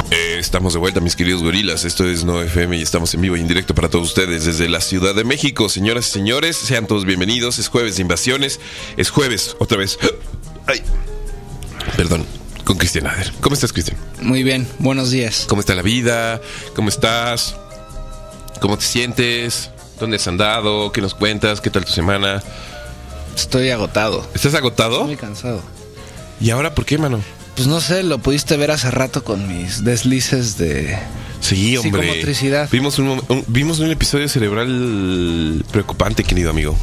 Estamos de vuelta, mis queridos gorilas. Esto es No FM y estamos en vivo y en directo para todos ustedes desde la Ciudad de México. Señoras y señores, sean todos bienvenidos. Es jueves de invasiones. Es jueves, otra vez. Ay, perdón. Con Cristian Ader. ¿Cómo estás, Cristian? Muy bien, buenos días. ¿Cómo está la vida? ¿Cómo estás? ¿Cómo te sientes? ¿Dónde has andado? ¿Qué nos cuentas? ¿Qué tal tu semana? Estoy agotado. ¿Estás agotado? Muy cansado. ¿Y ahora por qué, mano? Pues no sé, lo pudiste ver hace rato con mis deslices de Sí, hombre. psicomotricidad. Vimos un episodio cerebral preocupante, querido amigo.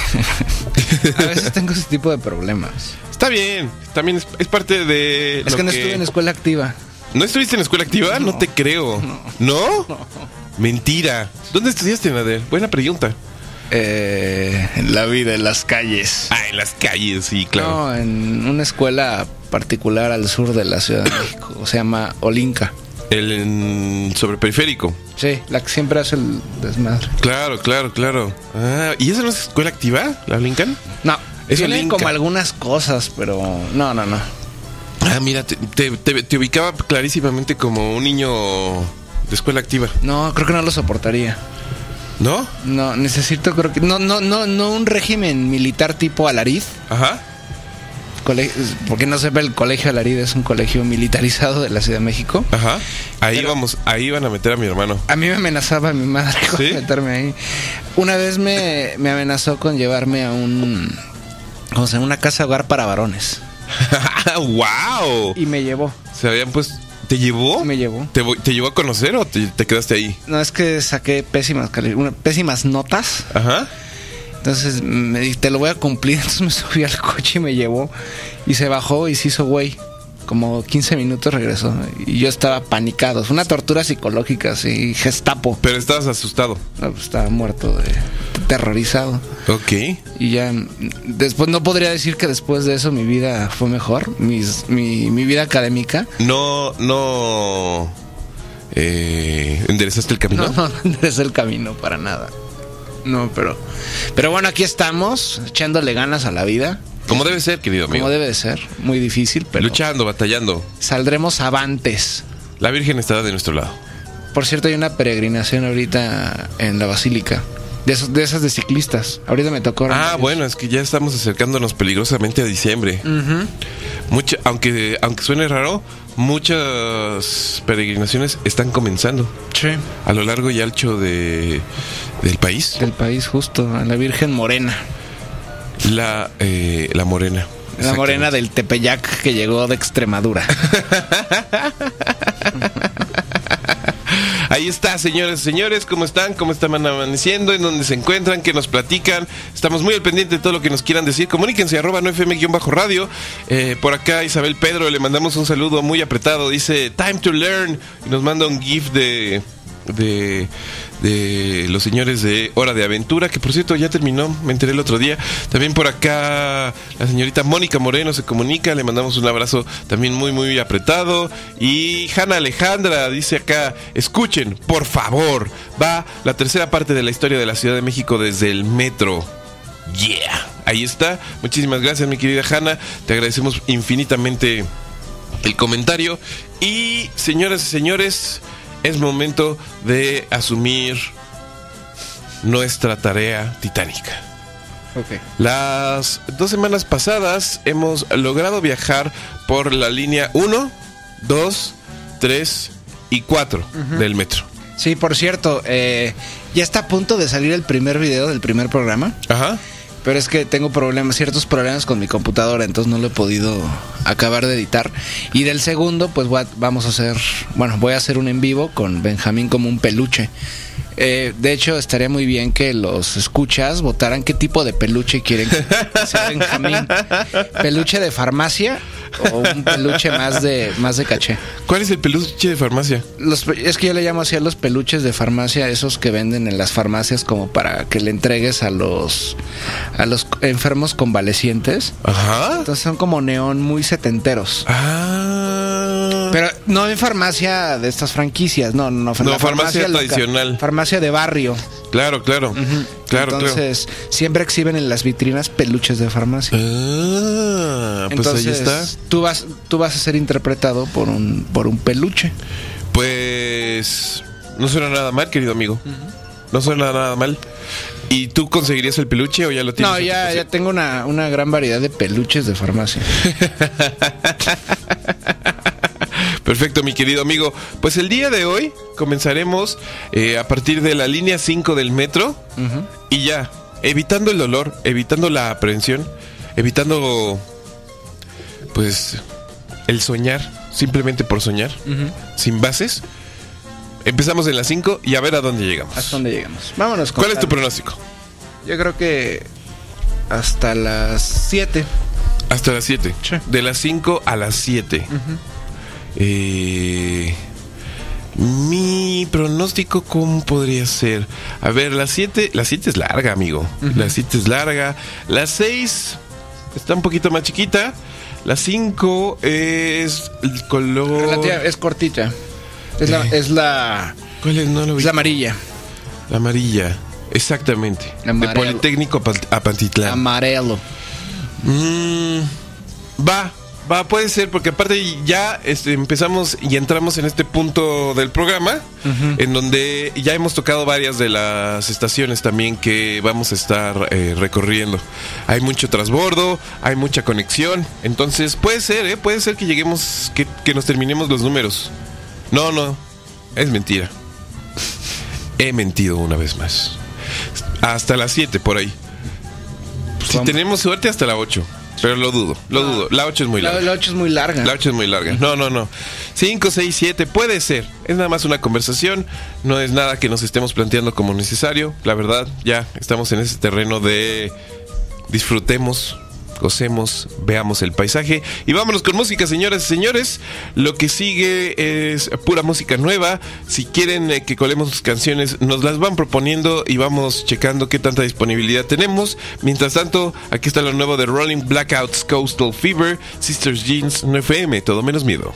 A veces tengo ese tipo de problemas. Está bien, también es parte de... Es que no estuve en escuela activa. ¿No estuviste en escuela activa? No te creo. ¿No? Mentira. ¿Dónde estudiaste, Nader? Buena pregunta. En la vida, en las calles. Ah, en las calles, sí, claro. No, en una escuela particular al sur de la Ciudad de México. Se llama Olinka. Sobre periférico. Sí, la que siempre hace el desmadre. Claro. Ah, ¿y esa no es escuela activa, la Lincoln? No, Es tiene Olinka. como algunas cosas, pero no. Ah, mira, te ubicaba clarísimamente como un niño de escuela activa. No, creo que no lo soportaría. ¿No? No, necesito, creo que... No un régimen militar tipo Alariz. Ajá. Porque no sepa, el colegio Alariz es un colegio militarizado de la Ciudad de México. Ajá. Pero- Ahí van a meter a mi hermano. A mí me amenazaba mi madre con ¿Sí? meterme ahí. Una vez me amenazó con llevarme a una casa hogar para varones. ¡Wow! Y me llevó. Se habían pues... ¿Te llevó? Me llevó. ¿Te llevó a conocer o te quedaste ahí? No, es que saqué pésimas notas. Ajá. Entonces me dije, te lo voy a cumplir. Entonces me subí al coche y me llevó. Y se bajó y se hizo güey. Como 15 minutos regresó. Y yo estaba panicado. Fue una tortura psicológica, así, Gestapo. Pero estabas asustado. No, pues estaba muerto, terrorizado. Ok. Y ya después, no podría decir que después de eso mi vida fue mejor. Mi vida académica. No ¿enderezaste el camino? No es el camino para nada. No, pero bueno, aquí estamos, echándole ganas a la vida. Como debe ser, querido amigo. Como debe de ser, muy difícil, pero Luchando, batallando. saldremos avantes. La Virgen estará de nuestro lado. Por cierto, hay una peregrinación ahorita en la Basílica. De esas de ciclistas. Ahorita me tocó. Bueno, es que ya estamos acercándonos peligrosamente a diciembre. Aunque suene raro, muchas peregrinaciones están comenzando Sí. a lo largo y ancho del país. Del país, justo, a la Virgen Morena. La morena. La morena del Tepeyac que llegó de Extremadura. Ahí está, señores y señores, ¿cómo están? ¿Cómo están amaneciendo? ¿En dónde se encuentran? ¿Qué nos platican? Estamos muy al pendiente de todo lo que nos quieran decir. Comuníquense, @nofm_radio. Por acá Isabel Pedro, le mandamos un saludo muy apretado. Dice, time to learn. Y nos manda un gif de los señores de Hora de Aventura, que por cierto ya terminó, me enteré el otro día. También por acá la señorita Mónica Moreno se comunica, le mandamos un abrazo también muy muy apretado. Y Hanna Alejandra dice acá, escuchen, por favor, va la tercera parte de la historia de la Ciudad de México desde el metro. Yeah, ahí está. Muchísimas gracias, mi querida Hanna, te agradecemos infinitamente el comentario. Y señoras y señores, es momento de asumir nuestra tarea titánica. Ok. Las 2 semanas pasadas hemos logrado viajar por la línea 1, 2, 3 y 4 del metro. Sí, por cierto, ya está a punto de salir el primer video del primer programa. Ajá. Pero es que tengo ciertos problemas con mi computadora, entonces no lo he podido acabar de editar. Y del segundo, pues voy a hacer un en vivo con Benjamín como un peluche. De hecho, estaría muy bien que los escuchas votaran qué tipo de peluche quieren que sea Benjamín. ¿Peluche de farmacia o un peluche más de caché? ¿Cuál es el peluche de farmacia? Es que yo le llamo así a los peluches de farmacia, esos que venden en las farmacias como para que le entregues a los enfermos convalecientes. Ajá. Entonces son como neón muy setenteros. Ah. Pero no en farmacia de estas franquicias, no, farmacia local, tradicional. farmacia de barrio. Claro. Entonces, siempre exhiben en las vitrinas peluches de farmacia. Ah, pues Entonces, ahí está. tú vas a ser interpretado por un peluche. Pues no suena nada mal, querido amigo. No suena nada mal. ¿Y tú conseguirías el peluche o ya lo tienes? No, ya tengo una gran variedad de peluches de farmacia. Perfecto, mi querido amigo. Pues el día de hoy comenzaremos a partir de la línea 5 del metro. Y ya, evitando el dolor, evitando la aprehensión, evitando pues el soñar, simplemente por soñar, sin bases. Empezamos en las 5 y a ver a dónde llegamos. ¿Hasta dónde llegamos? Vámonos con ¿Cuál es tu pronóstico? Yo creo que hasta las 7. Hasta las 7. Sí. De las 5 a las 7. Mi pronóstico, ¿cómo podría ser? A ver, las 7 es larga, amigo. La 7 es larga. Las 6 está un poquito más chiquita. La 5 es el color... Relativa, es cortita. Es la ¿Cuál es? No lo vi. Es la amarilla. La amarilla, exactamente. Amarelo. De Politécnico a Pantitlán. Amarelo. Va, puede ser, porque aparte ya empezamos y entramos en este punto del programa, en donde ya hemos tocado varias de las estaciones también que vamos a estar recorriendo. Hay mucho transbordo, hay mucha conexión, entonces puede ser que lleguemos, que nos terminemos los números. No, es mentira. He mentido una vez más. Hasta las 7 por ahí. Si tenemos suerte hasta la 8. Pero lo dudo. La 8 es muy larga. La 8 es muy larga. La 8 es muy larga. No. 5, 6, 7 puede ser. Es nada más una conversación. No es nada que nos estemos planteando como necesario. La verdad, ya estamos en ese terreno de disfrutemos, gocemos, veamos el paisaje y vámonos con música, señoras y señores. Lo que sigue es pura música nueva. Si quieren que colemos canciones, nos las van proponiendo y vamos checando qué tanta disponibilidad tenemos. Mientras tanto, aquí está lo nuevo de Rolling Blackouts, Coastal Fever, Sisters Jeans, 9FM, todo menos miedo.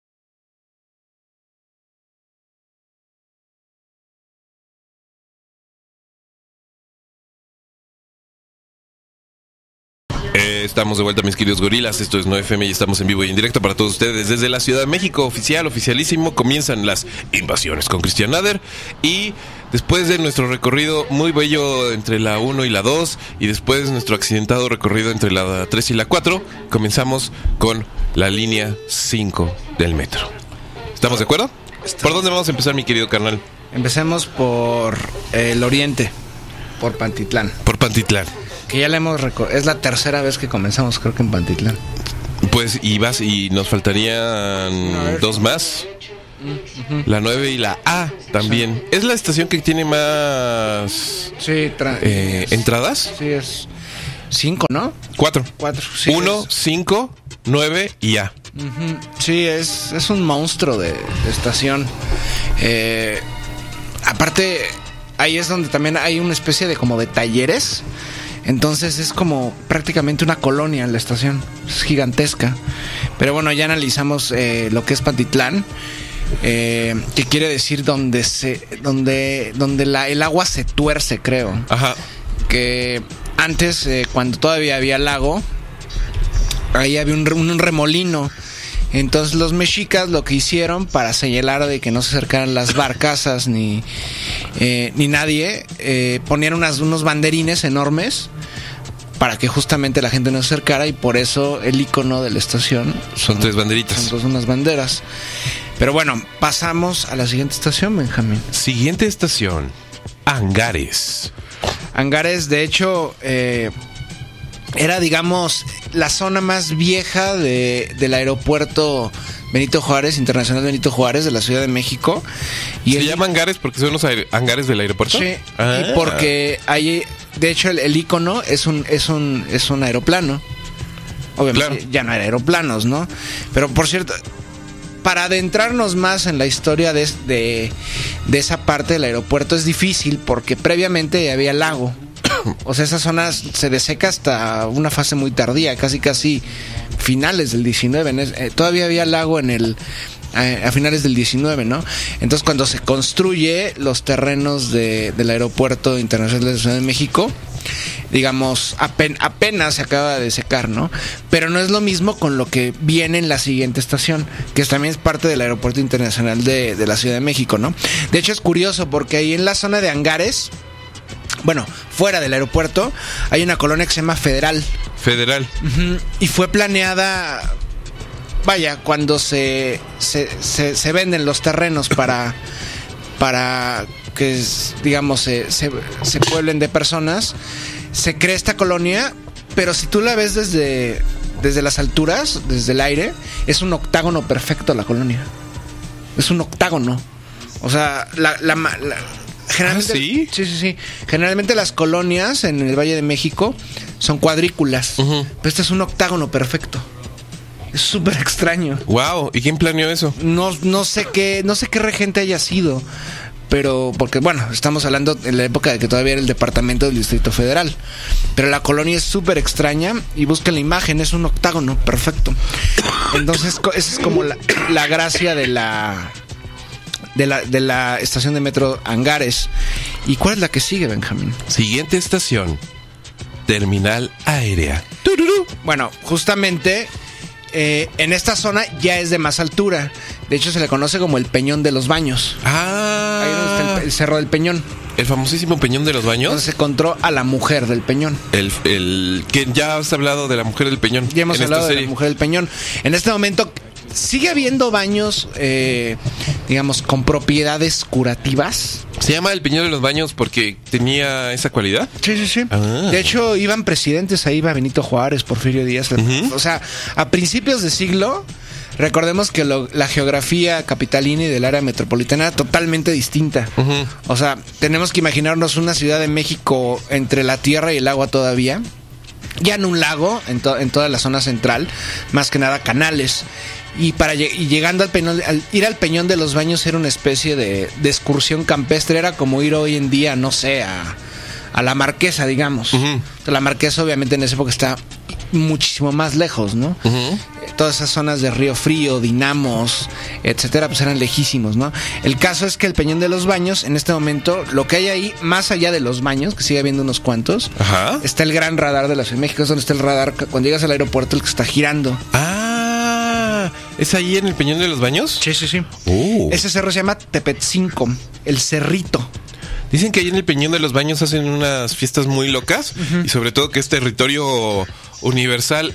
Estamos de vuelta, mis queridos gorilas. Esto es 9FM y estamos en vivo y en directo para todos ustedes desde la Ciudad de México. Oficialísimo. Comienzan las invasiones con Cristian Nader. Y después de nuestro recorrido muy bello entre la 1 y la 2, y después de nuestro accidentado recorrido entre la 3 y la 4, comenzamos con la línea 5 del metro. ¿Estamos de acuerdo? ¿Por dónde vamos a empezar, mi querido carnal? Empecemos por el oriente, por Pantitlán. Por Pantitlán. Que ya la hemos es la tercera vez que comenzamos, creo que en Pantitlán. Pues y nos faltarían 2 más. La 9 y la A también. Sí. ¿Es la estación que tiene más entradas? Sí, es 5, ¿no? 4. Sí, 1, 5, 9 y A. Sí, es un monstruo de estación. Aparte, ahí es donde también hay una especie de como de talleres. Entonces es como prácticamente una colonia en la estación. Es gigantesca. Pero bueno, ya analizamos lo que es Pantitlán. Que quiere decir donde el agua se tuerce, creo. Ajá. Que antes, cuando todavía había lago, ahí había un remolino. Entonces los mexicas lo que hicieron para señalar de que no se acercaran las barcazas ni nadie, ponían unos banderines enormes para que justamente la gente no se acercara, y por eso el icono de la estación son 3 banderitas. Son unas banderas. Pero bueno, pasamos a la siguiente estación, Benjamín. Siguiente estación, Angares. Angares, de hecho, era, digamos, la zona más vieja del aeropuerto Benito Juárez, Internacional Benito Juárez, de la Ciudad de México. Y ¿Se llama hangares porque son los hangares del aeropuerto? Sí, y porque ahí, de hecho, el icono es un aeroplano. Obviamente, claro, ya no eran aeroplanos, ¿no? Pero, por cierto, para adentrarnos más en la historia de esa parte del aeropuerto es difícil porque previamente había lago. O sea, esa zona se deseca hasta una fase muy tardía, casi finales del 19. Todavía había lago a finales del 19, ¿no? Entonces, cuando se construye los terrenos del Aeropuerto Internacional de la Ciudad de México, digamos, apenas se acaba de secar, ¿no? Pero no es lo mismo con lo que viene en la siguiente estación, que también es parte del Aeropuerto Internacional de la Ciudad de México, ¿no? De hecho es curioso porque ahí en la zona de hangares, bueno, fuera del aeropuerto, hay una colonia que se llama Federal. Federal. Uh-huh. Y fue planeada, vaya, cuando se venden los terrenos para que, digamos, se pueblen de personas, se crea esta colonia, pero si tú la ves desde las alturas, desde el aire, es un octágono perfecto la colonia. Es un octágono. O sea, generalmente, ¿sí? Sí. Generalmente las colonias en el Valle de México son cuadrículas. Uh-huh. Pero este es un octágono perfecto. Es súper extraño. Wow, ¿y quién planeó eso? No sé qué regente haya sido. Pero, porque bueno, estamos hablando en la época de que todavía era el departamento del Distrito Federal. Pero la colonia es súper extraña. Y busquen la imagen, es un octágono perfecto. Entonces, esa es como la gracia de la estación de metro Hangares. ¿Y cuál es la que sigue, Benjamín? Siguiente estación, Terminal Aérea. Bueno, justamente en esta zona ya es de más altura. De hecho se le conoce como el Peñón de los Baños. Ahí donde está el Cerro del Peñón. El famosísimo Peñón de los Baños. Donde se encontró a la mujer del Peñón. El que ya has hablado de la mujer del Peñón. Ya hemos hablado de la mujer del Peñón. En este momento sigue habiendo baños, digamos, con propiedades curativas. ¿Se llama el Peñón de los Baños porque tenía esa cualidad? Sí. De hecho, iban presidentes, ahí iba Benito Juárez, Porfirio Díaz. Uh-huh. O sea, a principios de siglo, recordemos que la geografía capitalina y del área metropolitana era totalmente distinta. Uh-huh. O sea, tenemos que imaginarnos una Ciudad de México entre la tierra y el agua todavía. Ya en un lago, en toda la zona central, más que nada canales. Y llegando al Peñón, al ir al Peñón de los Baños era una especie de excursión campestre. Era como ir hoy en día, no sé, a la Marquesa, digamos. Uh-huh. La Marquesa obviamente en esa época está muchísimo más lejos, ¿no? Uh-huh. Todas esas zonas de Río Frío, Dinamos, etcétera, pues eran lejísimos, ¿no? El caso es que el Peñón de los Baños, en este momento, lo que hay ahí, más allá de los baños, que sigue habiendo unos cuantos, uh-huh, está el gran radar de la Ciudad de México. Es donde está el radar, cuando llegas al aeropuerto, el que está girando. ¿Es ahí en el Peñón de los Baños? Sí. Ese cerro se llama Tepetzinco, el Cerrito. Dicen que ahí en el Peñón de los Baños hacen unas fiestas muy locas. Uh-huh. Y sobre todo que es territorio universal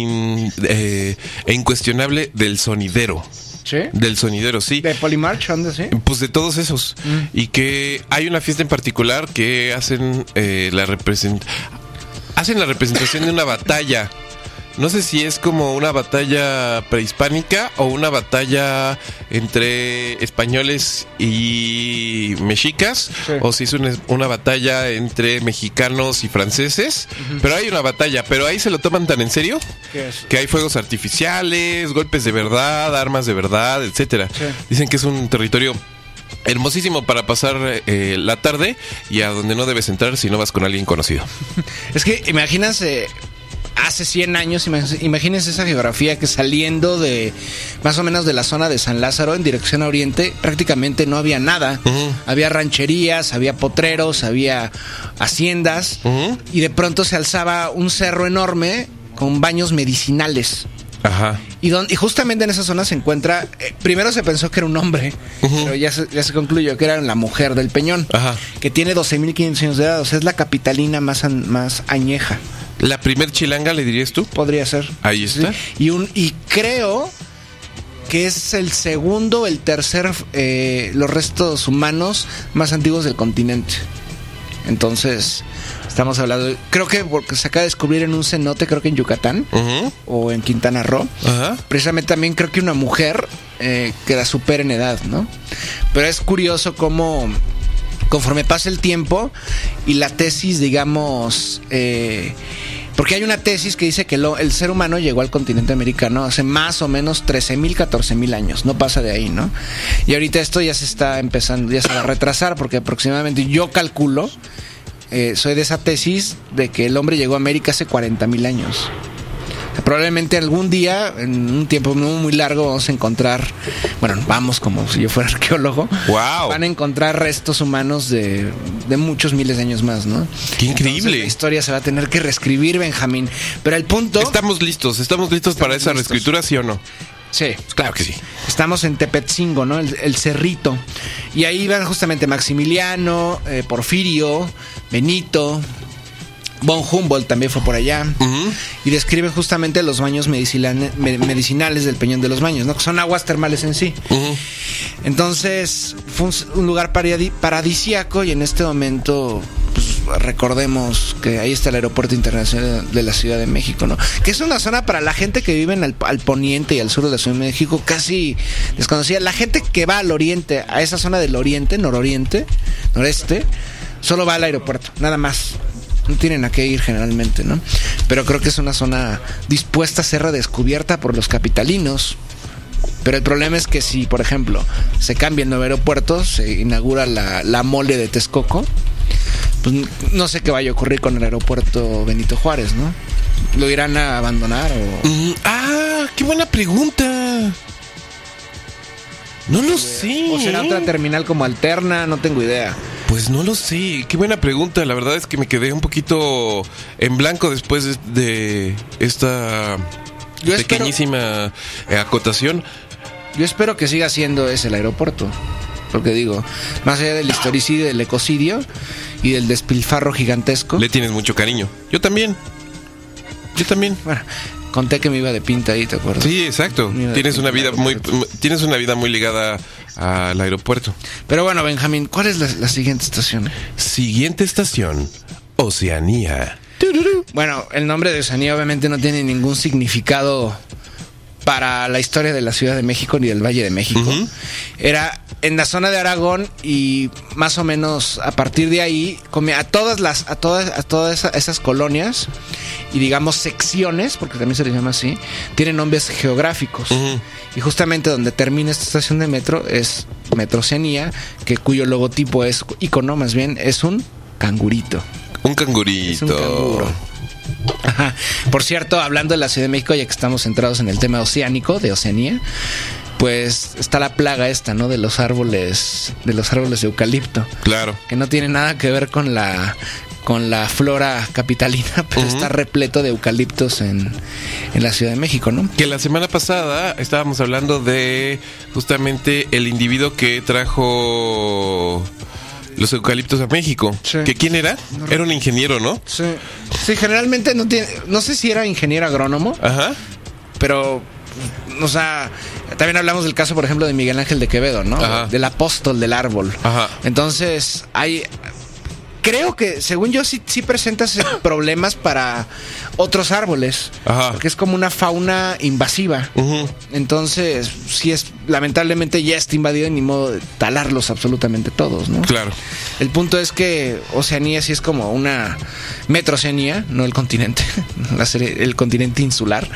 e incuestionable del sonidero. ¿Sí? Del sonidero, sí. ¿De Polimarch? ¿Dónde sí? Pues de todos esos. Y que hay una fiesta en particular que hacen la representación de una batalla. No sé si es como una batalla prehispánica o una batalla entre españoles y mexicas, sí, o si es una batalla entre mexicanos y franceses. Uh-huh. Pero hay una batalla, pero ahí se lo toman tan en serio que hay fuegos artificiales, golpes de verdad, armas de verdad, etcétera. Sí. Dicen que es un territorio hermosísimo para pasar la tarde y a donde no debes entrar si no vas con alguien conocido. Es que imagínense, hace 100 años, imagínense esa geografía, que saliendo de más o menos de la zona de San Lázaro en dirección a oriente, prácticamente no había nada. Uh-huh. Había rancherías, había potreros, había haciendas. Uh-huh. Y de pronto se alzaba un cerro enorme con baños medicinales. Ajá. Y justamente en esa zona se encuentra, primero se pensó que era un hombre, uh-huh, pero ya se concluyó que era la mujer del Peñón. Ajá. Que tiene 12.500 años de edad. O sea, es la capitalina más añeja. ¿La primer chilanga, le dirías tú? Podría ser. Ahí está. Sí. Y creo que es el segundo, el tercer, los restos humanos más antiguos del continente. Entonces, estamos hablando, creo que porque se acaba de descubrir en un cenote, creo que en Yucatán, uh-huh, o en Quintana Roo. Uh-huh. Precisamente también creo que una mujer que la supera en edad, ¿no? Pero es curioso cómo, conforme pasa el tiempo y la tesis, digamos, porque hay una tesis que dice que el ser humano llegó al continente americano hace más o menos 13.000, 14.000 años, no pasa de ahí, ¿no? Y ahorita esto ya se está empezando, ya se va a retrasar, porque aproximadamente yo calculo, soy de esa tesis de que el hombre llegó a América hace 40.000 años. Probablemente algún día, en un tiempo muy largo, vamos a encontrar, bueno, vamos como si yo fuera arqueólogo, ¡Wow! van a encontrar restos humanos de muchos miles de años más, ¿no? ¡Qué increíble! Entonces, la historia se va a tener que reescribir, Benjamín. Pero el punto... Estamos listos para esa reescritura, ¿sí o no? Sí, Claro que sí. Estamos en Tepetzingo, ¿no? El Cerrito. Y ahí van justamente Maximiliano, Porfirio, Benito, von Humboldt también fue por allá. Uh-huh. Y describen justamente los baños medicinales del Peñón de los Baños, ¿no? Que son aguas termales en sí. Uh-huh. Entonces, fue un lugar paradisíaco y en este momento... Pues, recordemos que ahí está el Aeropuerto Internacional de la Ciudad de México, ¿no? Que es una zona para la gente que vive al poniente y al sur de la Ciudad de México casi desconocida. La gente que va al oriente, a esa zona del oriente, nororiente, noreste, solo va al aeropuerto, nada más. No tienen a qué ir generalmente, ¿no? Pero creo que es una zona dispuesta a ser redescubierta por los capitalinos. Pero el problema es que si, por ejemplo, se cambia el nuevo aeropuerto, se inaugura la mole de Texcoco, pues no sé qué vaya a ocurrir con el aeropuerto Benito Juárez, ¿no? ¿Lo irán a abandonar o...? ¡Qué buena pregunta! No lo sé. ¿O será otra terminal como alterna? No tengo idea. Pues no lo sé. Qué buena pregunta. La verdad es que me quedé un poquito en blanco después de esta pequeñísima acotación. Yo espero que siga siendo ese el aeropuerto. Porque digo, más allá del historicidio, del ecocidio y del despilfarro gigantesco. Le tienes mucho cariño. Yo también. Bueno, conté que me iba de pinta ahí, ¿te acuerdas? Sí, exacto. Tienes una vida muy ligada al aeropuerto. Pero bueno, Benjamín, ¿cuál es la siguiente estación? Siguiente estación, Oceanía. Bueno, el nombre de Oceanía obviamente no tiene ningún significado para la historia de la Ciudad de México ni del Valle de México. Uh-huh. Era en la zona de Aragón y más o menos a partir de ahí a todas esas colonias y digamos secciones, porque también se les llama así, tienen nombres geográficos. Uh-huh. Y justamente donde termina esta estación de metro es Metro Oceanía, cuyo logotipo icono más bien es un cangurito. Un cangurito. Es un canguro. Ajá. Por cierto, hablando de la Ciudad de México, ya que estamos centrados en el tema oceánico, de Oceanía, pues está la plaga esta, ¿no? De los árboles de eucalipto. Claro. Que no tiene nada que ver con la flora capitalina, pero está repleto de eucaliptos en la Ciudad de México, ¿no? Que la semana pasada estábamos hablando de justamente el individuo que trajo los eucaliptos a México. Sí. ¿Que quién era? Era un ingeniero, ¿no? Sí. Sí, generalmente no sé si era ingeniero agrónomo. Ajá. Pero, o sea, también hablamos del caso, por ejemplo, de Miguel Ángel de Quevedo, ¿no? Ajá. Del apóstol del árbol. Ajá. Entonces, creo que, según yo, sí presentas problemas para otros árboles. Ajá. Porque es como una fauna invasiva. Uh-huh. Entonces, sí lamentablemente ya está invadido y ni modo de talarlos absolutamente todos, ¿no? Claro. El punto es que Oceanía sí es como una Metro Oceanía, no el continente, el continente insular.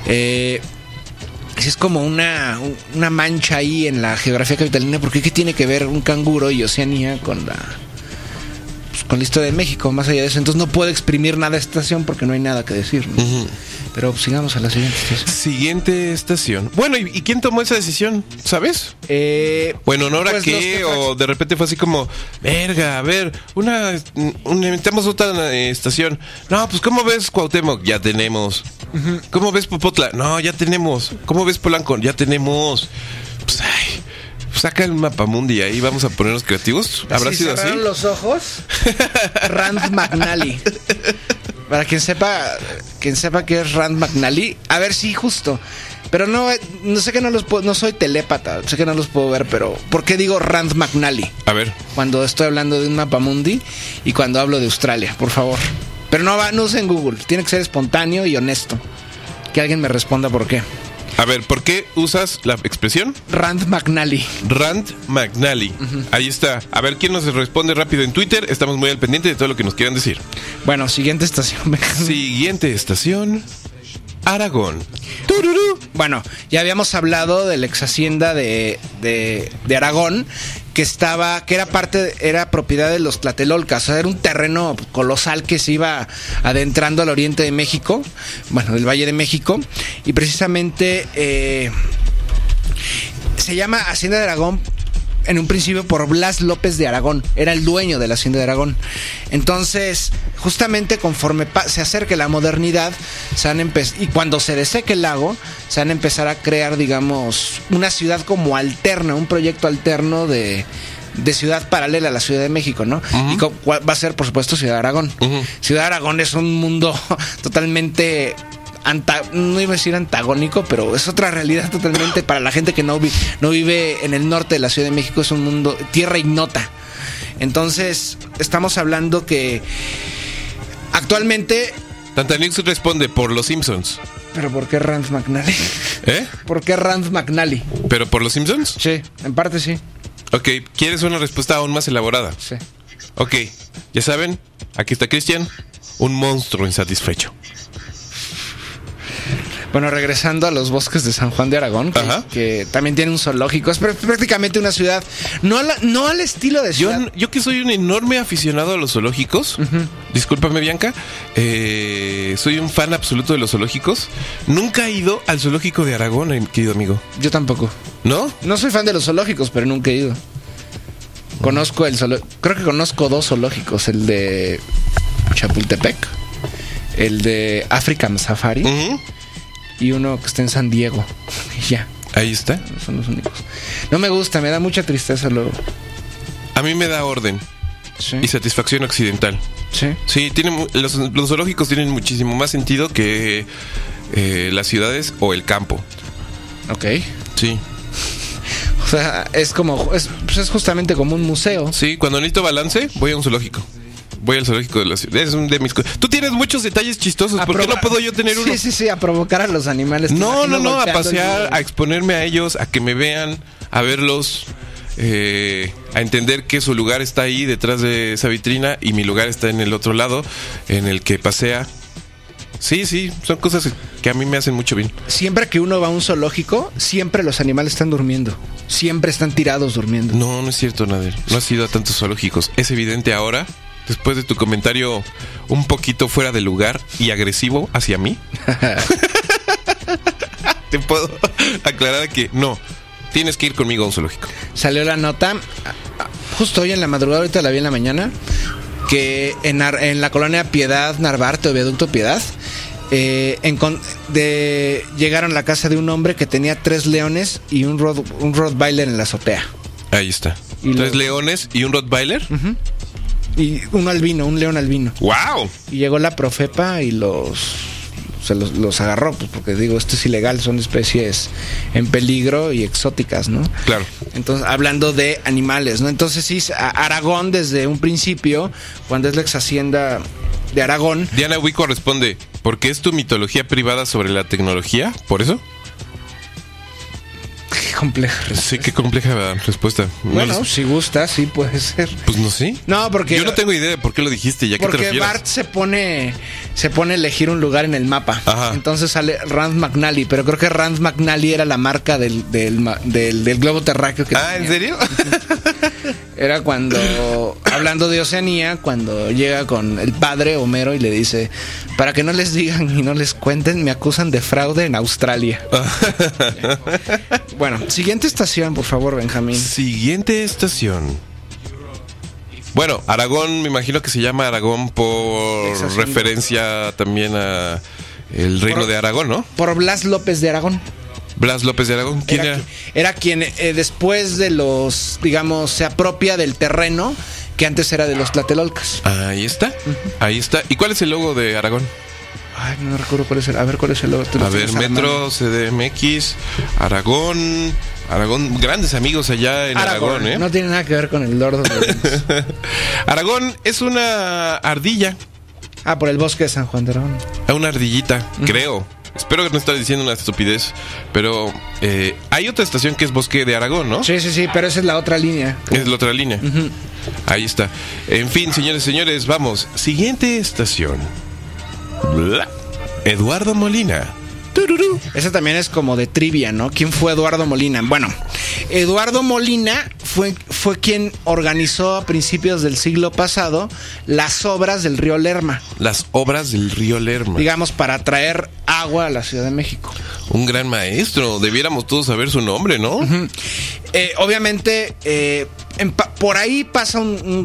Es como una mancha ahí en la geografía capitalina, porque ¿qué tiene que ver un canguro y Oceanía con la historia de México? Más allá de eso, entonces no puedo exprimir nada de esta estación porque no hay nada que decir, ¿no? Uh-huh. Pero sigamos a la siguiente estación. Siguiente estación. Bueno, ¿y quién tomó esa decisión? ¿Sabes? Bueno, ¿no era pues qué? O de repente fue así como, verga, a ver, inventamos otra estación. No, pues ¿cómo ves Cuauhtémoc? Ya tenemos. Uh-huh. ¿Cómo ves Popotla? No, ya tenemos. ¿Cómo ves Polanco? Ya tenemos. Pues, saca el mapamundi ahí, vamos a ponernos creativos. ¿Habrá sido así? Los ojos. Rand McNally. Para quien sepa qué es Rand McNally, a ver si justo. Pero no sé que no soy telépata, sé que no los puedo ver, pero ¿por qué digo Rand McNally? A ver. Cuando estoy hablando de un mapamundi y cuando hablo de Australia, por favor. Pero no usen Google, tiene que ser espontáneo y honesto. Que alguien me responda por qué. A ver, ¿por qué usas la expresión? Rand McNally. Rand McNally. Uh-huh. Ahí está. A ver, ¿quién nos responde rápido en Twitter? Estamos muy al pendiente de todo lo que nos quieran decir. Bueno, siguiente estación. Siguiente estación. Aragón. ¡Tururú! Bueno, ya habíamos hablado de la ex hacienda de Aragón, que era propiedad de los Tlatelolcas. O sea, era un terreno colosal que se iba adentrando al oriente de México, bueno, del Valle de México, y precisamente se llama Hacienda de Aragón en un principio por Blas López de Aragón. Era el dueño de la Hacienda de Aragón. Entonces, justamente conforme se acerque la modernidad, y cuando se deseque el lago, se van a empezar a crear, digamos, una ciudad como alterna, un proyecto alterno de ciudad paralela a la Ciudad de México, ¿no? Uh-huh. Y va a ser, por supuesto, Ciudad de Aragón. Uh-huh. Ciudad de Aragón es un mundo totalmente... no iba a decir antagónico, pero es otra realidad totalmente para la gente que no vive en el norte de la Ciudad de México. Es un mundo, tierra ignota. Entonces, estamos hablando que actualmente... Tantanix responde por los Simpsons. ¿Pero por qué Rand McNally? ¿Eh? ¿Por qué Rand McNally? ¿Pero por los Simpsons? Sí, en parte sí. Ok, ¿quieres una respuesta aún más elaborada? Sí. Ok, ya saben, aquí está Cristian, un monstruo insatisfecho. Bueno, regresando a los bosques de San Juan de Aragón, que también tiene un zoológico. Es prácticamente una ciudad, no al estilo de ciudad. Yo que soy un enorme aficionado a los zoológicos, discúlpame Bianca, soy un fan absoluto de los zoológicos. Nunca he ido al zoológico de Aragón, querido amigo. Yo tampoco. ¿No? No soy fan de los zoológicos, pero nunca he ido. Creo que conozco 2 zoológicos, el de Chapultepec, el de African Safari. Y uno que está en San Diego. Ya. Ahí está. Son los únicos. No me gusta, me da mucha tristeza luego. A mí me da orden. Sí. Y satisfacción occidental. Sí. Sí, los zoológicos tienen muchísimo más sentido que las ciudades o el campo. Ok. Sí. O sea, es justamente como un museo. Sí, cuando necesito balance, voy a un zoológico. Voy al zoológico de la ciudad. Es un de mis cosas. Tú tienes muchos detalles chistosos. ¿Por qué no puedo yo tener uno? Sí, a provocar a los animales. No, a pasear, a exponerme a ellos, a que me vean, a verlos, a entender que su lugar está ahí detrás de esa vitrina y mi lugar está en el otro lado, en el que pasea. Sí, son cosas que a mí me hacen mucho bien. Siempre que uno va a un zoológico, siempre los animales están durmiendo. Siempre están tirados durmiendo. No es cierto, Nader. No has ido a tantos zoológicos. Es evidente ahora, después de tu comentario un poquito fuera de lugar y agresivo hacia mí. Te puedo aclarar que no. Tienes que ir conmigo a un zoológico. Salió la nota, justo hoy en la madrugada, ahorita la vi en la mañana, que en la colonia Piedad Narvarte o Viaducto Piedad, llegaron a la casa de un hombre que tenía 3 leones y un Rottweiler en la azotea. Ahí está. 3 leones y un Rottweiler. Uh-huh. Y un león albino. ¡Wow! Y llegó la Profepa y los agarró, pues porque digo, esto es ilegal, son especies en peligro y exóticas, ¿no? Claro. Entonces, hablando de animales, ¿no? Entonces sí, Aragón desde un principio, cuando es la ex hacienda de Aragón. Diana Wico responde, ¿por qué es tu mitología privada sobre la tecnología? ¿Por eso? Qué compleja respuesta. Sí, qué compleja respuesta. Bueno, si gusta, sí puede ser. Pues no sé. No, porque yo no tengo idea de por qué lo dijiste. ¿Ya qué te refieres? Porque Bart se pone a elegir un lugar en el mapa. Ajá. Entonces sale Rand McNally, pero creo que Rand McNally era la marca del globo terráqueo que tenía. ¿En serio? Era cuando, hablando de Oceanía, cuando llega con el padre Homero y le dice, para que no les digan y no les cuenten, me acusan de fraude en Australia. Bueno, siguiente estación, por favor, Benjamín. Siguiente estación. Bueno, Aragón, me imagino que se llama Aragón por referencia también a el reino de Aragón, ¿no? Por Blas López de Aragón. Blas López de Aragón, ¿quién era? Era quien después de digamos, se apropia del terreno que antes era de los Tlatelolcas. Ahí está, ahí está. ¿Y cuál es el logo de Aragón? Ay, no recuerdo cuál es el. A ver, ¿cuál es el logo? A ver, Metro, CDMX, Aragón, grandes amigos allá en Aragón, ¿eh? No tiene nada que ver con el Lord of the Rings. Aragón es una ardilla. Por el bosque de San Juan de Aragón. Una ardillita, creo. Espero que no estés diciendo una estupidez. Pero hay otra estación que es Bosque de Aragón, ¿no? Sí, pero esa es la otra línea. Es la otra línea. Ahí está. En fin, señores, vamos. Siguiente estación. Eduardo Molina. Ese también es como de trivia, ¿no? ¿Quién fue Eduardo Molina? Bueno, Eduardo Molina fue quien organizó a principios del siglo pasado las obras del río Lerma. Las obras del río Lerma. Digamos, para traer agua a la Ciudad de México. Un gran maestro. Debiéramos todos saber su nombre, ¿no? Uh-huh. Obviamente, por ahí pasa una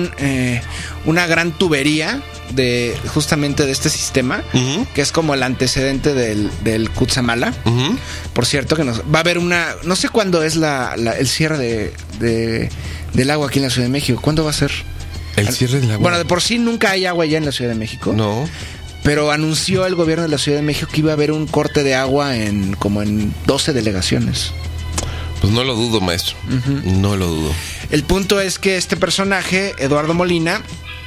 gran tubería justamente de este sistema, uh-huh, que es como el antecedente del Cutzamala. Uh-huh. Por cierto, que va a haber no sé cuándo es el cierre del agua aquí en la Ciudad de México. ¿Cuándo va a ser? El cierre del agua. Bueno, de por sí nunca hay agua ya en la Ciudad de México. No. Pero anunció el gobierno de la Ciudad de México que iba a haber un corte de agua como en 12 delegaciones. Pues no lo dudo, maestro. Uh-huh. No lo dudo. El punto es que este personaje, Eduardo Molina,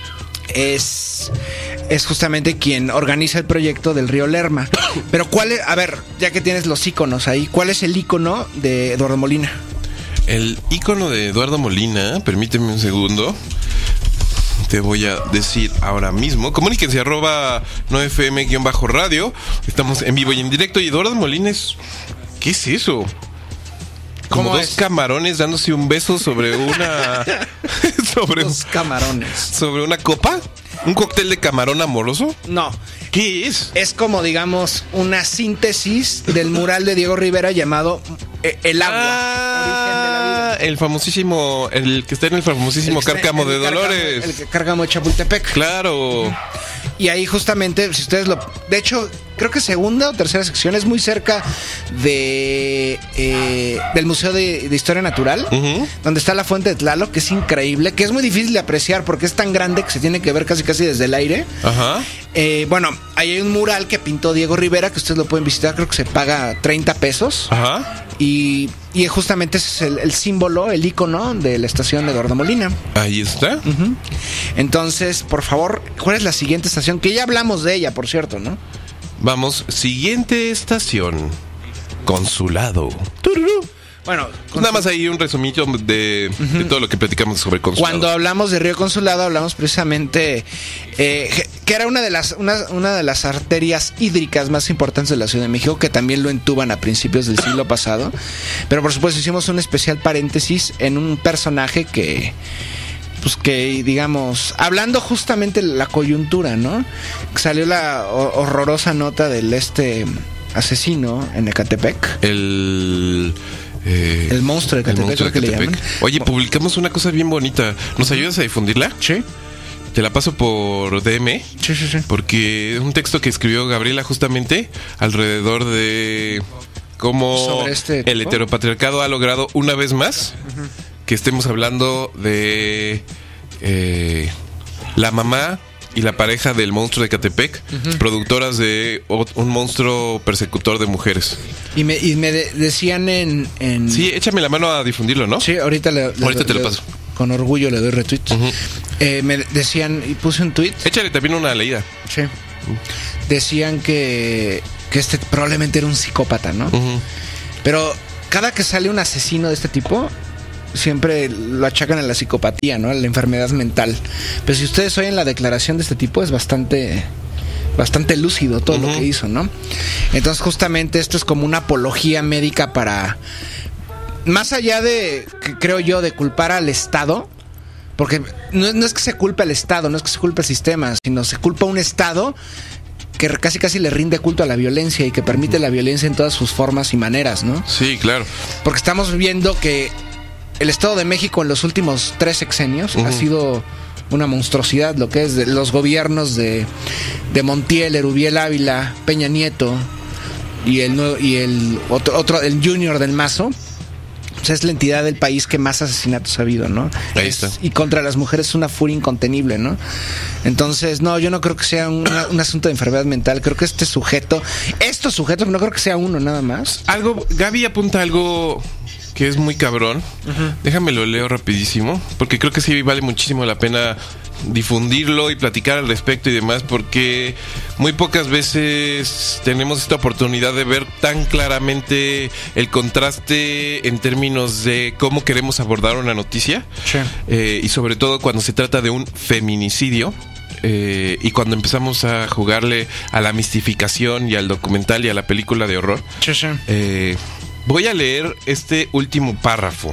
es justamente quien organiza el proyecto del río Lerma. Pero a ver, ya que tienes los íconos ahí, ¿cuál es el ícono de Eduardo Molina? El ícono de Eduardo Molina, permíteme un segundo. Te voy a decir ahora mismo. Comuníquense @9fm_radio. Estamos en vivo y en directo. Y Eduardo Molina ¿qué es eso? Como dos camarones dándose un beso sobre una... Dos camarones. ¿Sobre una copa? ¿Un cóctel de camarón amoroso? No. ¿Qué es? Es como, digamos, una síntesis del mural de Diego Rivera llamado El agua. Origen de la vida. El famosísimo... El que está en el famosísimo Cárcamo de Dolores. El Cárcamo de Chapultepec. Claro. Y ahí justamente, si ustedes de hecho, creo que segunda o tercera sección es muy cerca del Museo de Historia Natural, uh-huh, donde está la fuente de Tlaloc, que es increíble, que es muy difícil de apreciar porque es tan grande que se tiene que ver casi desde el aire. Ajá. Bueno, ahí hay un mural que pintó Diego Rivera, que ustedes lo pueden visitar, creo que se paga 30 pesos. Ajá. Y justamente ese es el símbolo, el ícono de la estación de Eduardo Molina. Ahí está. Uh-huh. Entonces, por favor, ¿cuál es la siguiente estación? Que ya hablamos de ella, por cierto, ¿no? Vamos, siguiente estación. Consulado. ¡Tururú! Bueno, nada más ahí un resumito de todo lo que platicamos sobre Consulado. Cuando hablamos de Río Consulado, hablamos precisamente que era una de las arterias hídricas más importantes de la Ciudad de México, que también lo entuban a principios del siglo pasado. Pero por supuesto hicimos un especial paréntesis en un personaje que digamos, hablando justamente de la coyuntura, ¿no? Salió la horrorosa nota del asesino en Ecatepec. El monstruo de Ecatepec, creo que le llaman. Oye, publicamos una cosa bien bonita. ¿Nos ayudas a difundirla? Sí. Te la paso por DM. Sí. Porque es un texto que escribió Gabriela justamente alrededor de cómo el heteropatriarcado ha logrado una vez más que estemos hablando de la mamá y la pareja del monstruo de Ecatepec, productoras de un monstruo persecutor de mujeres. Y me decían en... Sí, échame la mano a difundirlo, ¿no? Sí, ahorita te lo paso. Con orgullo le doy retweet. Me decían, y puse un tweet. Échale también una leída. Sí. Decían que probablemente era un psicópata, ¿no? Pero cada que sale un asesino de este tipo, siempre lo achacan a la psicopatía, ¿no? A la enfermedad mental. Pero si ustedes oyen la declaración de este tipo, es bastante lúcido todo lo que hizo, ¿no? Entonces justamente esto es como una apología médica para... Más allá de, creo yo, de culpar al Estado, porque no es que se culpe al Estado, no es que se culpe al sistema, sino se culpa a un Estado que casi le rinde culto a la violencia y que permite la violencia en todas sus formas y maneras, ¿no? Sí, claro. Porque estamos viendo que el Estado de México en los últimos 3 sexenios ha sido una monstruosidad, lo que es de los gobiernos de Montiel, Erubiel Ávila, Peña Nieto y el Junior del Mazo. O sea, es la entidad del país que más asesinatos ha habido, ¿no? Ahí está. Y contra las mujeres es una furia incontenible, ¿no? Entonces, no, yo no creo que sea un asunto de enfermedad mental. Creo que estos sujetos, no creo que sea uno nada más. Gaby apunta algo que es muy cabrón. Déjame lo leo rapidísimo, porque creo que sí vale muchísimo la pena difundirlo y platicar al respecto y demás, porque muy pocas veces tenemos esta oportunidad de ver tan claramente el contraste en términos de cómo queremos abordar una noticia. Sí. Y sobre todo cuando se trata de un feminicidio. y cuando empezamos a jugarle a la mistificación y al documental y a la película de horror, voy a leer este último párrafo.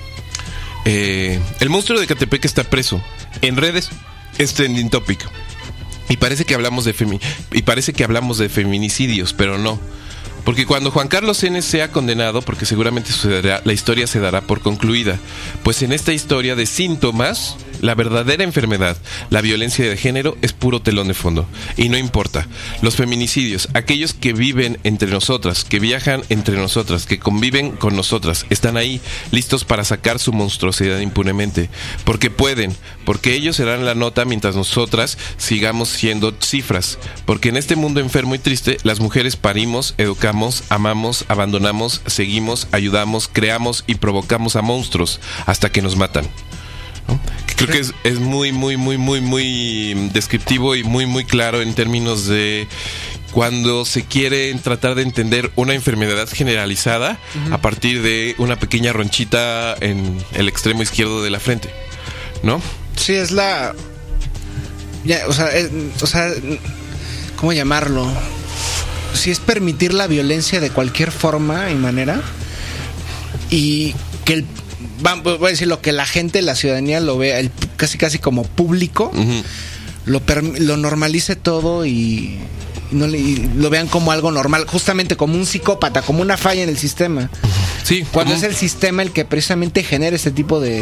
El monstruo de Ecatepec está preso. En redes es trending topic. Y parece que hablamos de feminicidios, pero no. Porque cuando Juan Carlos N. sea condenado, porque seguramente sucederá, la historia se dará por concluida. Pues en esta historia de síntomas, la verdadera enfermedad, la violencia de género, es puro telón de fondo. Y no importa. Los feminicidios, aquellos que viven entre nosotras, que viajan entre nosotras, que conviven con nosotras, están ahí, listos para sacar su monstruosidad impunemente. Porque pueden, porque ellos serán la nota mientras nosotras sigamos siendo cifras. Porque en este mundo enfermo y triste, las mujeres parimos, educamos, amamos, abandonamos, seguimos, ayudamos, creamos y provocamos a monstruos hasta que nos matan, ¿no? Creo que es muy, muy, muy, muy, muy descriptivo y muy, muy claro en términos de cuando se quiere tratar de entender una enfermedad generalizada a partir de una pequeña ronchita en el extremo izquierdo de la frente, ¿no? Sí, es la... Ya, o sea, ¿cómo llamarlo? Si es permitir la violencia de cualquier forma y manera, y que voy a decir, lo que la gente, la ciudadanía lo vea casi como público, lo normalice todo y lo vean como algo normal, justamente como un psicópata, como una falla en el sistema. Sí, cuando es el sistema el que precisamente genera este tipo de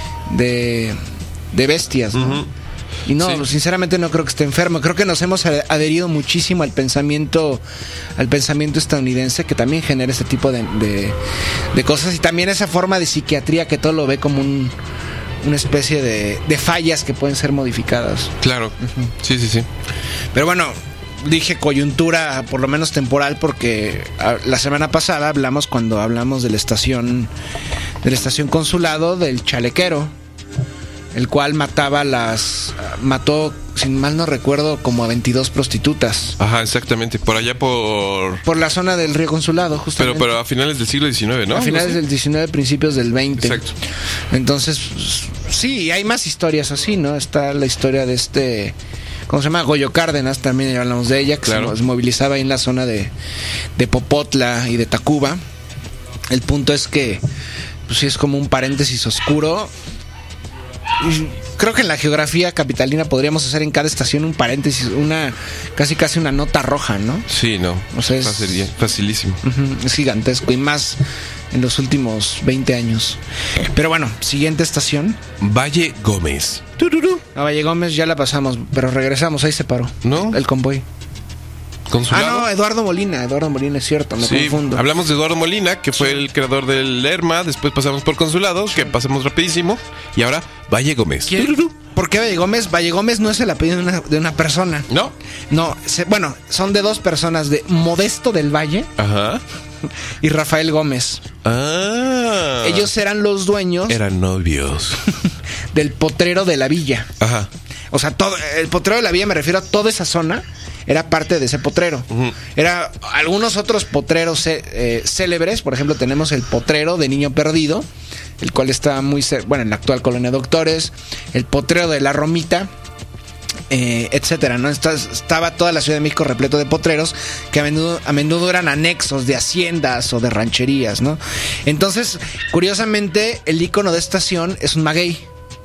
bestias, ¿no? Y no, sinceramente no creo que esté enfermo. Creo que nos hemos adherido muchísimo al pensamiento estadounidense, que también genera este tipo de cosas, y también esa forma de psiquiatría que todo lo ve como una especie de fallas que pueden ser modificadas. Claro. Sí. Pero bueno, dije coyuntura, por lo menos temporal, porque la semana pasada cuando hablamos de la estación consulado del chalequero, el cual mató, sin mal no recuerdo, como a 22 prostitutas. Ajá, exactamente, por allá por la zona del Río Consulado, justamente. Pero a finales del siglo XIX, ¿no? A finales del XIX, principios del XX. Exacto. Entonces, sí, hay más historias así, ¿no? Está la historia de ¿cómo se llama? Goyo Cárdenas, también ya hablamos de ella, que se movilizaba ahí en la zona de Popotla y de Tacuba. El punto es que, pues sí, es como un paréntesis oscuro. Creo que en la geografía capitalina podríamos hacer en cada estación un paréntesis, casi una nota roja, ¿no? Sí, no. O sea, facilísimo. Es gigantesco, y más en los últimos 20 años. Pero bueno, siguiente estación. Valle Gómez. A Valle Gómez ya la pasamos, pero regresamos, ahí se paró. ¿No? El convoy. ¿Consulado? No, Eduardo Molina es cierto, me confundo. Hablamos de Eduardo Molina, que fue el creador del Lerma, después pasamos por Consulado, que pasamos rapidísimo, y ahora Valle Gómez. ¿Por qué Valle Gómez? Valle Gómez no es el apellido de una persona. ¿No? No, bueno, son de dos personas, de Modesto del Valle. Ajá. Y Rafael Gómez. Ah. Ellos eran los dueños. Eran novios. Del potrero de la villa. Ajá. O sea, el potrero de la villa, me refiero a toda esa zona, era parte de ese potrero. Era algunos otros potreros célebres. Por ejemplo, tenemos el potrero de Niño Perdido, el cual está en la actual Colonia Doctores. El potrero de La Romita, etcétera, ¿no? Estaba toda la Ciudad de México repleto de potreros que a menudo eran anexos de haciendas o de rancherías, ¿no? Entonces, curiosamente, el ícono de estación es un maguey.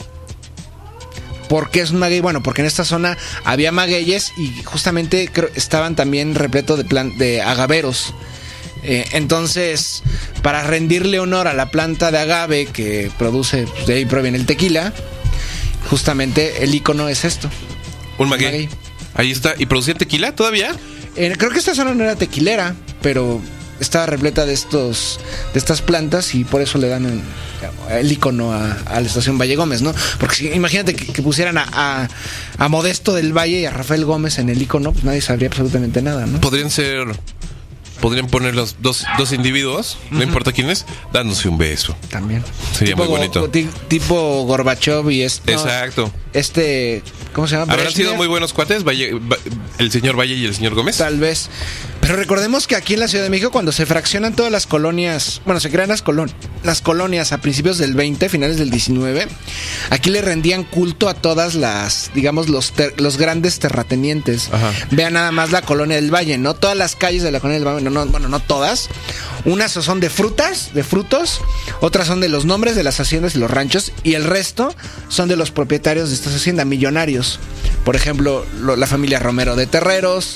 ¿Por qué es un maguey? Bueno, porque en esta zona había magueyes y justamente estaban también repleto de agaveros. Entonces, para rendirle honor a la planta de agave que produce, pues de ahí proviene el tequila, justamente el ícono es esto. Un maguey. Ahí está. ¿Y producía tequila todavía? Creo que esta zona no era tequilera, pero estaba repleta de estas plantas, y por eso le dan el icono a la estación Valle Gómez, ¿no? Porque si, imagínate que pusieran a Modesto del Valle y a Rafael Gómez en el icono, pues nadie sabría absolutamente nada, ¿no? Podrían poner los dos individuos, no importa quién es, dándose un beso. También. Sería muy bonito. Tipo Gorbachev y Exacto. ¿Cómo se llama? ¿Habrán sido muy buenos cuates, el señor Valle y el señor Gómez? Tal vez. Pero recordemos que aquí en la Ciudad de México, cuando se fraccionan todas las colonias, bueno, se crean las colonias a principios del 20, finales del 19, aquí le rendían culto a todas las, digamos, los grandes terratenientes. Ajá. Vean nada más la colonia del Valle, ¿no? Todas las calles de la colonia del Valle, no todas. Unas son de frutos, otras son de los nombres de las haciendas y los ranchos, y el resto son de los propietarios de estas haciendas, millonarios. Por ejemplo, la familia Romero de Terreros,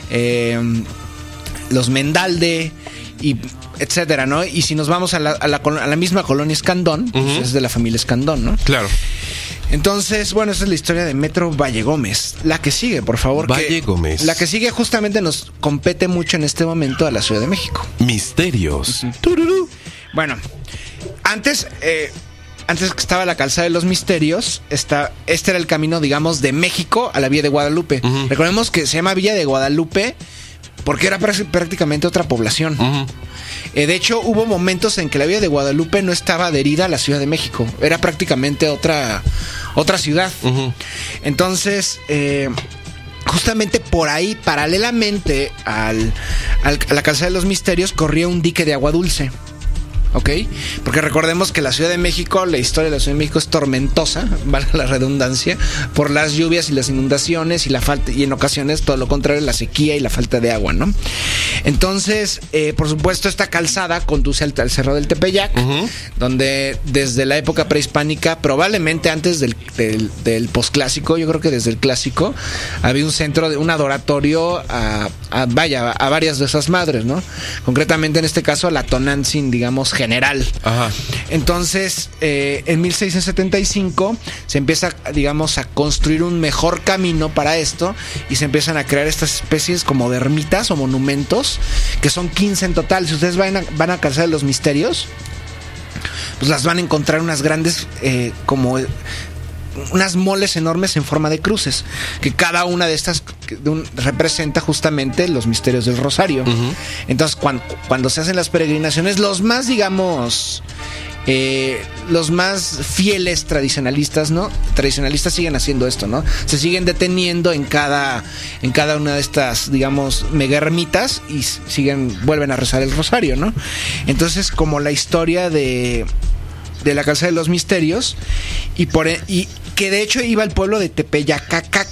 los Mendalde, y etcétera, ¿no? Y si nos vamos a la misma colonia Escandón, pues es de la familia Escandón, ¿no? Claro. Entonces, bueno, esa es la historia de Metro Valle Gómez. La que sigue, por favor. Valle Gómez. La que sigue justamente nos compete mucho en este momento a la Ciudad de México. Misterios. Bueno, antes que estaba la calzada de los Misterios, este era el camino, digamos, de México a la Villa de Guadalupe. Recordemos que se llama Villa de Guadalupe porque era prácticamente otra población. De hecho, hubo momentos en que la Villa de Guadalupe no estaba adherida a la Ciudad de México. Era prácticamente otra ciudad. Entonces, justamente por ahí, paralelamente a la calzada de los Misterios, corría un dique de agua dulce. ¿Ok? Porque recordemos que la Ciudad de México, la historia de la Ciudad de México es tormentosa, valga la redundancia, por las lluvias y las inundaciones y la falta, y en ocasiones todo lo contrario, la sequía y la falta de agua, ¿no? Entonces, por supuesto, esta calzada conduce al Cerro del Tepeyac, donde desde la época prehispánica, probablemente antes del posclásico, yo creo que desde el clásico, había un centro, un adoratorio a varias de esas madres, ¿no? Concretamente en este caso a la Tonantzin, digamos, general. Ajá. Entonces, en 1675 se empieza, digamos, a construir un mejor camino para esto y se empiezan a crear estas especies como de ermitas o monumentos, que son 15 en total. Si ustedes van a Calzada de los Misterios, pues las van a encontrar unas grandes, como unas moles enormes en forma de cruces, que cada una de estas representa justamente los misterios del Rosario. Entonces, cuando se hacen las peregrinaciones, los más, digamos, los más fieles tradicionalistas, ¿no? Tradicionalistas siguen haciendo esto, ¿no? Se siguen deteniendo en cada una de estas, digamos, mega ermitas y vuelven a rezar el Rosario, ¿no? Entonces, como la historia de la Calzada de los Misterios, y que de hecho iba al pueblo de Tepeyacac,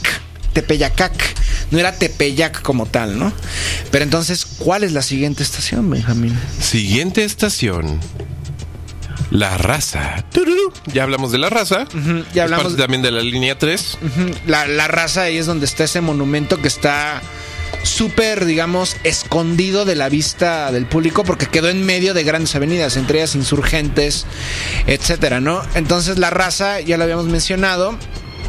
no era Tepeyac como tal, ¿no? Pero entonces, ¿cuál es la siguiente estación, Benjamín? Siguiente estación, La Raza. Ya hablamos de La Raza. Ya hablamos también de la línea 3. La Raza, ahí es donde está ese monumento que está súper, digamos, escondido de la vista del público porque quedó en medio de grandes avenidas, entre ellas Insurgentes, etcétera, ¿no? Entonces La Raza, ya lo habíamos mencionado,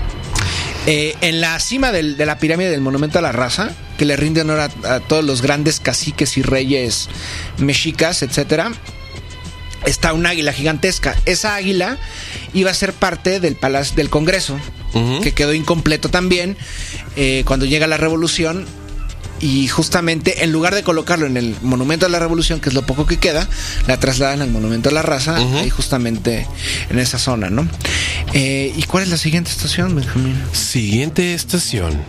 en la cima de la pirámide del Monumento a la Raza, que le rinde honor a todos los grandes caciques y reyes mexicas, etcétera, está un águila gigantesca. Esa águila iba a ser parte del Palacio del Congreso, que quedó incompleto también cuando llega la Revolución. Y justamente, en lugar de colocarlo en el Monumento a la Revolución, que es lo poco que queda, la trasladan al Monumento a la Raza, ahí justamente en esa zona, ¿no? ¿Y cuál es la siguiente estación, Benjamín? Siguiente estación.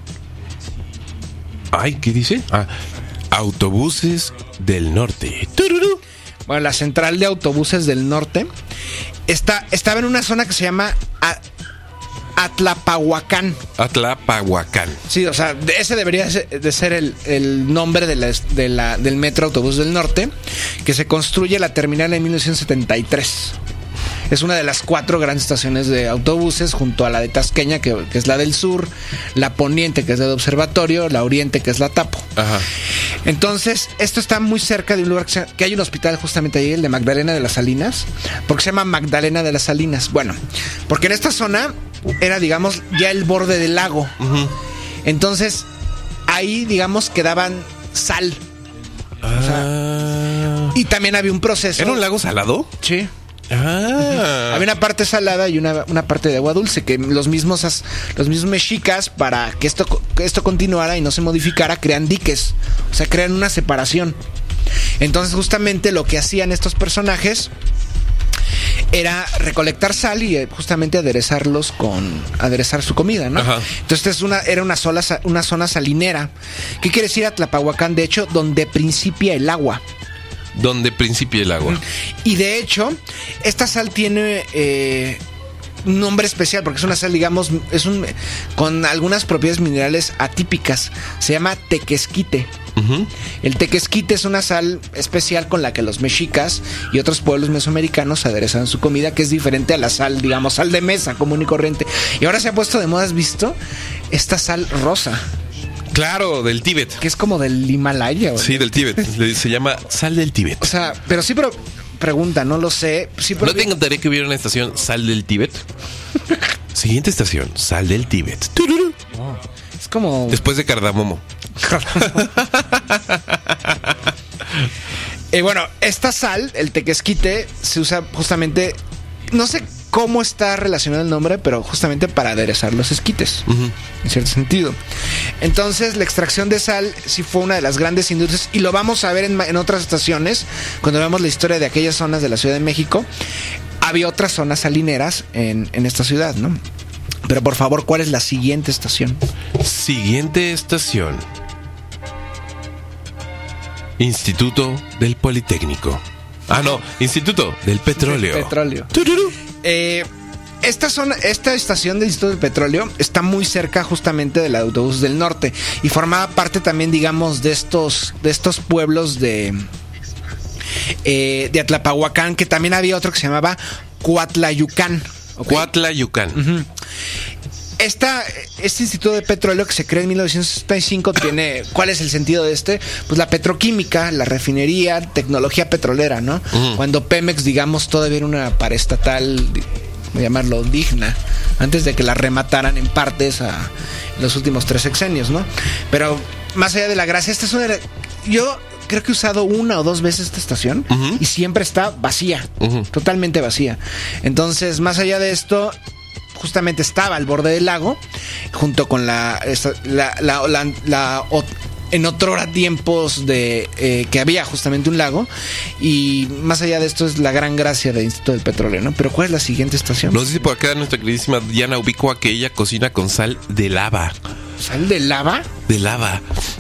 Ay, ¿qué dice? Autobuses del Norte. ¡Tururú! Bueno, la central de autobuses del norte estaba en una zona que se llama Atlapahuacán. Sí, o sea, ese debería de ser el nombre del Metro Autobús del Norte, que se construye la terminal en 1973. Es una de las 4 grandes estaciones de autobuses, junto a la de Tasqueña, que es la del sur, la Poniente, que es la de Observatorio, la Oriente, que es la Tapo. Ajá. Entonces, esto está muy cerca de un lugar que hay un hospital justamente ahí, el de Magdalena de las Salinas. ¿Por qué se llama Magdalena de las Salinas? Bueno, porque en esta zona era, digamos, ya el borde del lago. Entonces, ahí, digamos, quedaban sal. O sea, y también había un proceso. ¿Era un lago salado? Sí. Había una parte salada y una parte de agua dulce, que los mismos mexicas, para que esto continuara y no se modificara, crean diques, o sea, crean una separación. Entonces, justamente lo que hacían estos personajes era recolectar sal y justamente aderezar su comida, ¿no? Ajá. Entonces era una zona salinera. ¿Qué quiere decir Atlapahuacán? De hecho, donde principia el agua. Donde principia el agua. Y de hecho, esta sal tiene un nombre especial porque es una sal, digamos, con algunas propiedades minerales atípicas. Se llama tequesquite. Uh-huh. El tequesquite es una sal especial con la que los mexicas y otros pueblos mesoamericanos aderezan su comida, que es diferente a la sal, digamos, sal de mesa común y corriente. Y ahora se ha puesto de moda, ¿has visto? Esta sal rosa. Claro, del Tíbet. Que es como del Himalaya. ¿O? Sí, del Tíbet. Se llama sal del Tíbet. O sea, pero sí, pregunta, no lo sé. Sí, ¿No te encantaría que hubiera una estación sal del Tíbet? Siguiente estación, sal del Tíbet. ¡Tururú! Es como... Después de cardamomo. Bueno, esta sal, el tequesquite, se usa justamente... No sé cómo está relacionado el nombre, pero justamente para aderezar los esquites, Uh-huh. en cierto sentido. Entonces, la extracción de sal sí fue una de las grandes industrias, y lo vamos a ver en otras estaciones, cuando veamos la historia de aquellas zonas de la Ciudad de México. Había otras zonas salineras en esta ciudad, ¿no? Pero por favor, ¿cuál es la siguiente estación? Siguiente estación. Instituto del Politécnico. Ah, no, Instituto del Petróleo. Del Petróleo. ¡Tururú! Esta estación del Instituto del Petróleo está muy cerca justamente del autobús del norte y formaba parte también, digamos, de estos pueblos de Atlapahuacán, que también había otro que se llamaba Cuatlayucán. ¿Okay? Cuatlayucán. Uh-huh. Este Instituto de Petróleo, que se crea en 1965, tiene... ¿Cuál es el sentido de este? Pues la petroquímica, la refinería, tecnología petrolera, ¿no? Uh-huh. Cuando Pemex, digamos, todavía era una paraestatal, voy a llamarlo, digna, antes de que la remataran en partes en los últimos 3 sexenios, ¿no? Pero más allá de la gracia, esta es una... Yo creo que he usado 1 o 2 veces esta estación, uh-huh, y siempre está vacía, uh-huh, totalmente vacía. Entonces, más allá de esto... Justamente estaba al borde del lago, junto con en otrora tiempos de que había justamente un lago, y más allá de esto es la gran gracia del Instituto del Petróleo, ¿no? Pero ¿cuál es la siguiente estación? Nos dice por acá nuestra queridísima Diana Ubicua que ella cocina con sal de lava. ¿Sal de lava? De lava.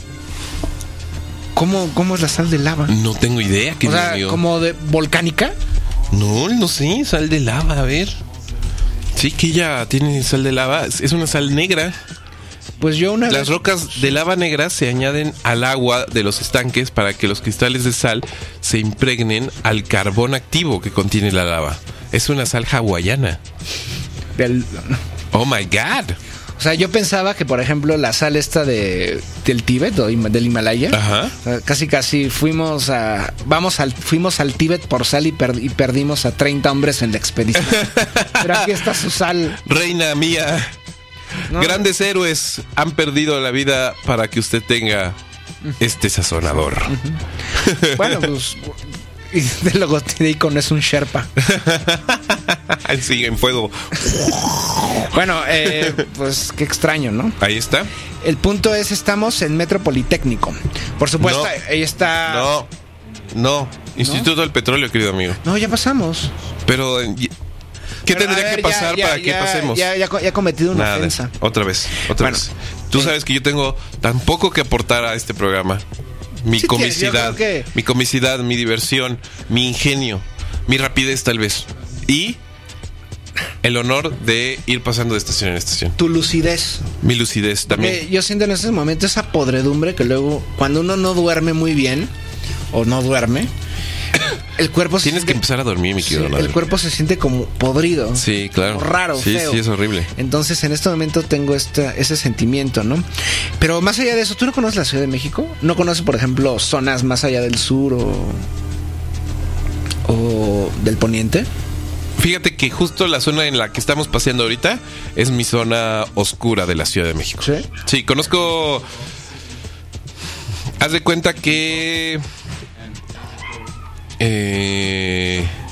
¿Cómo es la sal de lava? No tengo idea. O sea, ¿como de volcánica? No sé, sal de lava, a ver. Sí, que ella tiene sal de lava. Es una sal negra. Pues yo una vez... Las rocas de lava negra se añaden al agua de los estanques para que los cristales de sal se impregnen al carbón activo que contiene la lava. Es una sal hawaiana. Oh my God. O sea, yo pensaba que, por ejemplo, la sal esta del Tíbet o del Himalaya, ajá, casi fuimos al Tíbet por sal y perdimos a 30 hombres en la expedición. Pero aquí está su sal. Reina mía, no. Grandes héroes han perdido la vida para que usted tenga este sazonador. Uh-huh. Bueno, pues... Y de logotipo no es un Sherpa. Sí, en fuego. Bueno, pues qué extraño, ¿no? Ahí está. El punto es, estamos en Metro Politécnico. Por supuesto, no, ahí está... No. Instituto del Petróleo, querido amigo. No, ya pasamos. Pero... ¿Qué tendría que pasar para que pasemos? Ya he cometido una ofensa. Otra vez. Tú sabes que yo tengo tan poco que aportar a este programa. Mi comicidad, mi diversión, mi ingenio, mi rapidez tal vez. Y el honor de ir pasando de estación en estación. Tu lucidez. Mi lucidez también. Porque yo siento en ese momento esa podredumbre que luego, cuando uno no duerme muy bien, o no duerme, el cuerpo Tienes que empezar a dormir, mi querido. Sí, el cuerpo se siente como podrido. Sí, claro. Como raro, feo. Sí, es horrible. Entonces, en este momento tengo ese sentimiento, ¿no? Pero más allá de eso, ¿tú no conoces la Ciudad de México? ¿No conoces, por ejemplo, zonas más allá del sur o del poniente? Fíjate que justo la zona en la que estamos paseando ahorita es mi zona oscura de la Ciudad de México. ¿Sí? Sí, conozco... Haz de cuenta que...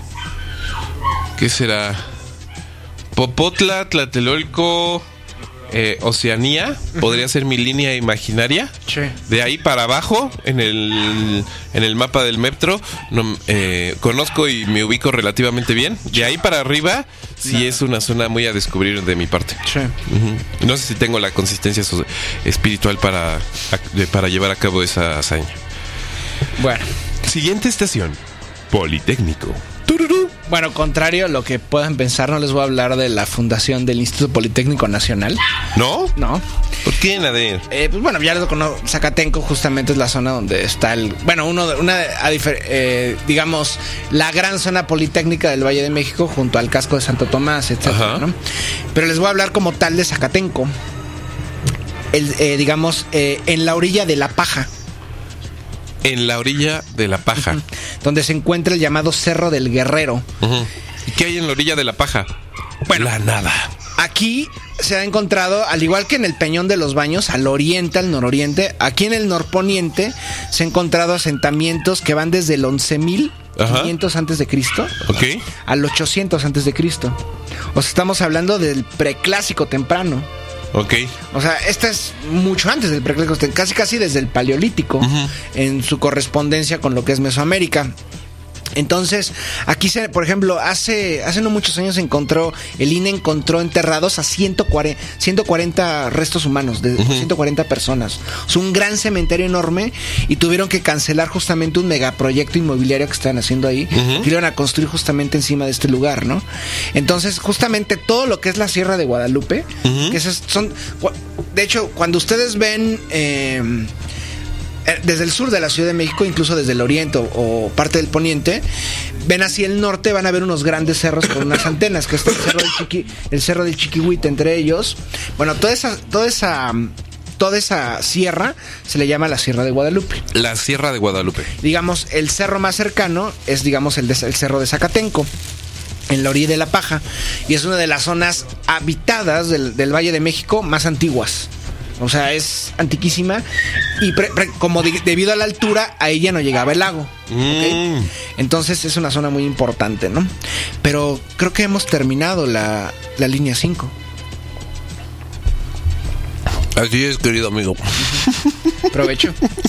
¿qué será? Popotla, Tlatelolco, Oceanía podría ser mi línea imaginaria. Sí. De ahí para abajo, en el mapa del metro, conozco y me ubico relativamente bien. De ahí para arriba, sí es una zona muy a descubrir de mi parte. Sí. Uh-huh. No sé si tengo la consistencia espiritual para llevar a cabo esa hazaña. Bueno. Siguiente estación, Politécnico. ¡Tururú! Bueno, contrario a lo que puedan pensar, no les voy a hablar de la fundación del Instituto Politécnico Nacional. ¿No? No. ¿Por qué, Nader? Pues bueno, ya les conozco. Zacatenco justamente es la zona donde está digamos, la gran zona politécnica del Valle de México junto al casco de Santo Tomás, etcétera, ¿no? Pero les voy a hablar como tal de Zacatenco. Digamos, en la orilla de La Paja. En la orilla de La Paja. Donde se encuentra el llamado Cerro del Guerrero. ¿Y qué hay en la orilla de La Paja? Bueno, la nada. Aquí se ha encontrado, al igual que en el Peñón de los Baños, al oriente, al nororiente, aquí en el norponiente se han encontrado asentamientos que van desde el 11.500 antes de Cristo al 800 antes de Cristo. O sea, estamos hablando del preclásico temprano. O sea, esta es mucho antes del preclásico, casi desde el Paleolítico, en su correspondencia con lo que es Mesoamérica. Entonces, aquí, por ejemplo, hace no muchos años el INE encontró enterrados a 140 restos humanos, de 140 personas. Es un gran cementerio enorme y tuvieron que cancelar justamente un megaproyecto inmobiliario que estaban haciendo ahí, que iban a construir justamente encima de este lugar, ¿no? Entonces, justamente todo lo que es la Sierra de Guadalupe, que de hecho, cuando ustedes ven desde el sur de la Ciudad de México, incluso desde el oriente o parte del poniente, ven hacia el norte, van a ver unos grandes cerros con unas antenas, que es el cerro del Chiquihuite entre ellos. Bueno, toda esa sierra se le llama la Sierra de Guadalupe. La Sierra de Guadalupe. Digamos, el cerro más cercano es, digamos, el cerro de Zacatenco, en la orilla de La Paja, y es una de las zonas habitadas del Valle de México más antiguas. O sea, es antiquísima. Y como debido a la altura, ahí ya no llegaba el lago. Entonces es una zona muy importante, ¿no? Pero creo que hemos terminado la línea 5. Así es, querido amigo. Provecho.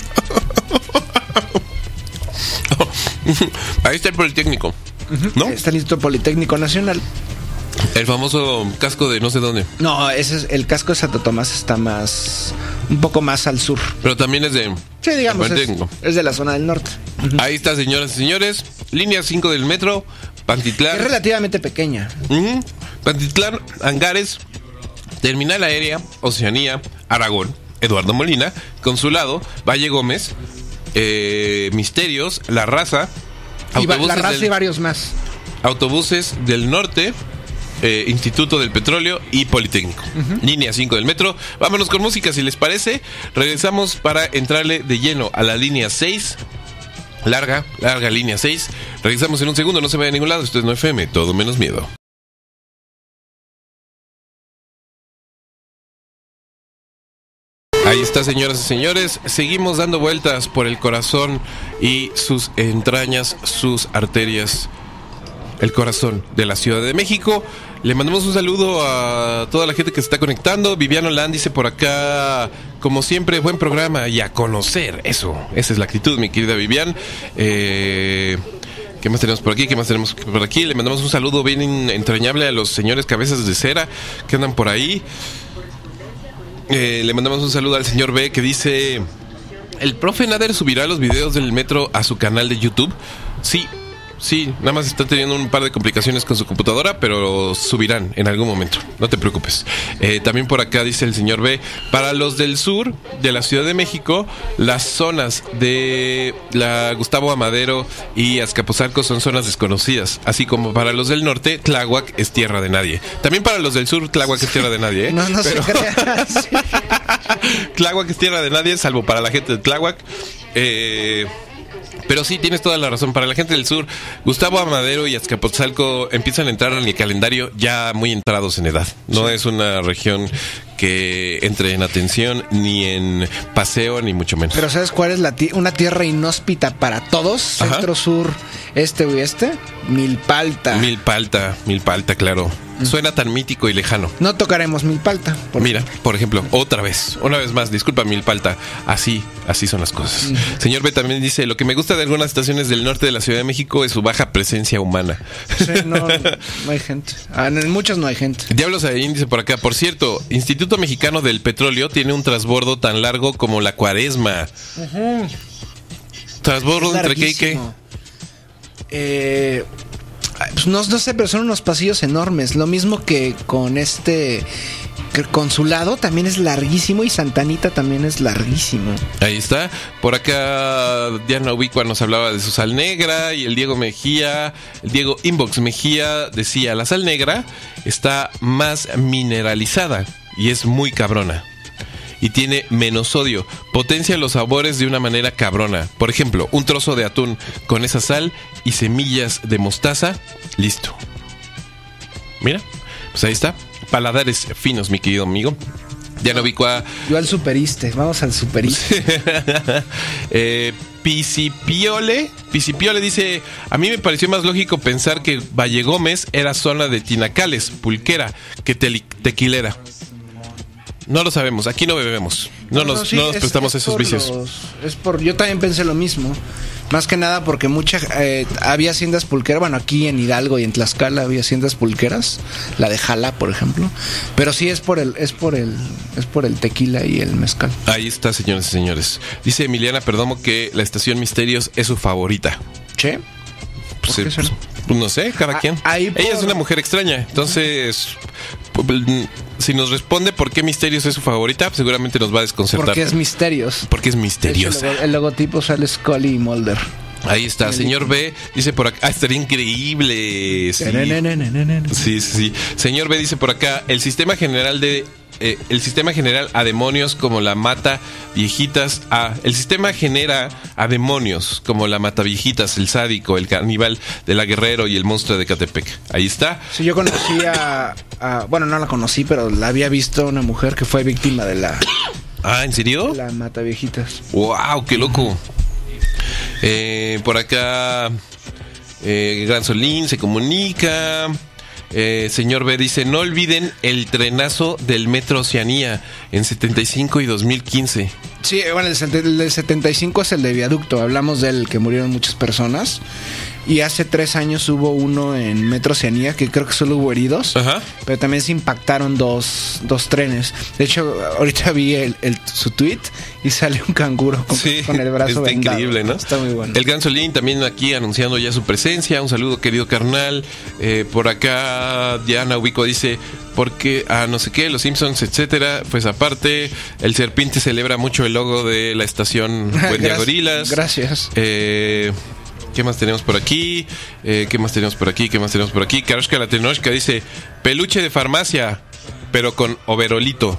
Ahí está el Politécnico, ¿no? Está el Instituto Politécnico Nacional. El famoso casco de no sé dónde. No, ese es el casco de Santo Tomás, está un poco más al sur. Pero también es de... Sí, digamos, es de la zona del norte. Ahí está, señoras y señores. Línea 5 del metro, Pantitlán. Es relativamente pequeña. Pantitlán, Angares, Terminal Aérea, Oceanía, Aragón, Eduardo Molina, Consulado, Valle Gómez, Misterios, La Raza, y varios más. Autobuses del Norte, Instituto del Petróleo y Politécnico. Línea 5 del metro. Vámonos con música, si les parece. Regresamos para entrarle de lleno a la línea 6. Larga línea 6. Regresamos en un segundo, no se vaya a ningún lado. Esto es No FM, todo menos miedo. Ahí está, señoras y señores. Seguimos dando vueltas por el corazón y sus entrañas, sus arterias. El corazón de la Ciudad de México. Le mandamos un saludo a toda la gente que se está conectando. Viviano Land dice por acá, como siempre, buen programa y a conocer. Esa es la actitud, mi querida Vivian. ¿Qué más tenemos por aquí? Le mandamos un saludo bien entrañable a los señores cabezas de cera que andan por ahí. Le mandamos un saludo al señor B que dice: ¿el profe Nader subirá los videos del metro a su canal de YouTube? Sí, nada más está teniendo un par de complicaciones con su computadora, pero subirán en algún momento, no te preocupes. También por acá dice el señor B: para los del sur de la Ciudad de México, las zonas de la Gustavo Amadero y Azcapotzalco son zonas desconocidas, así como para los del norte, Tláhuac es tierra de nadie. También para los del sur, Tláhuac es tierra de nadie, ¿eh? No se crea. Sí. Tláhuac es tierra de nadie, salvo para la gente de Tláhuac. Pero sí, tienes toda la razón. Para la gente del sur, Gustavo Amadero y Azcapotzalco empiezan a entrar en el calendario ya muy entrados en edad. No es una región que entre en atención, ni en paseo, ni mucho menos. Pero ¿sabes cuál es una tierra inhóspita para todos? Centro, sur, este, oeste. Milpalta, claro. Suena tan mítico y lejano. No tocaremos Milpalta. Mira, por ejemplo, una vez más, disculpa Milpalta, así son las cosas. Señor B también dice, lo que me gusta de algunas estaciones del norte de la Ciudad de México es su baja presencia humana. Sí, no hay gente. En muchas no hay gente. Diablos ahí dice por acá, por cierto, Instituto Mexicano del Petróleo tiene un transbordo tan largo como la Cuaresma. ¿Transbordo entre qué y qué? Pues no sé, pero son unos pasillos enormes. Lo mismo que con el Consulado también es larguísimo y Santanita también es larguísimo. Ahí está. Por acá Diana Ubicua nos hablaba de su sal negra y el Diego Inbox Mejía decía, la sal negra está más mineralizada y es muy cabrona. Y tiene menos sodio, potencia los sabores de una manera cabrona. Por ejemplo, un trozo de atún con esa sal y semillas de mostaza, listo. Mira, pues ahí está. Paladares finos, mi querido amigo. Diana Ubicua. Yo al Superiste, vamos al Superiste. Pisipiole dice, a mí me pareció más lógico pensar que Valle Gómez era zona de tinacales, pulquera, que tequilera. No lo sabemos, aquí no bebemos. No nos prestamos esos vicios. Yo también pensé lo mismo. Más que nada porque había haciendas pulqueras. Bueno, aquí en Hidalgo y en Tlaxcala había haciendas pulqueras. La de Jala, por ejemplo. Pero sí es por el tequila y el mezcal. Ahí está, señores y señores. Dice Emiliana Perdomo que la estación Misterios es su favorita. ¿Sí? Pues no sé, cada quien. Ella es una mujer extraña. Entonces, si nos responde por qué Misterios es su favorita, seguramente nos va a desconcertar. Porque es Misterios. Porque es misteriosa. El logotipo sale Scully y Mulder. Ahí está, señor B dice por acá, estaría increíble. Sí. Señor B dice por acá, el sistema general a demonios como la mata viejitas. El sistema genera a demonios como la mata viejitas, el sádico, el caníbal de la Guerrero y el monstruo de Catepec. Ahí está. Sí, yo conocí bueno, no la conocí, pero la había visto una mujer que fue víctima de la... ¿En serio? La mata viejitas. ¡Wow! ¡Qué loco! Por acá Gran Solín se comunica. Señor B dice, no olviden el trenazo del Metro Oceanía en 75 y 2015. Sí, bueno, el del 75 es el de Viaducto. Hablamos del que murieron muchas personas. Y hace 3 años hubo uno en Metro Oceanía, que creo que solo hubo heridos. Ajá. Pero también se impactaron dos trenes. De hecho, ahorita vi su tweet y sale un canguro con el brazo está vendado. Increíble, ¿no? Está muy bueno. El Gran Solín también aquí anunciando ya su presencia. Un saludo, querido carnal. Por acá Diana Ubico dice, porque no sé qué, los Simpsons, etcétera. Pues aparte, el Serpinte celebra mucho el logo de la estación Buen Día Gorilas. Gracias. ¿Qué más tenemos por aquí? ¿Qué más tenemos por aquí? Karoshka la Tenochka dice, peluche de farmacia, pero con overolito.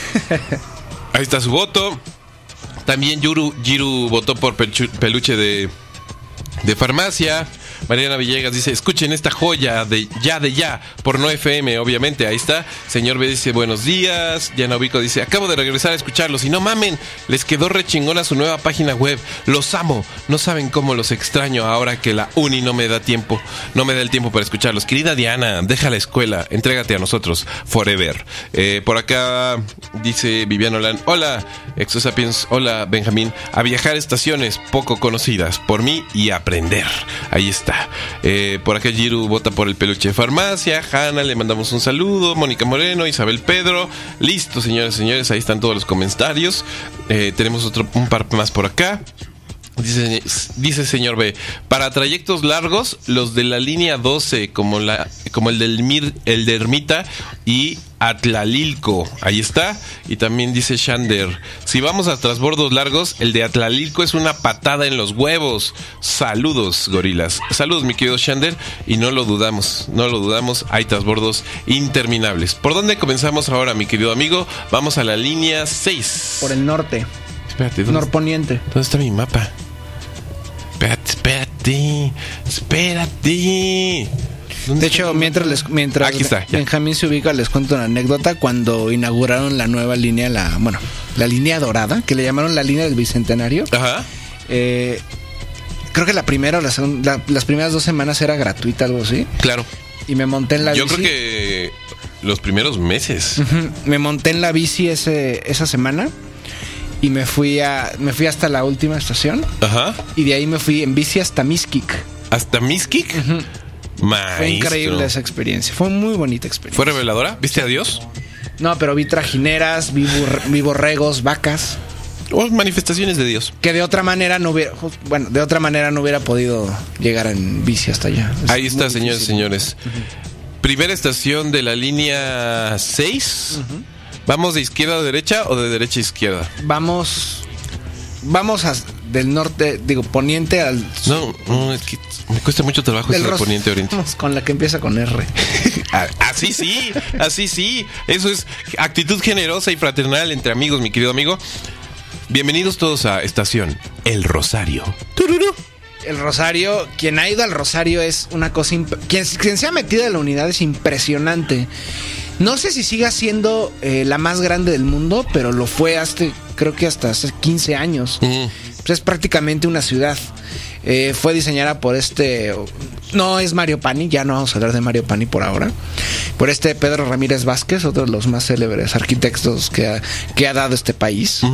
Ahí está su voto. También Giru votó por peluche de farmacia. Mariana Villegas dice, escuchen esta joya de ya, por No FM, obviamente, ahí está. Señor B dice, buenos días. Diana Ubico dice, acabo de regresar a escucharlos y no mamen, les quedó re chingona su nueva página web. Los amo, no saben cómo los extraño ahora que la uni no me da el tiempo para escucharlos. Querida Diana, deja la escuela, entrégate a nosotros, forever. Por acá dice Viviana Olan, hola, Exosapiens, hola Benjamín, a viajar estaciones poco conocidas, por mí y aprender. Ahí está. Por acá Giru vota por el peluche de farmacia. Hanna, le mandamos un saludo. Mónica Moreno, Isabel Pedro. Listo, señores, ahí están todos los comentarios. Tenemos un par más por acá. Dice señor B, para trayectos largos, los de la línea 12, como el de Ermita y Atlalilco, ahí está. Y también dice Shander, si vamos a transbordos largos, el de Atlalilco es una patada en los huevos. Saludos, gorilas. Saludos, mi querido Shander. Y no lo dudamos, hay transbordos interminables. ¿Por dónde comenzamos ahora, mi querido amigo? Vamos a la línea 6. Por el norte. Espérate, norponiente. ¿Dónde está mi mapa? Espérate. De hecho, mientras aquí está, Benjamín se ubica, les cuento una anécdota. Cuando inauguraron la nueva línea, la línea dorada, que le llamaron la línea del Bicentenario. Ajá. Creo que la primera o las primeras 2 semanas era gratuita, algo así. Claro. Y me monté en la Yo bici. creo que los primeros meses. Me monté en la bici esa semana y me fui hasta la última estación. Ajá. Y de ahí me fui en bici hasta Mixquic. ¿Hasta Mixquic? Maestro. Fue increíble esa experiencia. Fue muy bonita experiencia. ¿Fue reveladora? ¿Viste a Dios? No, pero vi trajineras, vi borregos, vacas. O manifestaciones de Dios. Que de otra manera no hubiera podido llegar en bici hasta allá. Ahí está, señores y señores. Primera estación de la línea 6. ¿Vamos de izquierda a derecha o de derecha a izquierda? Vamos del norte, poniente al sur. No, es que me cuesta mucho trabajo eso de poniente a oriente. Vamos con la que empieza con R. Así sí. Eso es actitud generosa y fraternal entre amigos, mi querido amigo. Bienvenidos todos a estación El Rosario. ¡Tururú! El Rosario, quien ha ido al Rosario es una cosa... Quien se ha metido en la unidad es impresionante. No sé si siga siendo la más grande del mundo, pero lo fue creo que hasta hace 15 años. Pues es prácticamente una ciudad. Fue diseñada por no es Mario Pani, ya no vamos a hablar de Mario Pani por ahora. Por Pedro Ramírez Vázquez, otro de los más célebres arquitectos que ha dado este país.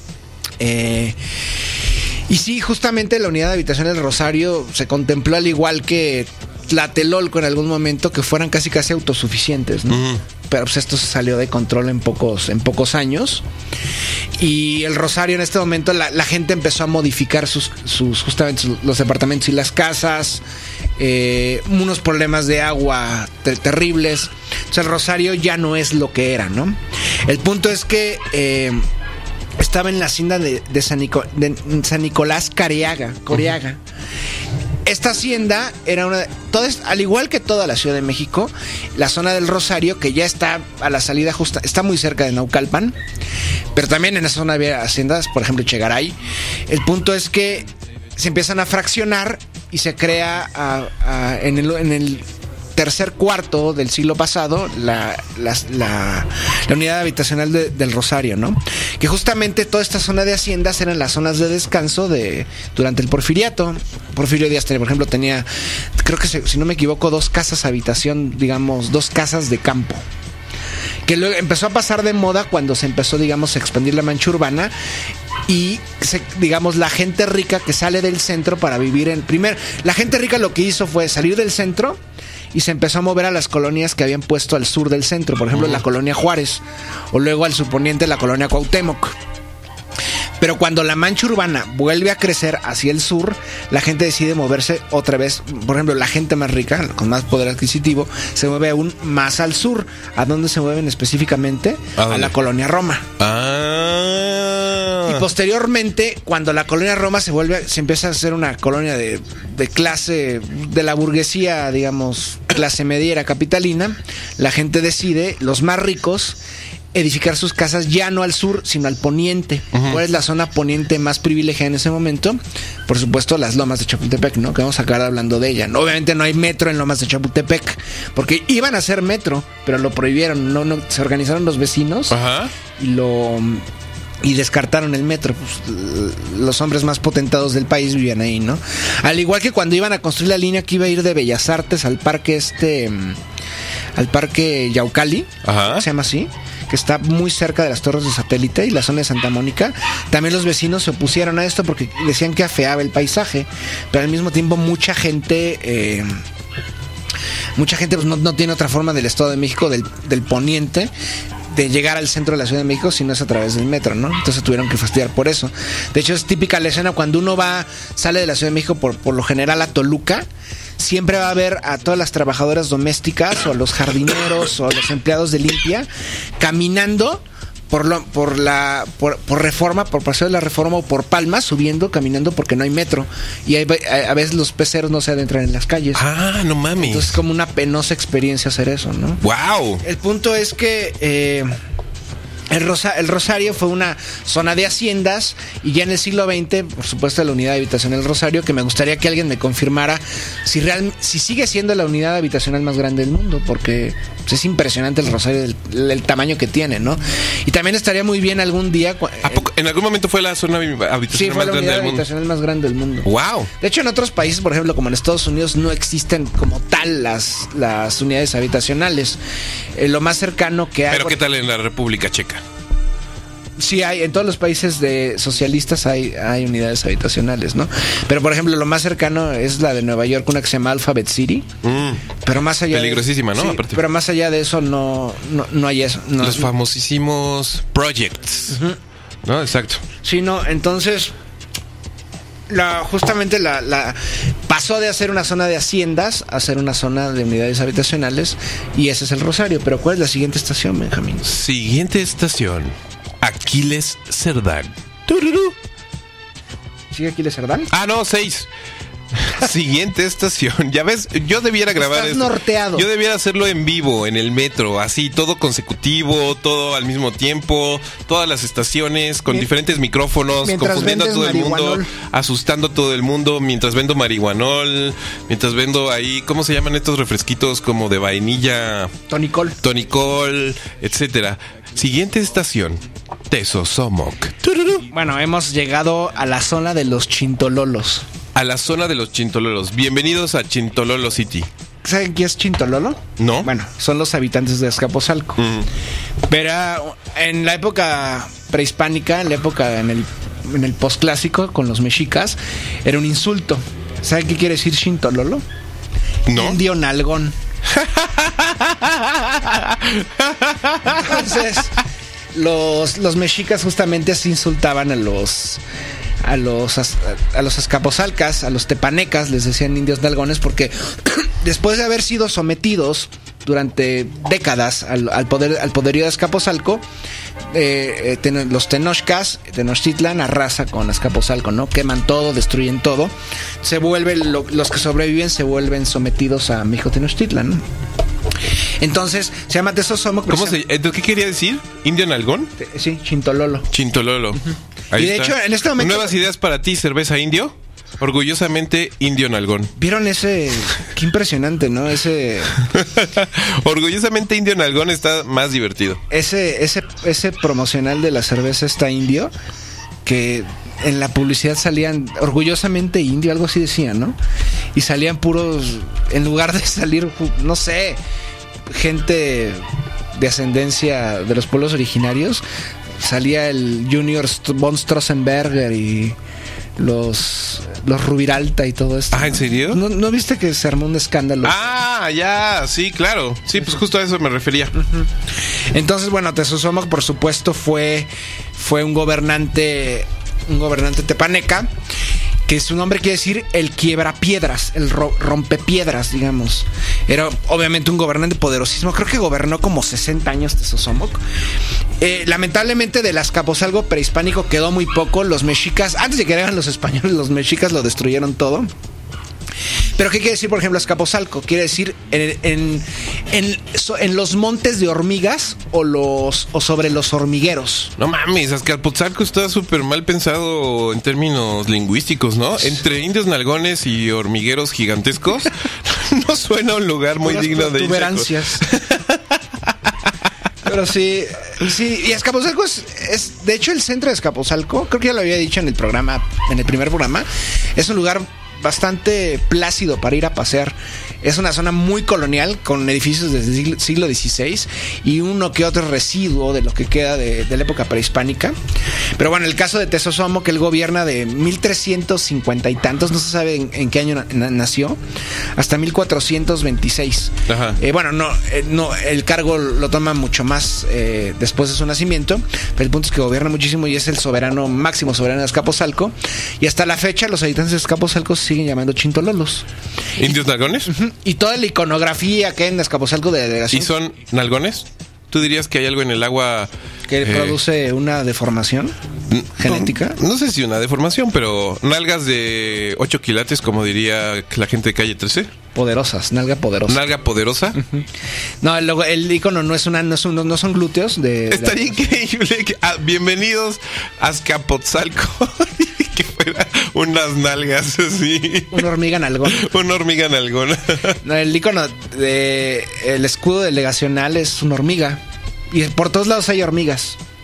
Y sí, justamente la unidad de habitación del Rosario se contempló, al igual que Tlatelolco en algún momento, que fueran casi autosuficientes, ¿no? Pero pues esto se salió de control en pocos años. Y el Rosario en este momento la gente empezó a modificar justamente los departamentos y las casas. Unos problemas de agua terribles. Entonces el Rosario ya no es lo que era, ¿no? El punto es que estaba en la hacienda de San Nicolás Coriaga. Esta hacienda era al igual que toda la Ciudad de México, la zona del Rosario, que ya está a la salida justa, está muy cerca de Naucalpan, pero también en esa zona había haciendas, por ejemplo Chegaray. El punto es que se empiezan a fraccionar y se crea en el tercer cuarto del siglo pasado la unidad habitacional del Rosario, ¿no? Que justamente toda esta zona de haciendas eran las zonas de descanso durante el Porfiriato. Porfirio Díaz, por ejemplo, tenía, creo que si no me equivoco, 2 casas habitación, 2 casas de campo. Que luego empezó a pasar de moda cuando se empezó, a expandir la mancha urbana. Y, la gente rica que sale del centro para vivir la gente rica lo que hizo fue salir del centro y se empezó a mover a las colonias que habían puesto al sur del centro. Por ejemplo, la colonia Juárez, o luego al suponiente la colonia Cuauhtémoc. Pero cuando la mancha urbana vuelve a crecer hacia el sur, la gente decide moverse otra vez. Por ejemplo, la gente más rica, con más poder adquisitivo, se mueve aún más al sur. ¿A dónde se mueven específicamente? A la colonia Roma. Y posteriormente, cuando la colonia Roma se empieza a hacer una colonia de clase, de la burguesía, clase mediera capitalina, la gente decide, los más ricos, edificar sus casas ya no al sur, sino al poniente. ¿Cuál es la zona poniente más privilegiada en ese momento? Por supuesto, las Lomas de Chapultepec, ¿no? Que vamos a acabar hablando de ella. Obviamente no hay metro en Lomas de Chapultepec, porque iban a hacer metro, pero lo prohibieron. No, se organizaron los vecinos y descartaron el metro. Pues, los hombres más potentados del país vivían ahí, ¿no? Al igual que cuando iban a construir la línea que iba a ir de Bellas Artes al parque al parque Yaucali, se llama así, que está muy cerca de las torres de satélite y la zona de Santa Mónica. También los vecinos se opusieron a esto porque decían que afeaba el paisaje, pero al mismo tiempo mucha gente pues no tiene otra forma del Estado de México, del poniente, de llegar al centro de la Ciudad de México si no es a través del metro, ¿no? Entonces tuvieron que fastidiar por eso. De hecho, es típica la escena cuando uno sale de la Ciudad de México por lo general a Toluca. Siempre va a ver a todas las trabajadoras domésticas o a los jardineros o a los empleados de limpia caminando por Reforma, por Paseo de la Reforma o por Palma, caminando porque no hay metro. Y a veces los peceros no se adentran en las calles. No mames. Entonces es como una penosa experiencia hacer eso, ¿no? ¡Wow! El punto es que el Rosario fue una zona de haciendas y ya en el siglo XX, por supuesto, la unidad habitacional del Rosario, que me gustaría que alguien me confirmara si sigue siendo la unidad habitacional más grande del mundo, porque pues, es impresionante el Rosario, el tamaño que tiene, ¿no? Y también estaría muy bien algún día... En algún momento fue la zona Sí, habitacional fue más la grande unidad del mundo. habitacional más grande del mundo. ¡Wow! De hecho, en otros países, por ejemplo, como en Estados Unidos, no existen como tal las unidades habitacionales. Lo más cercano que hay... Pero ¿qué tal en la República Checa? Sí, hay, en todos los países socialistas hay unidades habitacionales, ¿no? Pero, por ejemplo, lo más cercano es la de Nueva York, una que se llama Alphabet City. Pero más allá... Peligrosísima, ¿no? Sí, Aparte. pero más allá de eso no hay eso. No, Los famosísimos projects. ¿No? Exacto. Sí, no, entonces... Justamente pasó de hacer una zona de haciendas a ser una zona de unidades habitacionales, y ese es el Rosario. Pero ¿cuál es la siguiente estación, Benjamín? Siguiente estación. Aquiles Cerdán. ¡Tururú! ¿Sigue Aquiles Cerdán? Ah, no, 6. Siguiente estación. Ya ves, yo debiera grabar Estás esto. norteado. Yo debiera hacerlo en vivo, en el metro, así, todo consecutivo, todo al mismo tiempo, todas las estaciones, con diferentes micrófonos, mientras confundiendo a vendes todo el mundo, marihuanol. asustando a todo el mundo, mientras vendo marihuanol, mientras vendo ahí, ¿cómo se llaman estos refresquitos como de vainilla? Tonicol. Tonicol, etcétera. Siguiente estación. Tesosomoc. Tururú. Bueno, hemos llegado a la zona de los Chintololos. A la zona de los Chintololos. Bienvenidos a Chintololo City. ¿Saben qué es Chintololo? ¿No? Bueno, son los habitantes de Azcapotzalco. Pero en la época prehispánica, en la época en el posclásico con los mexicas, era un insulto. ¿Saben qué quiere decir Chintololo? ¿No? Indio nalgón. Entonces, los mexicas justamente así insultaban a los azcapotzalcas, a los tepanecas, les decían indios nalgones, porque después de haber sido sometidos durante décadas al poderío de Azcapotzalco, los Tenochtitlan arrasa con Azcapotzalco, ¿no? Queman todo, destruyen todo. Los que sobreviven se vuelven sometidos a México Tenochtitlan, ¿no? Entonces se llama Tesosomoc. Entonces, ¿qué quería decir? ¿Indio nalgón? Sí, Chintololo. Chintololo. Ahí Y de está. hecho, en este momento... Nuevas ideas para ti, cerveza indio. Orgullosamente indio nalgón. ¿Vieron ese? Qué impresionante, ¿no? Orgullosamente indio nalgón está más divertido. Ese promocional de la cerveza está indio, que en la publicidad salían orgullosamente indio, algo así decían, ¿no? Y salían puros, en lugar de salir, no sé, gente de ascendencia de los pueblos originarios, salía el Junior von Strossenberger y los Rubiralta y todo esto. Ah, ¿en serio? ¿No viste que se armó un escándalo? Ah, ya, sí, claro. Sí, pues justo a eso me refería. Entonces, bueno, Tesosomoc, por supuesto, fue un gobernante tepaneca, que su nombre quiere decir el quiebrapiedras, el rompepiedras, digamos. Era obviamente un gobernante poderosísimo. Creo que gobernó como 60 años Tesosomoc. Lamentablemente del Azcapotzalco prehispánico quedó muy poco. Los mexicas, antes de que llegaran los españoles, los mexicas lo destruyeron todo. Pero ¿qué quiere decir, por ejemplo, Azcapotzalco? Quiere decir en los montes de hormigas o sobre los hormigueros. No mames, Azcapotzalco está súper mal pensado en términos lingüísticos, ¿no? Entre indios nalgones y hormigueros gigantescos, no suena un lugar muy digno de irse. Pero sí, y Azcapotzalco es de hecho el centro de Azcapotzalco, creo que ya lo había dicho en el primer programa, es un lugar bastante plácido para ir a pasear. Es una zona muy colonial, con edificios desde el siglo XVI y uno que otro residuo de lo que queda de la época prehispánica. Pero bueno, el caso de Tesosomoc, que él gobierna de 1350 y tantos, no se sabe en qué año nació, hasta 1426. Ajá. No, el cargo lo toma mucho más después de su nacimiento, pero el punto es que gobierna muchísimo y es el máximo soberano de Azcapotzalco, y hasta la fecha los habitantes de Azcapotzalco se siguen llamando chintololos. ¿Indios nalgones? Y toda la iconografía que hay en Azcapotzalco de delegación. ¿Y son nalgones? ¿Tú dirías que hay algo en el agua que produce una deformación genética? No sé si una deformación, pero nalgas de 8 quilates, como diría la gente de calle 13. Poderosas, nalga poderosa. ¿Nalga poderosa? No, el icono no son glúteos. Estaría increíble. Bienvenidos a Azcapotzalco. Que fuera unas nalgas así. Una hormiga nalgón. Una hormiga nalgón. No, el icono el escudo delegacional es una hormiga. Y por todos lados hay hormigas.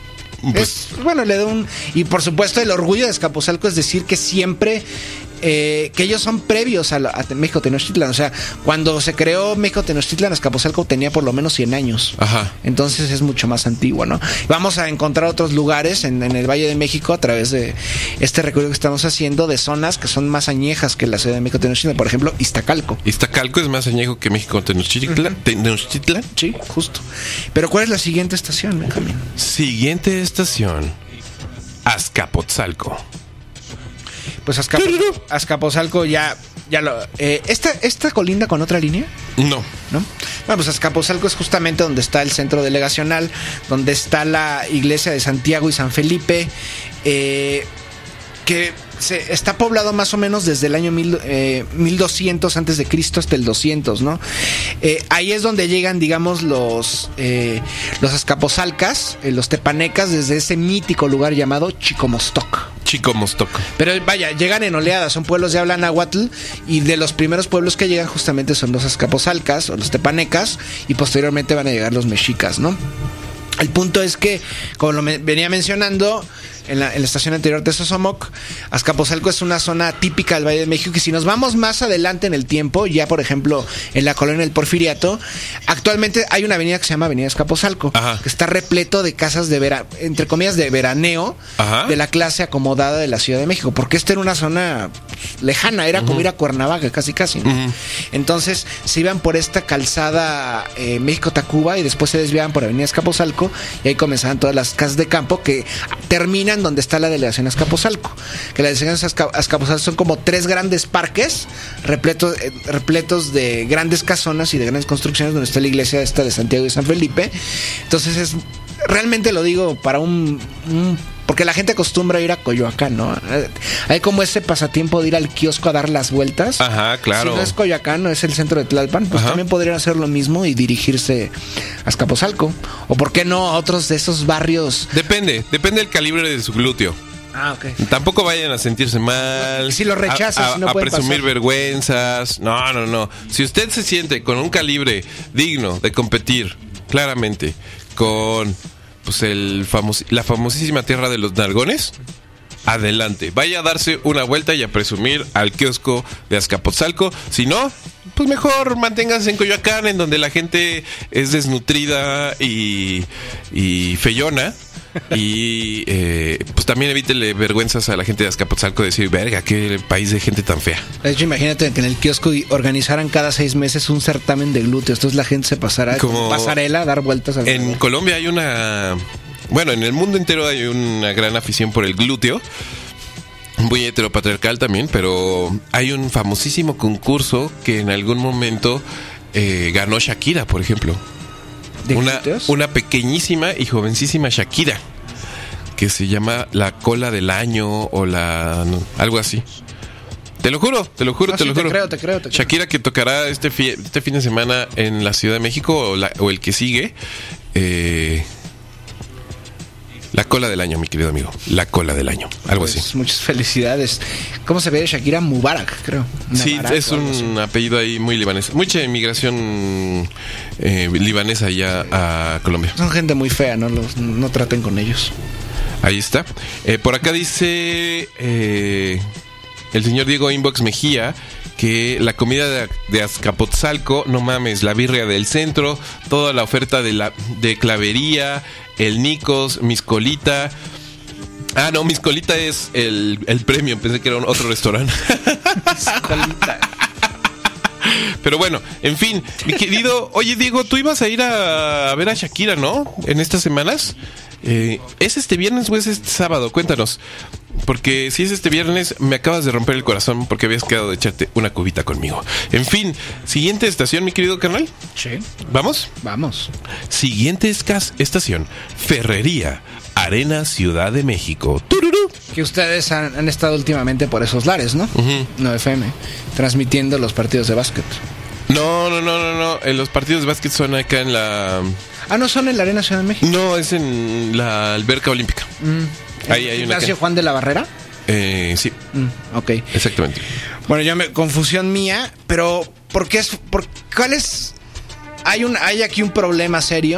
Pues, Bueno, le da un... Y por supuesto el orgullo de Azcapotzalco es decir que siempre... que ellos son previos a México Tenochtitlan. O sea, cuando se creó México Tenochtitlan, Azcapotzalco tenía por lo menos 100 años. Ajá. Entonces es mucho más antiguo, ¿no? Vamos a encontrar otros lugares en el Valle de México a través de este recorrido que estamos haciendo de zonas que son más añejas que la ciudad de México Tenochtitlan. Por ejemplo, Iztacalco. Iztacalco es más añejo que México Tenochtitlan. ¿Tenochtitlan? Sí, justo. Pero ¿cuál es la siguiente estación, Benjamín? Siguiente estación. Azcapotzalco. Pues Azcapotzalco ya lo... ¿Esta colinda con otra línea? No. ¿No? Bueno, pues Azcapotzalco es justamente donde está el centro delegacional, donde está la iglesia de Santiago y San Felipe, que está poblado más o menos desde el año 1200 antes de Cristo hasta el 200, ¿no? Ahí es donde llegan, digamos, los azcapotzalcas, los tepanecas, desde ese mítico lugar llamado Chicomostoc. Pero vaya, llegan en oleadas, son pueblos de habla náhuatl, y de los primeros pueblos que llegan justamente son los azcapotzalcas o los tepanecas, y posteriormente van a llegar los mexicas, ¿no? El punto es que, como lo venía mencionando en la estación anterior de Sosomoc, Azcapotzalco es una zona típica del Valle de México, y si nos vamos más adelante en el tiempo, ya por ejemplo en la colonia del Porfiriato, actualmente hay una avenida que se llama Avenida Azcapotzalco, que está repleto de casas de entre comillas de veraneo, de la clase acomodada de la Ciudad de México, porque esta era una zona lejana, era como ir a Cuernavaca casi, ¿no? Entonces se iban por esta calzada México-Tacuba y después se desviaban por Avenida Azcapotzalco, y ahí comenzaban todas las casas de campo que terminan donde está la delegación Azcapotzalco, que la delegación Azcapotzalco son como 3 grandes parques repletos de grandes casonas y de grandes construcciones, donde está la iglesia esta de Santiago y San Felipe. Entonces realmente lo digo para porque la gente acostumbra a ir a Coyoacán, ¿no? Hay como ese pasatiempo de ir al kiosco a dar las vueltas. Ajá, claro. Si no es Coyoacán, no es el centro de Tlalpan, pues también podrían hacer lo mismo y dirigirse a Azcapotzalco. O por qué no a otros de esos barrios. Depende del calibre de su glúteo. Ok. Tampoco vayan a sentirse mal. Si lo rechazas, si no a pueden presumir pasar. vergüenzas. No. Si usted se siente con un calibre digno de competir, claramente, con pues la famosísima tierra de los nalgones, adelante. Vaya a darse una vuelta y a presumir al kiosco de Azcapotzalco. Si no, pues mejor manténgase en Coyoacán, en donde la gente es desnutrida y feyona. Y pues también evítele vergüenzas a la gente de Azcapotzalco de decir, verga, qué país de gente tan fea. De hecho, imagínate que en el kiosco organizaran cada 6 meses un certamen de glúteos. Entonces la gente se pasará como pasarela a dar vueltas alrededor. En Colombia hay bueno, en el mundo entero hay una gran afición por el glúteo, muy heteropatriarcal también, pero hay un famosísimo concurso que en algún momento ganó Shakira, por ejemplo. Una pequeñísima y jovencísima Shakira, que se llama la cola del año o algo así. Te lo juro. Te creo. Shakira, que tocará este fin de semana en la Ciudad de México o el que sigue. La cola del año, mi querido amigo. La cola del año. Algo pues, así. Muchas felicidades. ¿Cómo se ve Shakira? Mubarak, creo. Sí, es un apellido ahí muy libanés. Mucha inmigración libanesa allá a Colombia. Son gente muy fea, no traten con ellos. Ahí está. Por acá dice el señor Diego Inbox Mejía que la comida de Azcapotzalco, no mames, la birria del centro, toda la oferta de clavería, el Nicos, Miscolita. Ah, no, Miscolita es el premio, pensé que era otro restaurante. Miscolita. Pero bueno, en fin, mi querido, oye Diego, tú ibas a ir a ver a Shakira, ¿no? En estas semanas. ¿Es este viernes o es este sábado? Cuéntanos. Porque si es este viernes, me acabas de romper el corazón porque habías quedado de echarte una cubita conmigo. En fin, siguiente estación, mi querido carnal. Sí. ¿Vamos? Vamos. Siguiente estación, Ferrería, Arena, Ciudad de México. ¡Tururú! Que ustedes han estado últimamente por esos lares, ¿no? No FM, transmitiendo los partidos de básquet. No. Los partidos de básquet son acá en la... Ah, ¿no son en la Arena Ciudad de México? No, es en la alberca olímpica. Ahí hay una... ¿Ignacio Juan de la Barrera? Sí. Ok. Exactamente. Bueno, confusión mía, pero ¿cuál es? Hay aquí un problema serio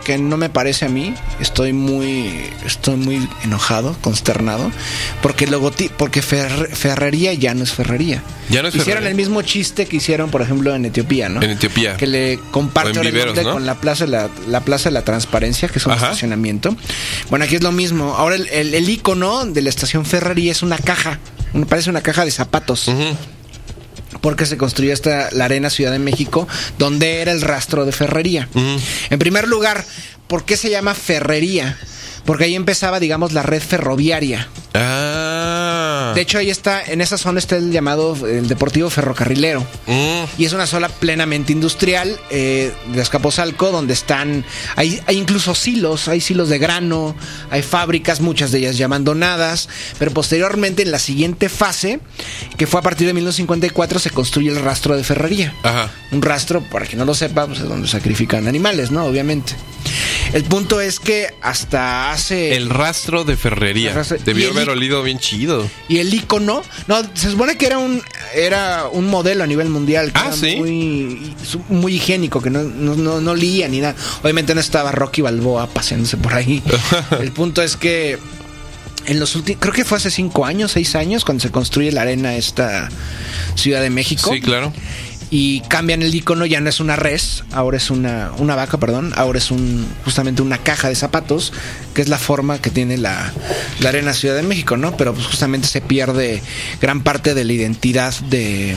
que no me parece a mí. Estoy muy enojado, consternado, porque ferrería ya no es ferrería. Ya no es Hicieron ferrería. el mismo chiste que hicieron, por ejemplo, en Etiopía, ¿no? En Etiopía. Que le comparten el Viveros, nombre ¿no? con la Plaza de la Transparencia, que es un Ajá. estacionamiento. Bueno, aquí es lo mismo. Ahora el icono de la estación ferrería es una caja. Parece una caja de zapatos. Ujú. Porque se construyó la Arena Ciudad de México, donde era el rastro de ferrería. Ujú. En primer lugar, ¿por qué se llama ferrería? Porque ahí empezaba, digamos, la red ferroviaria. Ah. De hecho, ahí está, en esa zona está el Deportivo Ferrocarrilero. Y es una zona plenamente industrial de Azcapotzalco, donde hay incluso silos, hay silos de grano, hay fábricas, muchas de ellas ya abandonadas, pero posteriormente en la siguiente fase, que fue a partir de 1954, se construye el rastro de ferrería. Ajá. Un rastro, para quien no lo sepa, pues es donde sacrifican animales, ¿no? Obviamente. El punto es que hasta hace... El rastro de ferrería. El rastro- Debió y el haber olido bien chido. Y el icono, no, se supone que era un modelo a nivel mundial, que Ah, era ¿sí? muy higiénico, que no olía ni nada. Obviamente no estaba Rocky Balboa paseándose por ahí. El punto es que en los últimos, creo que fue hace 5 años, 6 años, cuando se construye la arena esta Ciudad de México. Sí, claro. Y cambian el icono, ya no es una res, ahora es una vaca, perdón, ahora es justamente una caja de zapatos, que es la forma que tiene la Arena Ciudad de México, ¿no? Pero pues justamente se pierde gran parte de la identidad de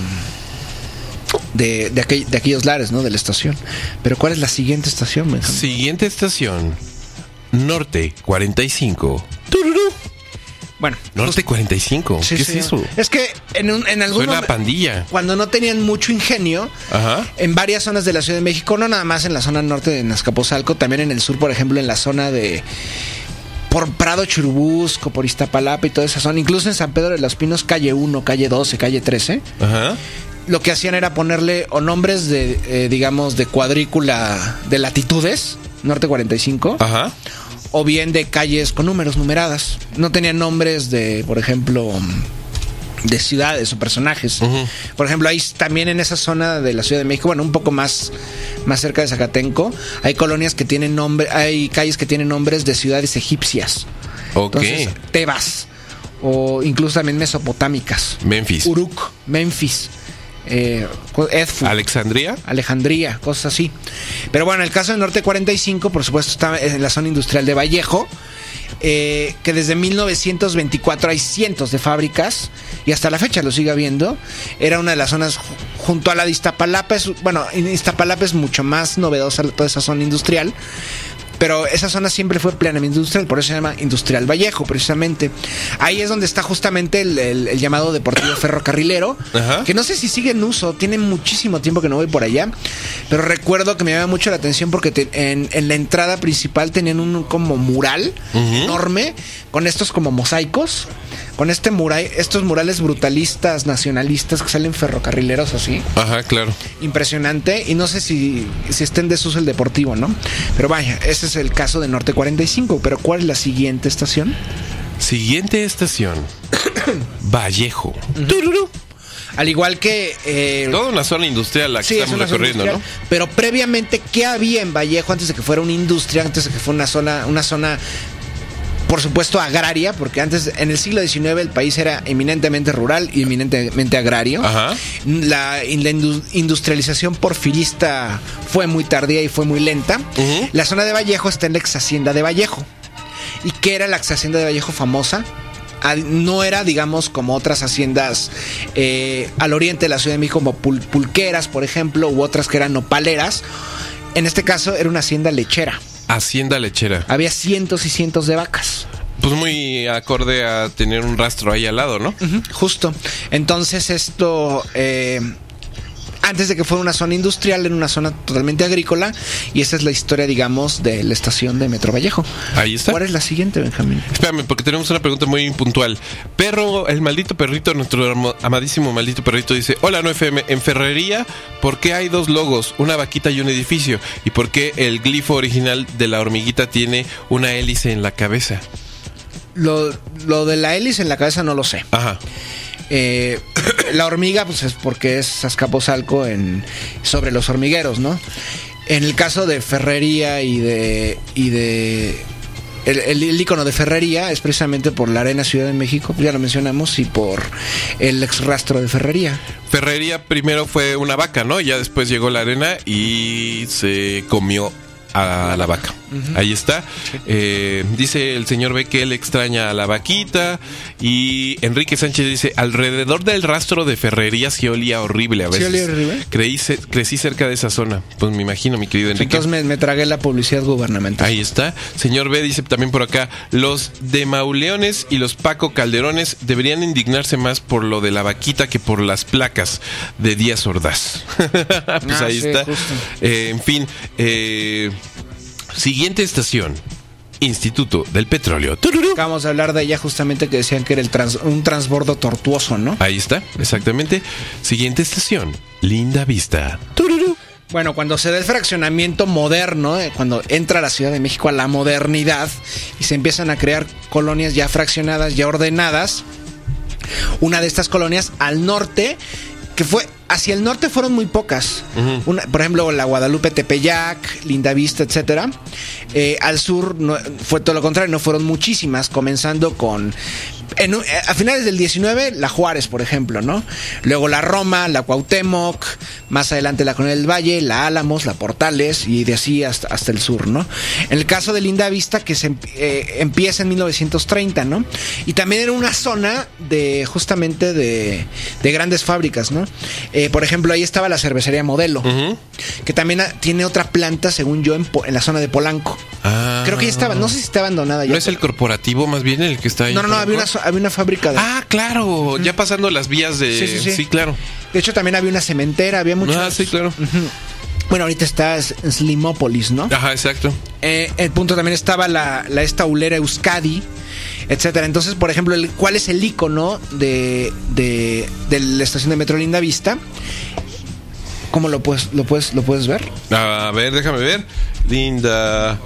aquellos lares, ¿no? De la estación. Pero ¿cuál es la siguiente estación, Benjamín? Siguiente estación. Norte 45. ¡Tururú! Bueno, Norte 45. sí, ¿Qué sí. es eso? Es que en algunos... Suena a pandilla. Cuando no tenían mucho ingenio, Ajá. en varias zonas de la Ciudad de México, no nada más en la zona norte de Azcapotzalco, también en el sur, por ejemplo, en la zona por Prado Churubusco, por Iztapalapa y toda esa zona, incluso en San Pedro de los Pinos, calle 1, calle 12, calle 13, Ajá. lo que hacían era ponerle o nombres digamos, de cuadrícula de latitudes, norte 45, Ajá. o bien de calles con números numeradas. No tenían nombres de, por ejemplo, de ciudades o personajes. Ujú. Por ejemplo, ahí también en esa zona de la Ciudad de México, bueno, un poco más cerca de Zacatenco, hay colonias que tienen hay calles que tienen nombres de ciudades egipcias. Ok. Entonces, Tebas, o incluso también mesopotámicas. Memphis. Uruk, Memphis, Edfu. Alexandria. Alejandría, cosas así. Pero bueno, el caso del Norte 45, por supuesto, está en la zona industrial de Vallejo, que desde 1924 hay cientos de fábricas y hasta la fecha lo sigue habiendo. Era una de las zonas junto a la de Iztapalapa. Iztapalapa es mucho más novedosa toda esa zona industrial. Pero esa zona siempre fue plenamente industrial, por eso se llama Industrial Vallejo, precisamente. Ahí es donde está justamente el llamado Deportivo Ferrocarrilero, Ajá. que no sé si sigue en uso, tiene muchísimo tiempo que no voy por allá, pero recuerdo que me llama mucho la atención porque en la entrada principal tenían un como mural enorme, con estos como mosaicos, con estos murales brutalistas, nacionalistas que salen ferrocarrileros así. Ajá, claro. Impresionante, y no sé si está en desuso el deportivo, ¿no? Pero vaya, ese es el caso de Norte 45. Pero ¿cuál es la siguiente estación? Siguiente estación. Vallejo. Tururú. Al igual que... Toda una zona industrial la que sí, es estamos una zona recorriendo, ¿no? industrial, pero previamente, ¿qué había en Vallejo antes de que fuera una industria, antes de que fuera una zona por supuesto agraria? Porque antes, en el siglo XIX, el país era eminentemente rural y eminentemente agrario. Ajá. La industrialización porfirista fue muy tardía y fue muy lenta. Ujú. La zona de Vallejo está en la ex hacienda de Vallejo. ¿Y qué era la ex hacienda de Vallejo famosa? No era, digamos, como otras haciendas al oriente de la Ciudad de México, como pulqueras, por ejemplo, u otras que eran nopaleras. En este caso era una hacienda lechera. Hacienda lechera. Había cientos y cientos de vacas. Pues muy acorde a tener un rastro ahí al lado, ¿no? Justo. Entonces esto, antes de que fuera una zona industrial, era una zona totalmente agrícola. Y esa es la historia, digamos, de la estación de Metro Vallejo. Ahí está. ¿Cuál es la siguiente, Benjamín? Espérame, porque tenemos una pregunta muy puntual. Perro, el maldito perrito, nuestro amadísimo maldito perrito dice: hola, no FM, en ferrería, ¿por qué hay 2 logos, una vaquita y un edificio? ¿Y por qué el glifo original de la hormiguita tiene una hélice en la cabeza? Lo de la hélice en la cabeza no lo sé. Ajá. La hormiga, pues es porque es Azcapotzalco sobre los hormigueros, ¿no? En el caso de ferrería y de el icono de ferrería es precisamente por la Arena Ciudad de México, ya lo mencionamos, y por el ex rastro de ferrería. Ferrería primero fue una vaca, ¿no? Ya después llegó la arena y se comió a la vaca. Ahí está. Dice el señor B que él extraña a la vaquita. Y Enrique Sánchez dice: alrededor del rastro de ferrería sí olía horrible a veces. ¿Sí olía horrible? Crecí cerca de esa zona. Pues me imagino, mi querido Enrique. Entonces me tragué la publicidad gubernamental. Ahí está. Señor B dice también por acá: los de Mauleones y los Paco Calderones deberían indignarse más por lo de la vaquita que por las placas de Díaz Ordaz. Pues ahí sí, está. En fin, siguiente estación: Instituto del Petróleo. ¡Tururú! Acabamos de hablar de ella justamente, que decían que era un transbordo tortuoso, ¿no? Ahí está, exactamente. Siguiente estación: Linda Vista. ¡Tururú! Bueno, cuando se da el fraccionamiento moderno, cuando entra la Ciudad de México a la modernidad y se empiezan a crear colonias ya fraccionadas, ya ordenadas, una de estas colonias al norte, que fue hacia el norte, fueron muy pocas. Por ejemplo, la Guadalupe Tepeyac, Linda Vista, etcétera. Al sur fue todo lo contrario, no fueron muchísimas, comenzando con a finales del 19, la Juárez, por ejemplo, ¿no? Luego la Roma, la Cuauhtémoc, más adelante la Colonia del Valle, la Álamos, la Portales, y de así hasta el sur, ¿no? En el caso de Linda Vista, que se empieza en 1930, ¿no? Y también era una zona justamente de grandes fábricas, ¿no? Por ejemplo, ahí estaba la cervecería Modelo, que también tiene otra planta, según yo, en la zona de Polanco. Creo que ya estaba, no sé si está abandonada ya. ¿No es el corporativo más bien el que está ahí? No, había una fábrica de... claro, ya pasando las vías de... Sí, claro. De hecho, también había una cementera, había muchas... sí, claro. Bueno, ahorita está Slimópolis, ¿no? Ajá, exacto. El punto también estaba esta ulera Euskadi, etcétera. Entonces, por ejemplo, ¿cuál es el icono de la estación de metro Linda Vista? ¿Cómo lo puedes ver? A ver, déjame ver. Linda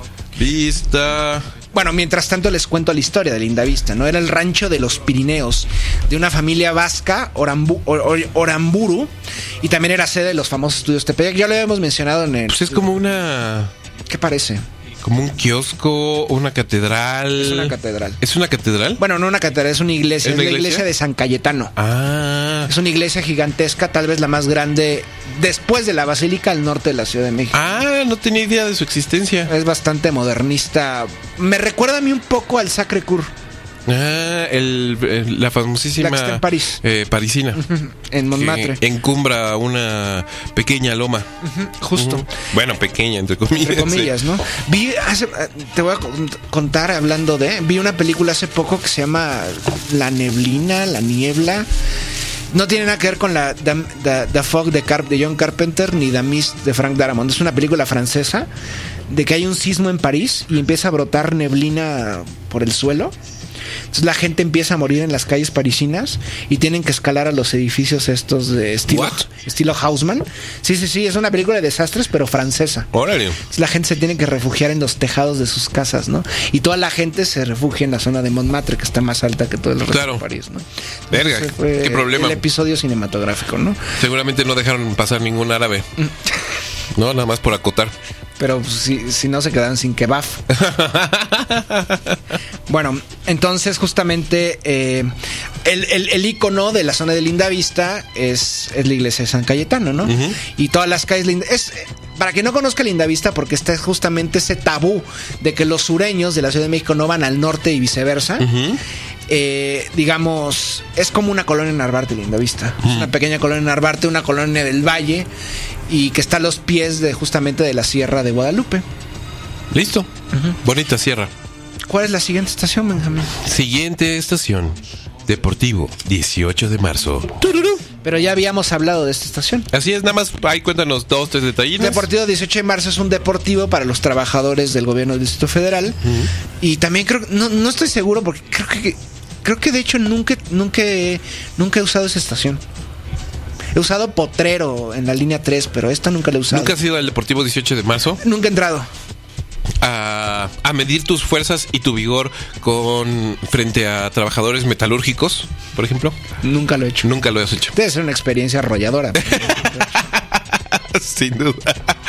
Vista. Bueno, mientras tanto les cuento la historia de Linda Vista, ¿no? Era el rancho de los Pirineos, de una familia vasca, Oramburu, y también era sede de los famosos estudios Tepeyac. Ya lo habíamos mencionado en el... Pues es como una... ¿Qué parece? Como un kiosco, una catedral. Es una catedral. ¿Es una catedral? Bueno, no una catedral, es una iglesia. ¿Es la iglesia de San Cayetano. Es una iglesia gigantesca, tal vez la más grande después de la Basílica al norte de la Ciudad de México. No tenía idea de su existencia. Es bastante modernista. Me recuerda a mí un poco al Sacré-Cœur. La famosísima... La que está en París. Parisina. En Montmartre. Que encumbra una pequeña loma. Justo. Bueno, pequeña, entre comillas. Entre comillas, ¿no? Te voy a contar, hablando vi una película hace poco que se llama La Neblina, La Niebla. No tiene nada que ver con la The Fog de John Carpenter ni The Mist de Frank Darabont. Es una película francesa de que hay un sismo en París y empieza a brotar neblina por el suelo. Entonces la gente empieza a morir en las calles parisinas y tienen que escalar a los edificios estos de estilo Haussmann. Sí, es una película de desastres, pero francesa. Órale. Entonces la gente se tiene que refugiar en los tejados de sus casas, ¿no? Y toda la gente se refugia en la zona de Montmartre, que está más alta que todo el resto de París, ¿no? Verga, qué problema. El episodio cinematográfico, ¿no? Seguramente no dejaron pasar ningún árabe. No, nada más por acotar. Pero si no, se quedan sin kebab. Bueno, entonces justamente el icono de la zona de Linda Vista es la iglesia de San Cayetano, ¿no? Y todas las calles para quien no conozca Linda Vista, porque está justamente ese tabú de que los sureños de la Ciudad de México no van al norte y viceversa. Digamos, es como una colonia en Narvarte, Linda Vista. Es una pequeña colonia en Narvarte, una colonia del Valle, y que está a los pies justamente de la Sierra de Guadalupe. Listo. Bonita sierra. ¿Cuál es la siguiente estación, Benjamín? Siguiente estación: Deportivo 18 de marzo. ¡Tururú! Pero ya habíamos hablado de esta estación. Así es, nada más ahí cuéntanos 2-3 detallitos. Deportivo 18 de marzo es un deportivo para los trabajadores del gobierno del Distrito Federal. Y también no estoy seguro, porque creo que de hecho nunca he usado esa estación. He usado Potrero en la línea 3, pero esta nunca la he usado. ¿Nunca has ido al Deportivo 18 de marzo? Nunca he entrado. A medir tus fuerzas y tu vigor frente a trabajadores metalúrgicos, por ejemplo. Nunca lo he hecho. Nunca lo has hecho. Debe ser una experiencia arrolladora. Sin duda.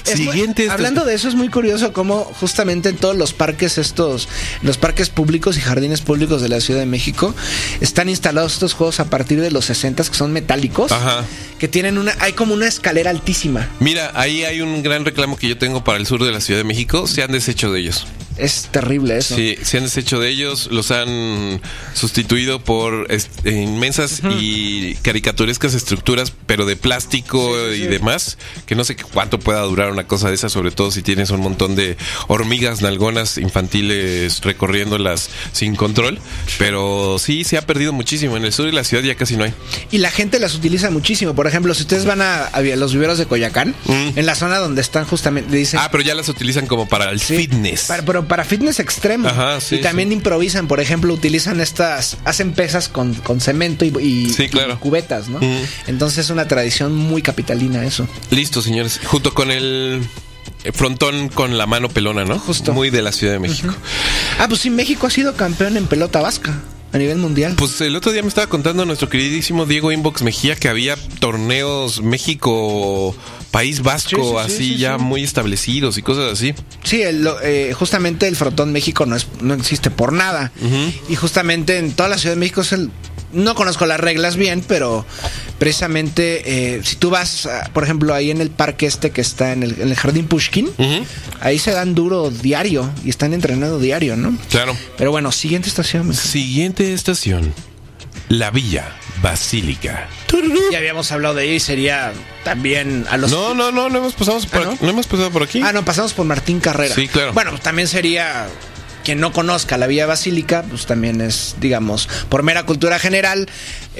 Hablando de eso, es muy curioso cómo justamente en todos los parques los parques públicos y jardines públicos de la Ciudad de México están instalados estos juegos a partir de los 60 que son metálicos. Ajá. Que tienen hay como una escalera altísima. Mira, ahí hay un gran reclamo que yo tengo para el sur de la Ciudad de México. Se han deshecho de ellos. Es terrible eso. Sí, se han deshecho de ellos, los han sustituido por inmensas y caricaturescas estructuras, pero de plástico y demás, que no sé cuánto pueda durar una cosa de esa, sobre todo si tienes un montón de hormigas nalgonas infantiles recorriéndolas sin control, pero sí, se ha perdido muchísimo. En el sur de la ciudad ya casi no hay. Y la gente las utiliza muchísimo. Por ejemplo, si ustedes van a los viveros de Coyoacán, en la zona donde están justamente, dicen... pero ya las utilizan como para el fitness. Pero para fitness extremo. Ajá, sí, y también improvisan, por ejemplo, utilizan hacen pesas con cemento y cubetas, ¿no? Entonces es una tradición muy capitalina eso. Listo, señores. Junto con el frontón con la mano pelona, ¿no? Justo. Muy de la Ciudad de México. Pues sí, México ha sido campeón en pelota vasca a nivel mundial. Pues el otro día me estaba contando nuestro queridísimo Diego Inbox Mejía que había torneos México, País Vasco, muy establecidos y cosas así. Sí, justamente el frontón México no existe por nada. Y justamente en toda la Ciudad de México no conozco las reglas bien, pero precisamente si tú vas, por ejemplo, ahí en el parque que está en el Jardín Pushkin, ahí se dan duro diario y están entrenando diario, ¿no? Claro. Pero bueno, siguiente estación. Siguiente estación, la Villa Basílica. Ya habíamos hablado de ella y sería también a los... No hemos pasado por aquí. ¿No hemos pasado por aquí? No, pasamos por Martín Carrera. Sí, claro. Bueno, también sería... Quien no conozca la Villa Basílica, pues también es, digamos, por mera cultura general,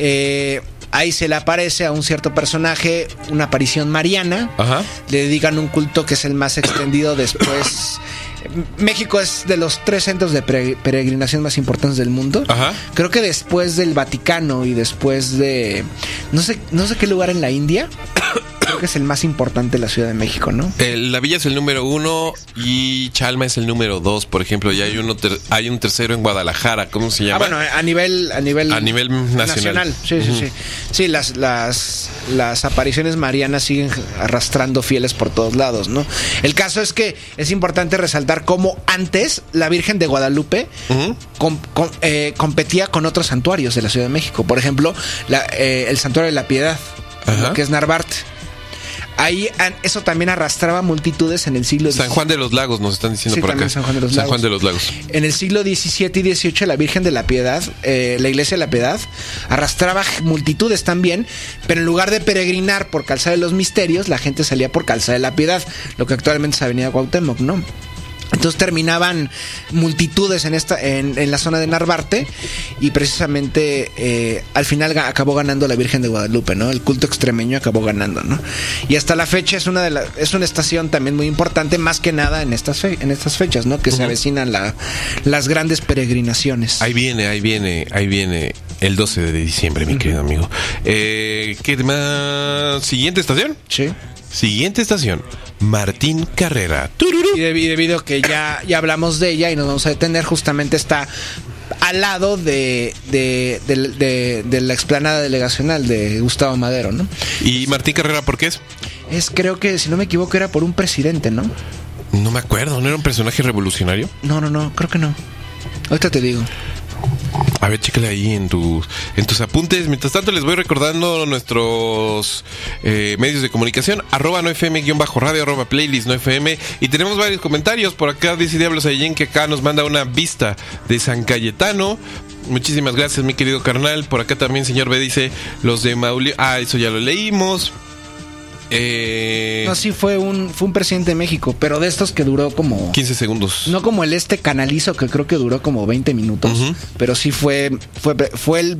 ahí se le aparece a un cierto personaje una aparición mariana. Ajá. Le dedican un culto que es el más extendido después. México es de los 3 centros de peregrinación más importantes del mundo. Ajá. Creo que después del Vaticano y después de no sé qué lugar en la India. Creo que es el más importante de la Ciudad de México, ¿no? La Villa es el número 1 y Chalma es el número 2, por ejemplo. Y hay un tercero en Guadalajara. ¿Cómo se llama? Bueno, a nivel nacional. Sí, sí. Sí, las apariciones marianas siguen arrastrando fieles por todos lados, ¿no? El caso es que es importante resaltar cómo antes la Virgen de Guadalupe competía con otros santuarios de la Ciudad de México. Por ejemplo, el Santuario de la Piedad, que es Narvarte. Ahí eso también arrastraba multitudes en el siglo XVII. San Juan de los Lagos nos están diciendo por acá. San Juan de los Lagos. En el siglo XVII y XVIII la Virgen de la Piedad, la Iglesia de la Piedad, arrastraba multitudes también, pero en lugar de peregrinar por Calzada de los Misterios, la gente salía por Calzada de la Piedad, lo que actualmente es Avenida Cuauhtémoc, ¿no? Entonces terminaban multitudes en la zona de Narvarte y precisamente al final acabó ganando la Virgen de Guadalupe, ¿no? El culto extremeño acabó ganando, ¿no? Y hasta la fecha es una estación también muy importante, más que nada en estas fechas, ¿no? Que se avecinan las grandes peregrinaciones. Ahí viene el 12 de diciembre, mi querido amigo. ¿Qué más? ¿Siguiente estación? Sí. Siguiente estación, Martín Carrera. Y debido a que ya hablamos de ella y nos vamos a detener, justamente está al lado de la explanada delegacional de Gustavo Madero, ¿no? ¿Y Martín Carrera por qué es? Creo que, si no me equivoco, era por un presidente, ¿no? No me acuerdo, ¿no era un personaje revolucionario? No, creo que no. Ahorita te digo. A ver, chécale ahí en tus apuntes. Mientras tanto, les voy recordando nuestros medios de comunicación. @nofm_radio, @playlist nofm. Y tenemos varios comentarios. Por acá dice Diablos Ayen que acá nos manda una vista de San Cayetano. Muchísimas gracias, mi querido carnal. Por acá también, señor B, dice los de Maulio. Eso ya lo leímos. No, sí, fue un presidente de México, pero de estos que duró como 15 segundos. No como el Canalizo, que creo que duró como 20 minutos. Pero sí fue el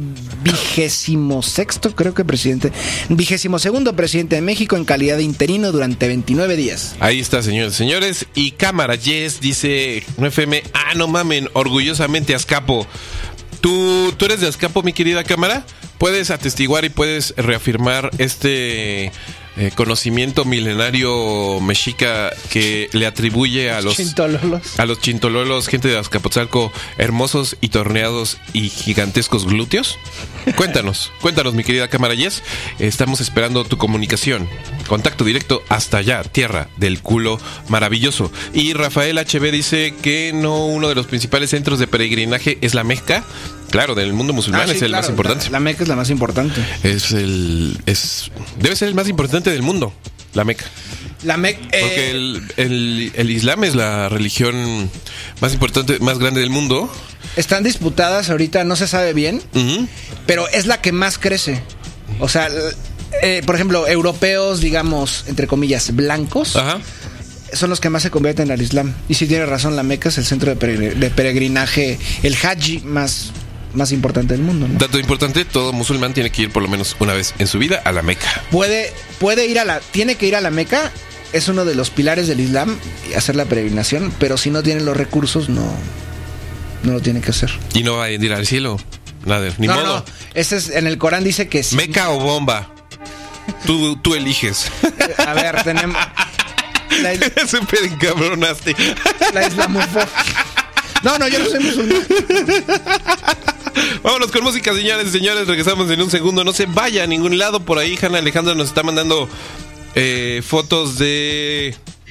26º, creo que presidente, 22º presidente de México en calidad de interino durante 29 días. Ahí está, señores, señores. Y Cámara Yes dice 9FM, no mamen, orgullosamente Azcapo. ¿Tú eres de Azcapo, mi querida Cámara? ¿Puedes atestiguar y puedes reafirmar conocimiento milenario mexica que le atribuye a los chintololos, gente de Azcapotzalco, hermosos y torneados y gigantescos glúteos? Cuéntanos, mi querida cámara Yes. Estamos esperando tu comunicación. Contacto directo hasta allá, tierra del culo maravilloso. Y Rafael HB dice que uno de los principales centros de peregrinaje es la Meca. Claro, del mundo musulmán es el más importante. La Meca es la más importante. Debe ser el más importante del mundo, la Meca. Porque el Islam es la religión más importante, más grande del mundo. Están disputadas ahorita, no se sabe bien, pero es la que más crece. O sea, por ejemplo, europeos, digamos, entre comillas, blancos, ajá, son los que más se convierten al Islam. Y si tiene razón, la Meca es el centro de peregrinaje, el Hajj más importante del mundo, ¿no? Dato importante, todo musulmán tiene que ir por lo menos una vez en su vida a la Meca. Tiene que ir a la Meca, es uno de los pilares del Islam, hacer la peregrinación, pero si no tiene los recursos, no lo tiene que hacer. Y no va a ir al cielo, nada, ni modo. No, en el Corán dice que sí. Meca o bomba, tú eliges. A ver, tenemos... Súper encabronaste. La islamofobia. No, yo no soy musulmán. Vámonos con música, señores y señores. Regresamos en un segundo. No se vaya a ningún lado. Por ahí, Hanna Alejandra nos está mandando fotos de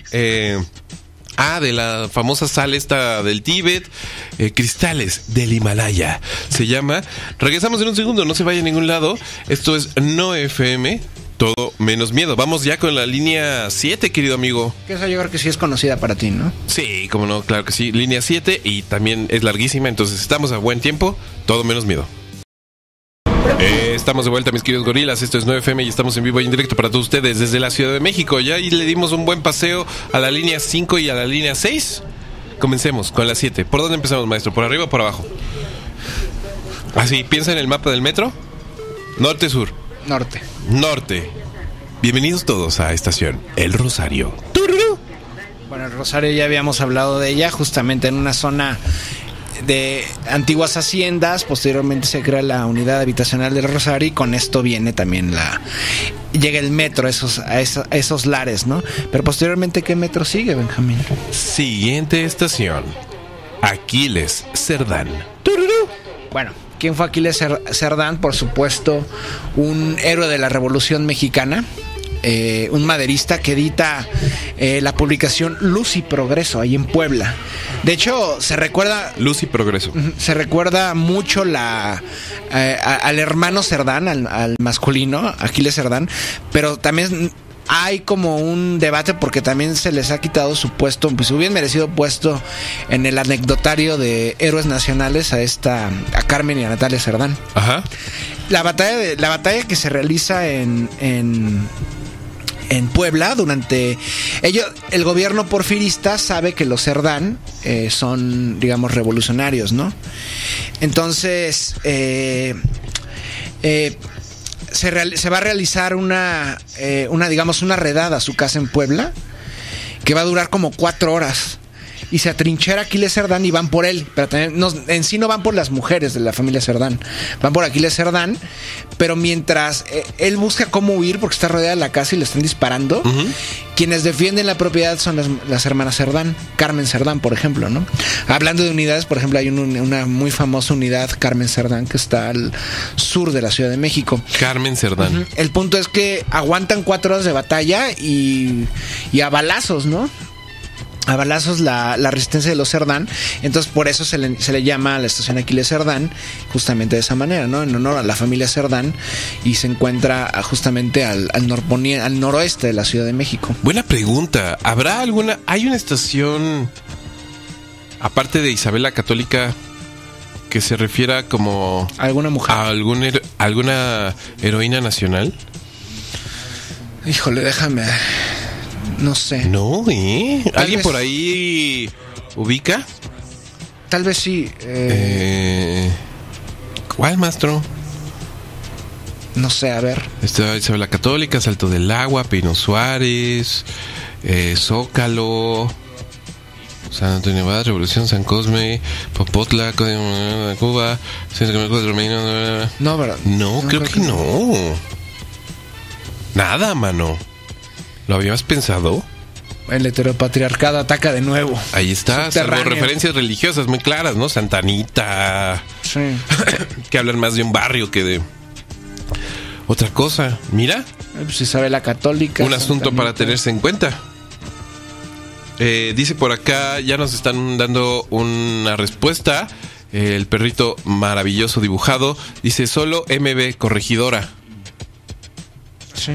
la famosa sal esta del Tíbet. Cristales del Himalaya se llama. Regresamos en un segundo. No se vaya a ningún lado. Esto es No FM. Todo menos miedo. Vamos ya con la línea 7, querido amigo. Que esa yo creo que sí es conocida para ti, ¿no? Sí, cómo no, claro que sí. Línea 7 y también es larguísima, entonces estamos a buen tiempo. Todo menos miedo. Estamos de vuelta, mis queridos gorilas. Esto es 9FM y estamos en vivo y en directo para todos ustedes desde la Ciudad de México. Ya ahí le dimos un buen paseo a la línea 5 y a la línea 6. Comencemos con la 7. ¿Por dónde empezamos, maestro? ¿Por arriba o por abajo? Así, piensa en el mapa del metro. Norte-sur. Norte. Bienvenidos todos a estación El Rosario. ¡Tururú! Bueno, el Rosario ya habíamos hablado de ella, justamente en una zona de antiguas haciendas. Posteriormente se crea la unidad habitacional del Rosario y con esto viene también llega el metro a esos lares, ¿no? Pero posteriormente, ¿qué metro sigue, Benjamín? Siguiente estación, Aquiles Cerdán. ¡Tururú! Bueno, ¿quién fue Aquiles Cerdán? Por supuesto, un héroe de la Revolución Mexicana, un maderista que edita la publicación Luz y Progreso ahí en Puebla. De hecho, se recuerda... Luz y Progreso. Se recuerda mucho al hermano Cerdán, al masculino, Aquiles Cerdán, pero también... hay como un debate porque también se les ha quitado su puesto, pues su bien merecido puesto en el anecdotario de héroes nacionales a Carmen y a Natalia Cerdán. Ajá. La batalla que se realiza en Puebla durante el gobierno porfirista sabe que los Cerdán son, digamos, revolucionarios, ¿no? Entonces se va a realizar una redada a su casa en Puebla que va a durar como 4 horas y se atrinchera Aquiles Cerdán y van por él, pero también en sí no van por las mujeres de la familia Cerdán, van por Aquiles Cerdán, pero mientras él busca cómo huir porque está rodeada la casa y le están disparando, quienes defienden la propiedad son las hermanas Cerdán, Carmen Cerdán, por ejemplo, ¿no? Hablando de unidades, por ejemplo, hay una muy famosa unidad, Carmen Cerdán, que está al sur de la Ciudad de México. Carmen Cerdán. El punto es que aguantan 4 horas de batalla y a balazos, ¿no? A balazos la resistencia de los Cerdán. Entonces por eso se le llama a la estación Aquiles Cerdán justamente de esa manera, ¿no? En honor a la familia Cerdán, y se encuentra justamente al noroeste de la Ciudad de México. Buena pregunta. ¿Hay una estación aparte de Isabel la Católica que se refiera como alguna mujer, a alguna heroína nacional? Híjole, déjame... No sé. No, ¿alguien por ahí ubica? Tal vez sí. ¿Cuál, maestro? No sé, a ver. Está Isabel la Católica, Salto del Agua, Pino Suárez, Zócalo, San Antonio Abad, Revolución, San Cosme, Popotla, Cuba, No, ¿verdad? No, creo que no. Nada, mano. ¿Lo habías pensado? El heteropatriarcado ataca de nuevo. Ahí está, salvo referencias religiosas muy claras, ¿no? Santa Anita. Sí. Que hablan más de un barrio que de otra cosa. Mira. Pues Isabel la Católica. Un asunto para tenerse en cuenta. Dice por acá, ya nos están dando una respuesta. El perrito maravilloso dibujado. Dice, solo MB Corregidora. Sí.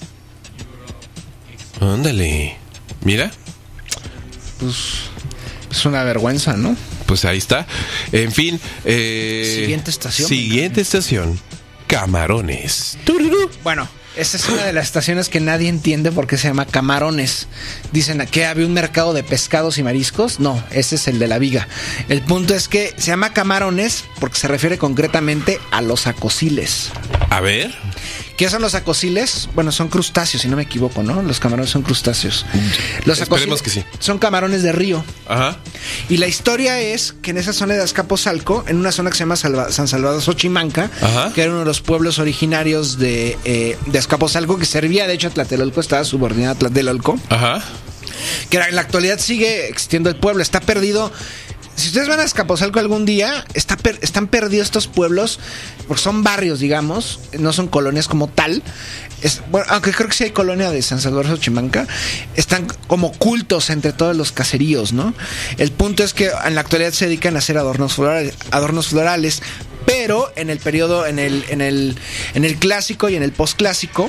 Ándale. Mira. Pues es una vergüenza, ¿no? Pues ahí está. En fin. Siguiente estación. Siguiente estación. Camarones. Bueno, esa es una de las estaciones que nadie entiende por qué se llama Camarones. Dicen que había un mercado de pescados y mariscos. No, ese es el de la Viga. El punto es que se llama Camarones porque se refiere concretamente a los acosiles. A ver. ¿Qué son los acosiles? Bueno, son crustáceos, si no me equivoco, ¿no? Los camarones son crustáceos. Los Esperemos que sí. Son camarones de río. Ajá. Y la historia es que en esa zona de Azcapotzalco, en una zona que se llama San Salvador Xochimanca, ajá, que era uno de los pueblos originarios de Azcapotzalco, que servía, de hecho, a Tlatelolco, estaba subordinado a Tlatelolco. Ajá. Que en la actualidad sigue existiendo el pueblo, está perdido. Si ustedes van a Azcapotzalco algún día, están perdidos estos pueblos, porque son barrios, digamos, no son colonias como tal. Bueno, aunque creo que sí hay colonia de San Salvador Xochimanca, están como ocultos entre todos los caseríos, ¿no? El punto es que en la actualidad se dedican a hacer adornos florales, pero en el periodo, en el clásico y en el posclásico,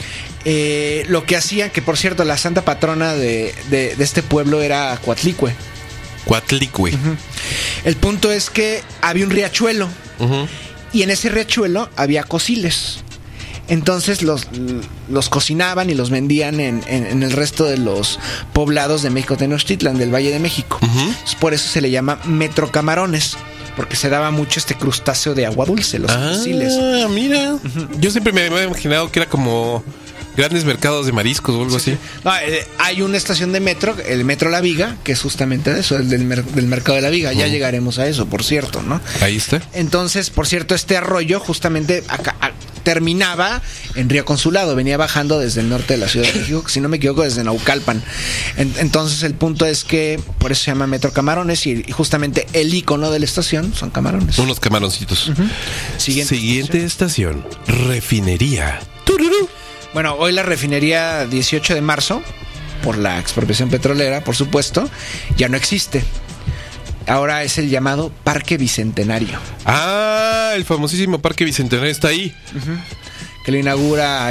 lo que hacían, que por cierto, la santa patrona de este pueblo era Coatlicue. Coatlicue. Uh-huh. El punto es que había un riachuelo, uh-huh, y en ese riachuelo había cociles. Entonces los cocinaban y los vendían en el resto de los poblados de México Tenochtitlan, del Valle de México. Uh-huh. Por eso se le llama metrocamarones, porque se daba mucho este crustáceo de agua dulce, los cociles. Ah, mira. Uh-huh. Yo siempre me había imaginado que era como grandes mercados de mariscos o algo así. No, hay una estación de metro, el Metro La Viga, que es justamente de eso, el del mercado de La Viga. Ya llegaremos a eso, por cierto, ¿no? Ahí está. Entonces, por cierto, este arroyo justamente terminaba en Río Consulado, venía bajando desde el norte de la Ciudad de México, si no me equivoco, desde Naucalpan. Entonces, el punto es que por eso se llama Metro Camarones y justamente el icono de la estación son camarones. Unos camaroncitos. Uh-huh. Siguiente estación. Refinería. ¡Tururú! Bueno, hoy la refinería 18 de marzo, por la expropiación petrolera, por supuesto, ya no existe. Ahora es el llamado Parque Bicentenario. Ah, el famosísimo Parque Bicentenario está ahí. Uh-huh. Que lo inaugura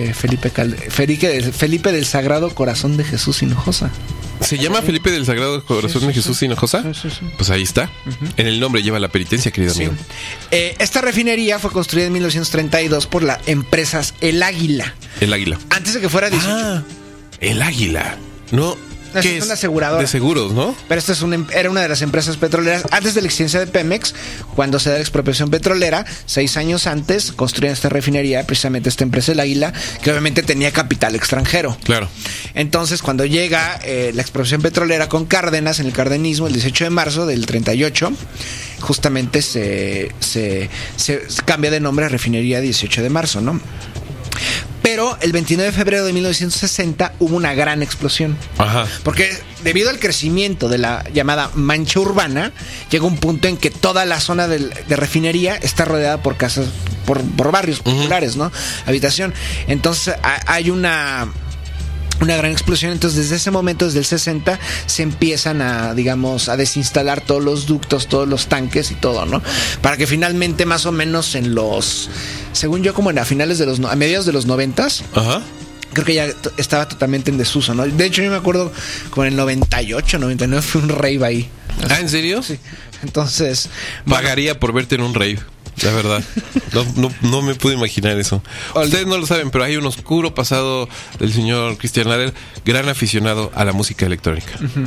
Felipe del Sagrado Corazón de Jesús Hinojosa. ¿Se llama Felipe del Sagrado Corazón de Jesús Hinojosa? Sí. Pues ahí está. Uh-huh. En el nombre lleva la penitencia, querido amigo. Esta refinería fue construida en 1932 por la empresa El Águila. El Águila. Antes de que fuera 18. Ah, El Águila. No. ¿Qué es? Una aseguradora. De seguros, ¿no? Pero esta era una de las empresas petroleras. Antes de la existencia de Pemex, cuando se da la expropiación petrolera, 6 años antes, construyen esta refinería, precisamente esta empresa El Águila, que obviamente tenía capital extranjero. Claro. Entonces, cuando llega la expropiación petrolera con Cárdenas, en el cardenismo, el 18 de marzo del 38, justamente se cambia de nombre a Refinería 18 de marzo, ¿no? Pero el 29 de febrero de 1960 hubo una gran explosión. Ajá. Porque debido al crecimiento de la llamada mancha urbana, llega un punto en que toda la zona de refinería está rodeada por casas, por barrios populares, ¿no? Habitación. Entonces hay una gran explosión. Entonces desde ese momento, desde el 60, se empiezan a desinstalar todos los ductos, todos los tanques y todo, ¿no? Para que finalmente, más o menos según yo, como a mediados de los 90s, ajá, creo que ya estaba totalmente en desuso, ¿no? De hecho, yo me acuerdo como en el 98, 99 fue un rave ahí. ¿Ah, en serio? Sí. Entonces pagaría por verte en un rave. La verdad, no me pude imaginar eso. Ustedes no lo saben, pero hay un oscuro pasado del señor Cristian Lader, gran aficionado a la música electrónica. Uh-huh.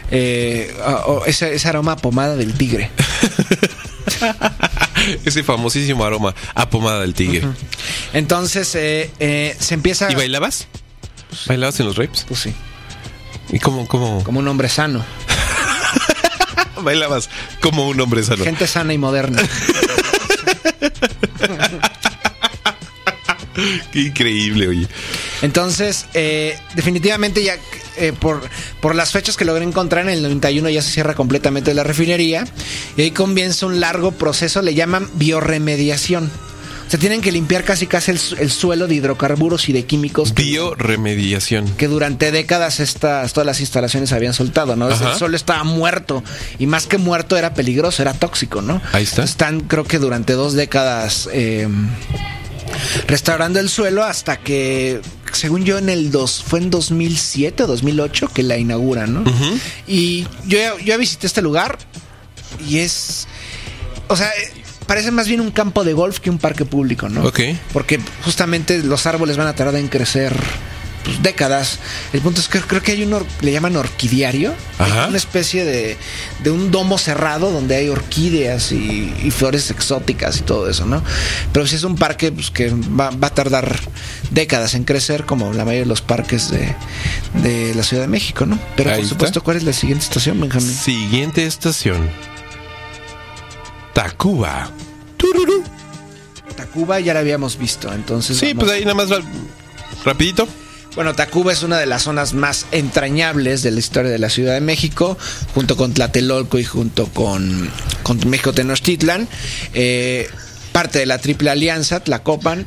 Ese aroma a pomada del tigre. Ese famosísimo aroma a pomada del tigre. Uh-huh. Entonces se empieza. ¿Y bailabas? ¿Bailabas en los raves? Pues sí. ¿Y cómo? Como un hombre sano. Bailabas como un hombre sano. Gente sana y moderna. Qué increíble, oye. Entonces, definitivamente ya por las fechas que logré encontrar, en el 91 ya se cierra completamente la refinería y ahí comienza un largo proceso, le llaman biorremediación. Se tienen que limpiar casi el suelo de hidrocarburos y de químicos. Biorremediación. Que durante décadas todas las instalaciones se habían soltado, ¿no? El suelo estaba muerto y más que muerto era peligroso, era tóxico, ¿no? Ahí está. Están, creo que durante 2 décadas restaurando el suelo hasta que, según yo, fue en 2007 o 2008 que la inauguran, ¿no? Uh-huh. Y yo ya visité este lugar y es... O sea... Parece más bien un campo de golf que un parque público, ¿no? Ok. Porque justamente los árboles van a tardar en crecer pues, décadas. El punto es que creo que hay le llaman orquidiario. Ajá. Una especie de un domo cerrado donde hay orquídeas y flores exóticas y todo eso, ¿no? Pero sí es un parque pues, que va a tardar décadas en crecer, como la mayoría de los parques de la Ciudad de México, ¿no? Pero ahí por supuesto, está. ¿cuál es la siguiente estación, Benjamín? Siguiente estación. Tacuba. Tururú. Tacuba ya la habíamos visto, entonces... Sí, pues ahí nada más va rapidito. Bueno, Tacuba es una de las zonas más entrañables de la historia de la Ciudad de México, junto con Tlatelolco y junto con México Tenochtitlan. Parte de la Triple Alianza, Tlacopan.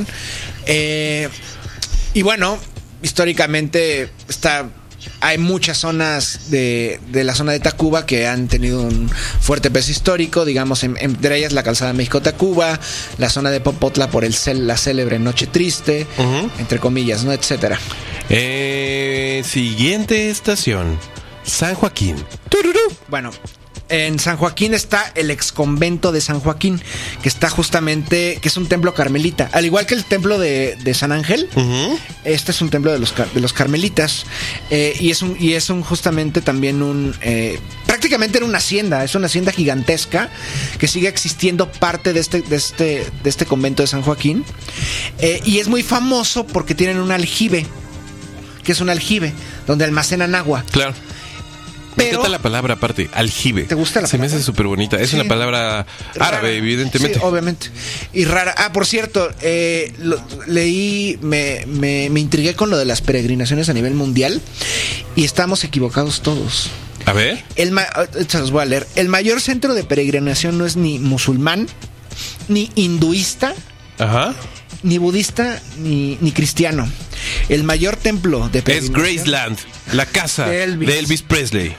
Y bueno, históricamente hay muchas zonas de la zona de Tacuba que han tenido un fuerte peso histórico, digamos, entre ellas la calzada México-Tacuba, la zona de Popotla por la célebre Noche Triste, uh-huh, entre comillas, ¿no? Etcétera. Siguiente estación, San Joaquín. ¡Tururú! Bueno, en San Joaquín está el exconvento de San Joaquín, que está justamente, que es un templo carmelita, al igual que el templo de San Ángel. Uh-huh. Este es un templo de los carmelitas, y es justamente también prácticamente era una hacienda, es una hacienda gigantesca que sigue existiendo parte de este convento de San Joaquín, y es muy famoso porque tienen un aljibe, que es un aljibe donde almacenan agua. Claro. Me encanta la palabra aparte, aljibe. ¿Te gusta la palabra? Se me hace súper bonita. Es una palabra árabe, evidentemente. Sí, obviamente. Y rara. Por cierto, leí, me intrigué con lo de las peregrinaciones a nivel mundial y estamos equivocados todos. A ver. Se los voy a leer. El mayor centro de peregrinación no es ni musulmán, ni hinduista, ajá, ni budista, ni cristiano. El mayor templo de peregrinación es Graceland, la casa de Elvis Presley.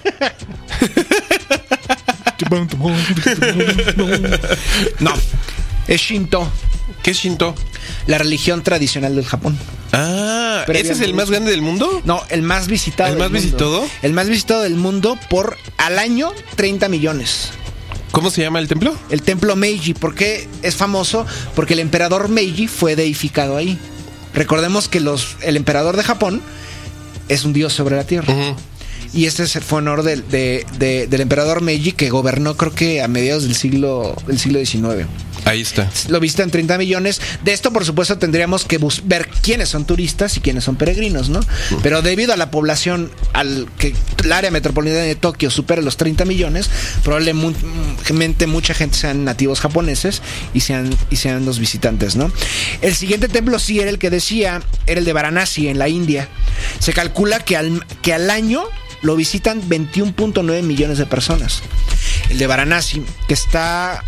No, es Shinto. ¿Qué es Shinto? La religión tradicional del Japón. Ah, ¿ese es el más grande del mundo? No, el más visitado. ¿El más visitado? El más visitado del mundo por al año 30 millones. ¿Cómo se llama el templo? El templo Meiji. ¿Por qué es famoso? Porque el emperador Meiji fue deificado ahí. Recordemos que el emperador de Japón es un dios sobre la tierra. Uh-huh. Y este fue honor del emperador Meiji, que gobernó creo que a mediados del siglo XIX. Ahí está. Lo visita en 30 millones. De esto, por supuesto, tendríamos que ver quiénes son turistas y quiénes son peregrinos, ¿no? Uh-huh. Pero debido a la población, que el área metropolitana de Tokio supera los 30 millones, probablemente mucha gente sean nativos japoneses y sean los visitantes, ¿no? El siguiente templo sí era el que decía, era el de Varanasi, en la India. Se calcula que al año lo visitan 21.9 millones de personas. El de Varanasi, que está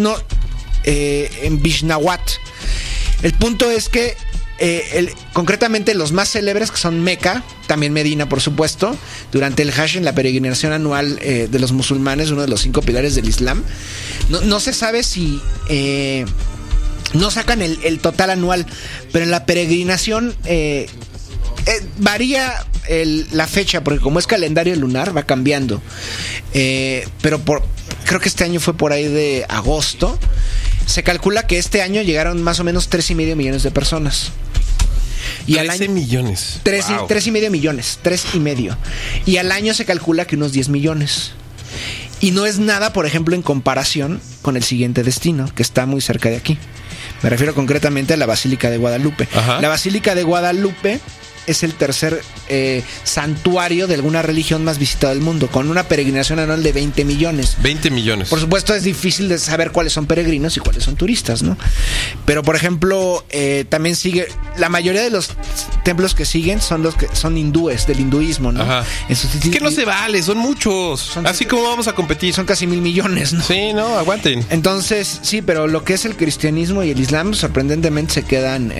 en Vishnawat. El punto es que concretamente los más célebres, que son Meca, también Medina, por supuesto, durante el Hajj, en la peregrinación anual de los musulmanes, uno de los 5 pilares del Islam. No se sabe si no sacan el total anual, pero en la peregrinación varía la fecha, porque como es calendario lunar va cambiando, pero creo que este año fue por ahí de agosto. Se calcula que este año llegaron más o menos 3.5 millones de personas. Y 13 millones. 3.5 millones. 3.5. Y al año se calcula que unos 10 millones. Y no es nada, por ejemplo, en comparación con el siguiente destino, que está muy cerca de aquí. Me refiero concretamente a la Basílica de Guadalupe. Ajá. La Basílica de Guadalupe es el tercer santuario de alguna religión más visitado del mundo, con una peregrinación anual de 20 millones. 20 millones. Por supuesto es difícil de saber cuáles son peregrinos y cuáles son turistas, ¿no? Pero por ejemplo, también sigue, la mayoría de los templos que siguen son los que son hindúes, del hinduismo, ¿no? Ajá. Es que no se vale, son muchos. Así como vamos a competir. Son casi 1,000 millones, ¿no? Sí, no, aguanten. Entonces, sí, pero lo que es el cristianismo y el islam sorprendentemente se quedan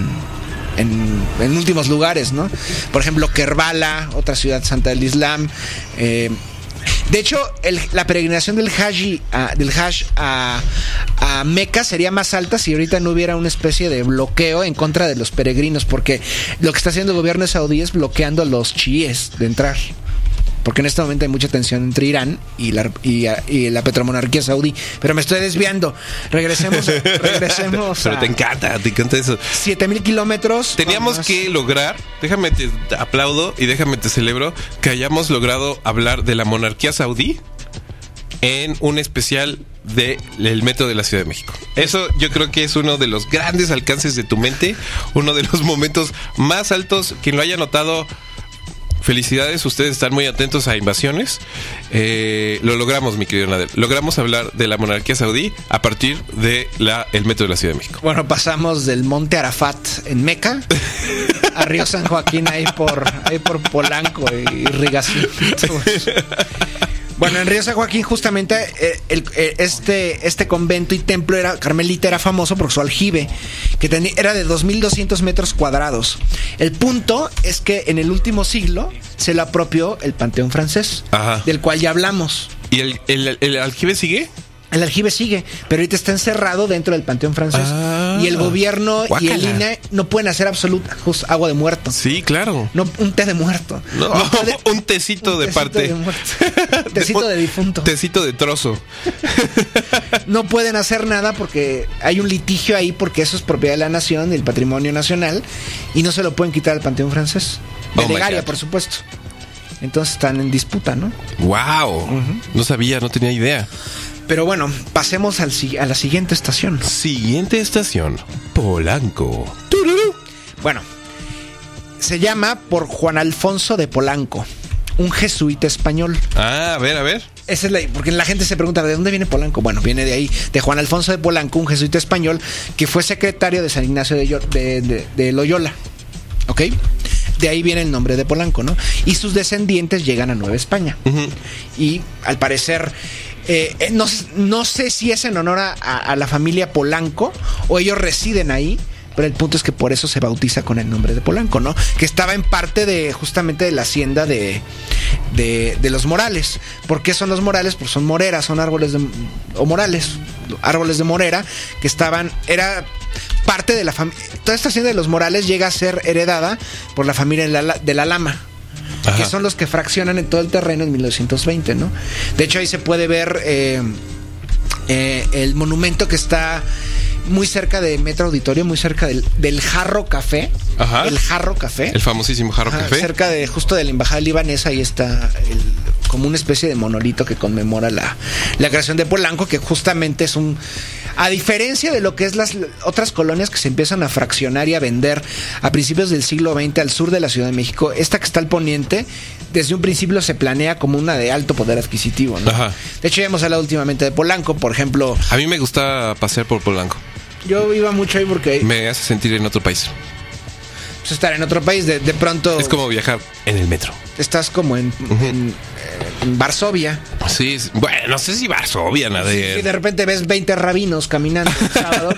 en últimos lugares, ¿no? Por ejemplo, Kerbala, otra ciudad santa del Islam. De hecho, la peregrinación del Hajj a Meca sería más alta si ahorita no hubiera una especie de bloqueo en contra de los peregrinos, porque lo que está haciendo el gobierno saudí es bloqueando a los chiíes de entrar. Porque en este momento hay mucha tensión entre Irán y la petromonarquía saudí. Pero me estoy desviando. Regresemos Pero te encanta eso. 7,000 kilómetros. Teníamos que lograr, déjame te aplaudo y déjame te celebro, que hayamos logrado hablar de la monarquía saudí en un especial del metro de la Ciudad de México. Eso yo creo que es uno de los grandes alcances de tu mente, uno de los momentos más altos. Quien lo haya notado, felicidades, ustedes están muy atentos a invasiones. Lo logramos, mi querido Nader. Logramos hablar de la monarquía saudí a partir de el metro de la Ciudad de México. Bueno, pasamos del Monte Arafat en Meca a Río San Joaquín, ahí por Polanco y irrigación. Bueno, en Río San Joaquín justamente este convento y templo carmelita era famoso por su aljibe, que era de 2,200 metros cuadrados. El punto es que en el último siglo se lo apropió el Panteón francés, ajá, del cual ya hablamos. ¿Y el aljibe sigue? El aljibe sigue, pero ahorita está encerrado dentro del Panteón francés. Y el gobierno y el INE no pueden hacer absoluta agua de muerto. Sí, claro. No, un té de muerto. No, un tecito de parte. Tecito de difunto. Tecito de trozo. No pueden hacer nada porque hay un litigio ahí, porque eso es propiedad de la nación y el patrimonio nacional, y no se lo pueden quitar al Panteón francés. De Legaria, por supuesto. Entonces están en disputa, ¿no? ¡Wow! No sabía, no tenía idea. Pero bueno, pasemos a la siguiente estación. Siguiente estación, Polanco. Bueno, se llama por Juan Alfonso de Polanco, un jesuita español. Ah, a ver. Esa es porque la gente se pregunta, ¿de dónde viene Polanco? Bueno, viene de ahí, de Juan Alfonso de Polanco, un jesuita español que fue secretario de San Ignacio de Loyola. ¿Ok? De ahí viene el nombre de Polanco, ¿no? Y sus descendientes llegan a Nueva España. Y al parecer, no sé si es en honor a la familia Polanco o ellos residen ahí, pero el punto es que por eso se bautiza con el nombre de Polanco, ¿no? Que estaba en parte justamente de la hacienda de los Morales. ¿Por qué son los Morales? Pues son moreras, son árboles árboles de morera que era parte de la familia. Toda esta hacienda de los Morales llega a ser heredada por la familia de la Lama. Ajá. Que son los que fraccionan en todo el terreno en 1920, ¿no? De hecho, ahí se puede ver el monumento que está muy cerca de Metro Auditorio, muy cerca del Jarro Café. Ajá. El Jarro Café. El famosísimo Jarro Café. Cerca justo de la embajada libanesa, ahí está como una especie de monolito que conmemora la creación de Polanco, que justamente es a diferencia de lo que es las otras colonias que se empiezan a fraccionar y a vender a principios del siglo XX al sur de la Ciudad de México, esta que está al poniente, desde un principio se planea como una de alto poder adquisitivo, ¿no? Ajá. De hecho, ya hemos hablado últimamente de Polanco, por ejemplo. A mí me gusta pasear por Polanco. Yo iba mucho ahí porque me hace sentir en otro país. Pues estar en otro país, de pronto. Es como viajar en el metro. Estás como en Varsovia. Sí, bueno, no sé si Varsovia, nada. Sí, de repente ves 20 rabinos caminando el sábado.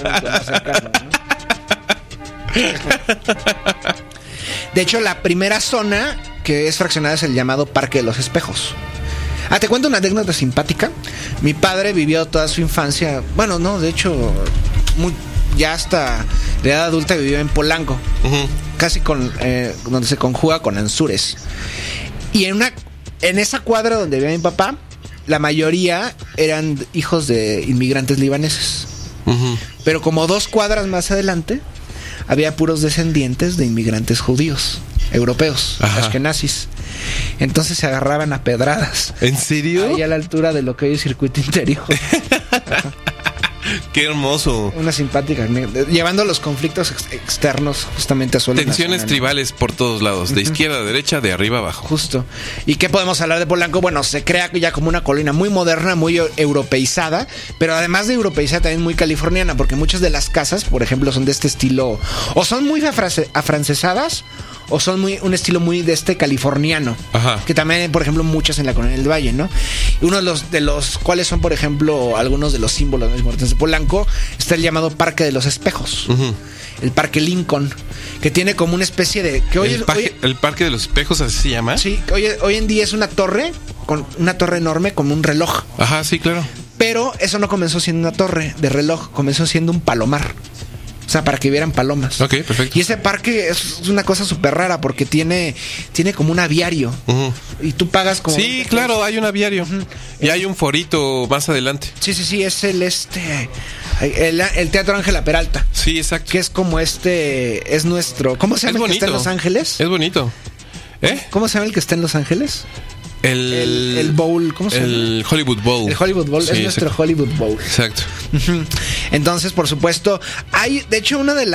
De hecho, la primera zona que es fraccionada es el llamado Parque de los Espejos. Te cuento una anécdota simpática. Mi padre vivió toda su infancia, bueno, no, de hecho, ya hasta la edad adulta vivió en Polanco, casi donde se conjuga con Anzures. Y en esa cuadra donde vivía mi papá, la mayoría eran hijos de inmigrantes libaneses. Pero como 2 cuadras más adelante, había puros descendientes de inmigrantes judíos, europeos, ashkenazis. Entonces se agarraban a pedradas. ¿En serio? Ahí a la altura de lo que hoy es Circuito Interior. Qué hermoso. Una simpática, llevando los conflictos externos justamente a suelo Tensiones nacional. tribales por todos lados, de izquierda a derecha, de arriba a abajo. Justo. ¿Y qué podemos hablar de Polanco? Bueno, se crea ya como una colonia muy moderna, muy europeizada, pero además de europeizada también muy californiana, porque muchas de las casas, por ejemplo, son de este estilo, o son muy afrancesadas, o son un estilo muy de este californiano. Ajá. Que también hay, por ejemplo, muchas en la Colonia del Valle, ¿no? Y uno de los cuales son, por ejemplo, algunos de los símbolos más importantes de Polanco, está el llamado Parque de los Espejos. Uh-huh. El Parque Lincoln, que tiene como una especie de... que el Parque de los Espejos, ¿así se llama? Sí, hoy en día es una torre enorme como un reloj. Ajá, sí, claro. Pero eso no comenzó siendo una torre de reloj, comenzó siendo un palomar. O sea, para que vieran palomas. Ok, perfecto. Y ese parque es una cosa súper rara porque tiene como un aviario. Uh-huh. Y tú pagas como... Sí, claro, hay un aviario. Uh-huh. Y hay un forito más adelante. Sí, es el Teatro Ángela Peralta. Sí, exacto. Que es como es nuestro... ¿Cómo se llama el que está en Los Ángeles? Es bonito. ¿Cómo se llama el que está en Los Ángeles? El Bowl, ¿cómo se llama? El Hollywood Bowl. El Hollywood Bowl, sí, es nuestro Hollywood Bowl. Exacto. Entonces, por supuesto, hay, de hecho, uno de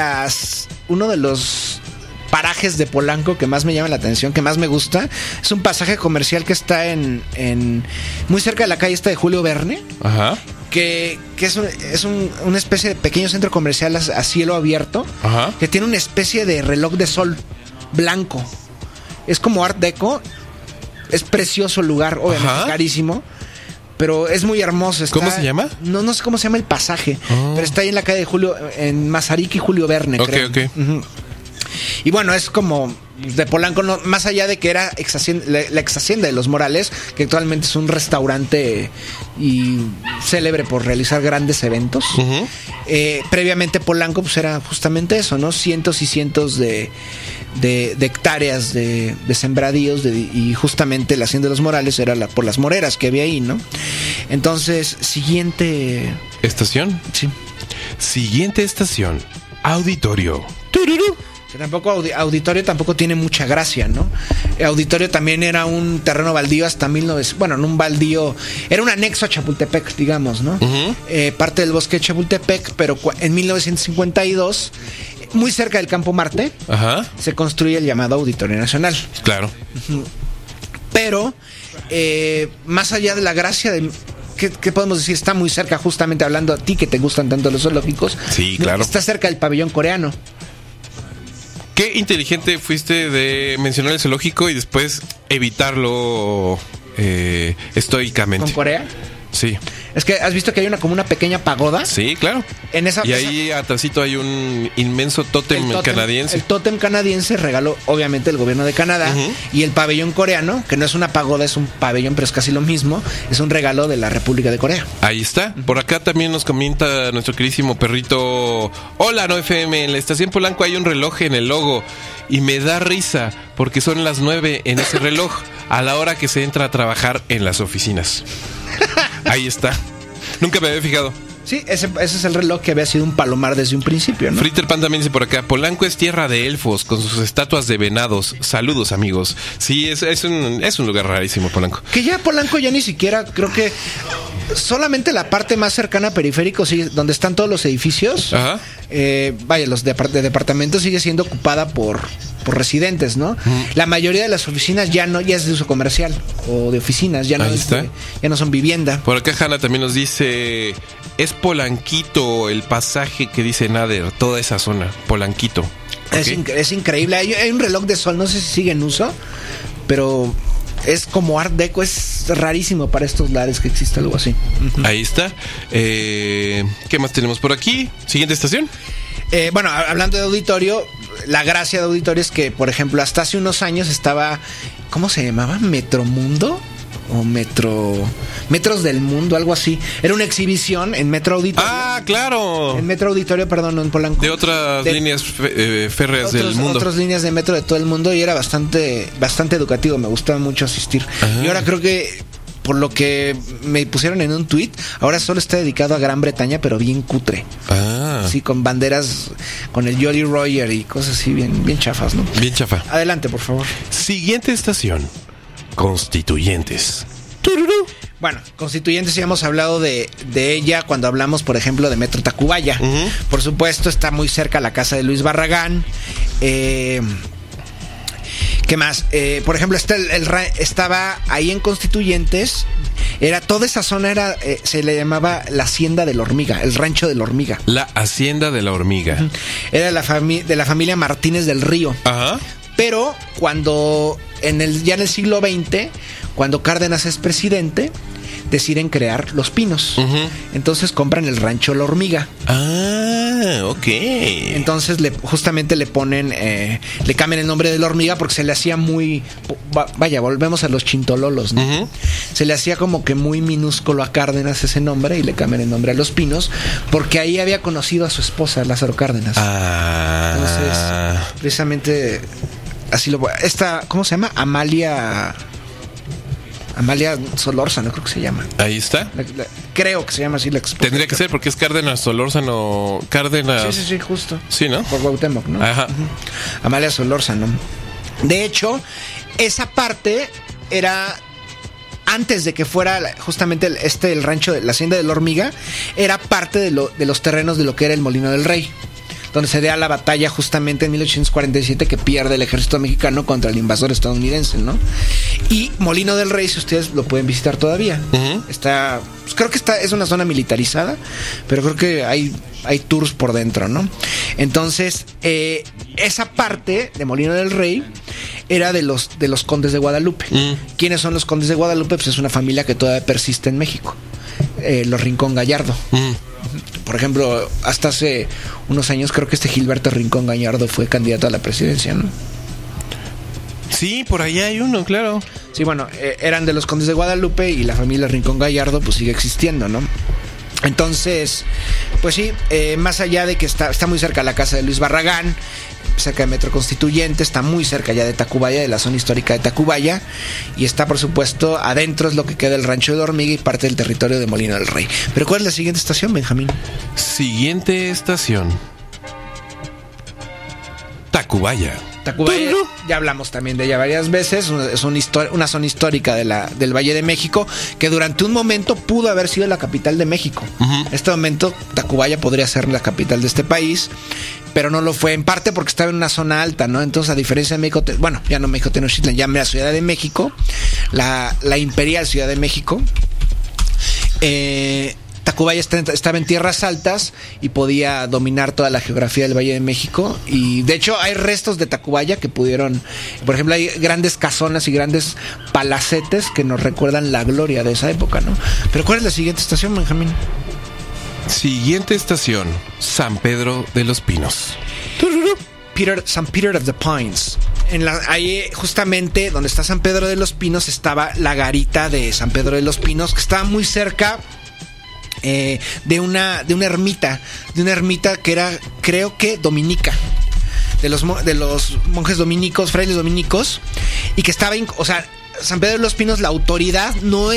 los parajes de Polanco que más me llama la atención, que más me gusta, es un pasaje comercial que está en muy cerca de la calle esta de Julio Verne. Ajá. Que es una especie de pequeño centro comercial a cielo abierto. Ajá. Que tiene una especie de reloj de sol blanco. Es como Art Deco. Es precioso el lugar, obviamente. Ajá. Carísimo, pero es muy hermoso. ¿Cómo se llama? No sé cómo se llama el pasaje, pero está ahí en la calle de Julio, en Mazarik y Julio Verne, creo. Ok. Uh-huh. Y bueno, es como de Polanco, no, más allá de que era la ex hacienda de los Morales, que actualmente es un restaurante y célebre por realizar grandes eventos. Uh-huh. Previamente Polanco pues era justamente eso, ¿no? Cientos y cientos de hectáreas de sembradíos y justamente la hacienda de los Morales era por las moreras que había ahí, ¿no? Entonces, siguiente estación. Sí. Siguiente estación, auditorio. ¡Tururú! Que tampoco Auditorio tampoco tiene mucha gracia, ¿no? Auditorio también era un terreno baldío hasta 1900, bueno, no un baldío, era un anexo a Chapultepec, digamos, ¿no? Uh-huh. Parte del bosque de Chapultepec, pero en 1952, muy cerca del Campo Marte, ajá, se construye el llamado Auditorio Nacional. Claro. Uh-huh. Pero, más allá de la gracia de... ¿Qué podemos decir? Está muy cerca, justamente hablando a ti que te gustan tanto los zoológicos. Sí, claro. Está cerca del pabellón coreano. Qué inteligente fuiste de mencionar el zoológico y después evitarlo estoicamente. ¿Con Corea? Sí. Es que has visto que hay como una pequeña pagoda. Sí, claro. Y ahí atrásito hay un inmenso tótem canadiense. El tótem canadiense regaló obviamente el gobierno de Canadá. Uh-huh. Y el pabellón coreano, que no es una pagoda, es un pabellón, pero es casi lo mismo, es un regalo de la República de Corea. Ahí está. Uh-huh. Por acá también nos comenta nuestro queridísimo perrito. Hola, no FM. En la estación Polanco hay un reloj en el logo y me da risa porque son las 9 en ese reloj a la hora que se entra a trabajar en las oficinas. Ahí está. Nunca me había fijado. Sí, ese es el reloj que había sido un palomar desde un principio, ¿no? Fritter Pan también dice por acá: Polanco es tierra de elfos con sus estatuas de venados. Saludos, amigos. Sí, es un lugar rarísimo, Polanco. Que ya Polanco ya ni siquiera, creo que solamente la parte más cercana a Periférico, sí, donde están todos los edificios, ajá, los de departamentos, sigue siendo ocupada por residentes, ¿no? La mayoría de las oficinas ya es de uso comercial o de oficinas, ya no son vivienda. Por acá Hanna también nos dice: es Polanquito el pasaje que dice Nader, toda esa zona, Polanquito. Okay. Es increíble. Hay un reloj de sol, no sé si sigue en uso, pero es como Art Deco, es rarísimo para estos lares que exista algo así. Ahí está. ¿Qué más tenemos por aquí? Siguiente estación. Bueno, hablando de auditorio, la gracia de auditorio es que, por ejemplo, hasta hace unos años estaba, ¿cómo se llamaba? ¿Metromundo? O Metros del Mundo, algo así. Era una exhibición en Metro Auditorio. Ah, claro. En Metro Auditorio, perdón, no en Polanco. De otras líneas férreas del mundo. Otras líneas de metro de todo el mundo, y era bastante educativo. Me gustaba mucho asistir. Ajá. Y ahora creo que, por lo que me pusieron en un tweet, ahora solo está dedicado a Gran Bretaña, pero bien cutre. Ah. Sí, con banderas, con el Jolly Roger y cosas así bien chafas, ¿no? Bien chafa. Adelante, por favor. Siguiente estación: Constituyentes. ¡Tururú! Bueno, Constituyentes ya hemos hablado de ella cuando hablamos, por ejemplo, de Metro Tacubaya. Por supuesto, está muy cerca la casa de Luis Barragán. ¿Qué más? Por ejemplo, estaba ahí en Constituyentes. Toda esa zona se le llamaba la Hacienda de la Hormiga, el Rancho de la Hormiga. La Hacienda de la Hormiga. Era de la familia Martínez del Río. Ajá. Pero cuando ya en el siglo XX, cuando Cárdenas es presidente, deciden crear Los Pinos. Entonces compran el Rancho La Hormiga. Ah, ok. Entonces justamente le ponen, le cambian el nombre de La Hormiga porque se le hacía muy, vaya, volvemos a los chintololos, ¿no? Se le hacía como que muy minúsculo a Cárdenas ese nombre y le cambian el nombre a Los Pinos porque ahí había conocido a su esposa, Lázaro Cárdenas. Entonces, precisamente así ¿cómo se llama? Amalia Solórzano, creo que se llama. Ahí está. Creo que se llama así la esposa. Tendría que ser porque es Cárdenas Solórzano. Cárdenas. Sí, justo. Sí, ¿no? Por Cuauhtémoc, ¿no? Ajá. Amalia Solórzano. De hecho, esa parte era antes de que fuera justamente el rancho de la Hacienda de la Hormiga, era parte de los terrenos de lo que era el Molino del Rey, donde se da la batalla justamente en 1847 que pierde el ejército mexicano contra el invasor estadounidense, ¿no? Y Molino del Rey, si ustedes lo pueden visitar todavía, está, pues creo que es una zona militarizada, pero creo que hay tours por dentro, ¿no? Entonces, esa parte de Molino del Rey era de los condes de Guadalupe. ¿Quiénes son los condes de Guadalupe? Pues es una familia que todavía persiste en México. Los Rincón Gallardo. Por ejemplo, hasta hace unos años creo que Gilberto Rincón Gallardo fue candidato a la presidencia, ¿no? Sí, por allá hay uno, claro. Sí, bueno, eran de los condes de Guadalupe y la familia Rincón Gallardo pues sigue existiendo, ¿no? Entonces, pues sí, más allá de que está muy cerca la casa de Luis Barragán, cerca de Metro Constituyente, está muy cerca ya de Tacubaya, de la zona histórica de Tacubaya, y está, por supuesto, adentro es lo que queda el Rancho de la Hormiga y parte del territorio de Molino del Rey. Pero ¿cuál es la siguiente estación, Benjamín? Siguiente estación: Tacubaya. Tacubaya, ya hablamos también de ella varias veces. Es una zona histórica del Valle de México que durante un momento pudo haber sido la capital de México. En este momento Tacubaya podría ser la capital de este país, pero no lo fue, en parte porque estaba en una zona alta, ¿no? Entonces, a diferencia de México, ya no México Tenochtitlan, ya la Ciudad de México, la imperial Ciudad de México, Tacubaya estaba en tierras altas y podía dominar toda la geografía del Valle de México. Y de hecho hay restos de Tacubaya que pudieron, por ejemplo, hay grandes casonas y grandes palacetes que nos recuerdan la gloria de esa época, ¿no? Pero ¿cuál es la siguiente estación, Benjamín? Siguiente estación: San Pedro de los Pinos. San Peter of the Pines. Ahí justamente donde está San Pedro de los Pinos estaba la garita de San Pedro de los Pinos, que estaba muy cerca de una ermita que era, creo que dominica, de los monjes dominicos, frailes dominicos, y que estaba, o sea, San Pedro de los Pinos, la autoridad no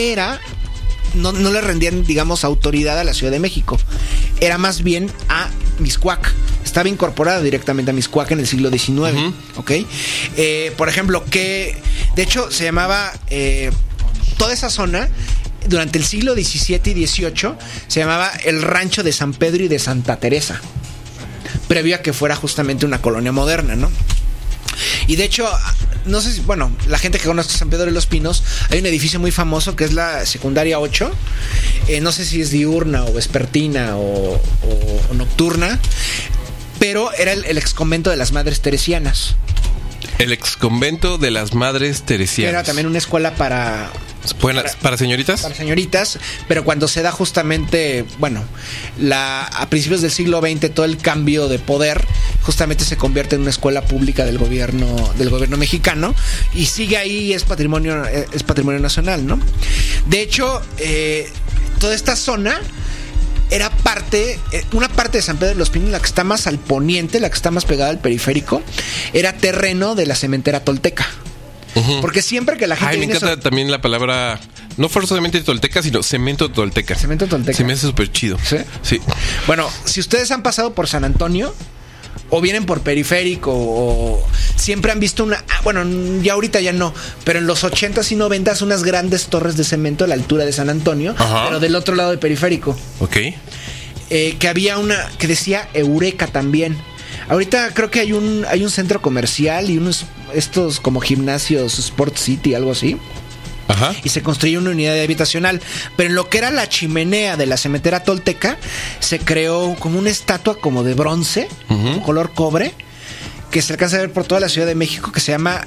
le rendían, digamos, autoridad a la Ciudad de México, era más bien a Mixcoac. Estaba incorporada directamente a Mixcoac en el siglo XIX, ¿ok? Por ejemplo, que de hecho se llamaba toda esa zona durante el siglo XVII y XVIII se llamaba el Rancho de San Pedro y de Santa Teresa, previo a que fuera justamente una colonia moderna, ¿no? Y de hecho, no sé si, bueno, la gente que conoce San Pedro de los Pinos, hay un edificio muy famoso que es la Secundaria 8, no sé si es diurna o vespertina o nocturna, pero era el exconvento de las Madres Teresianas. El exconvento de las Madres Teresianas. Era también una escuela para señoritas. Para señoritas, pero cuando se da justamente, bueno, a principios del siglo XX, todo el cambio de poder, justamente se convierte en una escuela pública del gobierno mexicano y sigue ahí y es patrimonio nacional, ¿no? De hecho, toda esta zona era una parte de San Pedro de los Pinos, la que está más al poniente, la que está más pegada al periférico, era terreno de la cementera tolteca. Porque siempre que la gente... me encanta también la palabra, no forzosamente tolteca, sino cemento tolteca. Cemento tolteca. Se me hace súper chido. ¿Sí? Sí. Bueno, si ustedes han pasado por San Antonio, o vienen por periférico o siempre han visto bueno, ya ahorita ya no, pero en los 80s y 90s unas grandes torres de cemento a la altura de San Antonio, pero del otro lado de periférico. Ok. Que había una que decía Eureka también. Ahorita creo que hay un centro comercial y estos como gimnasios Sport City, algo así. Ajá. Y se construyó una unidad habitacional. Pero en lo que era la chimenea de la cementera tolteca, se creó como una estatua como de bronce, color cobre, que se alcanza a ver por toda la Ciudad de México, que se llama,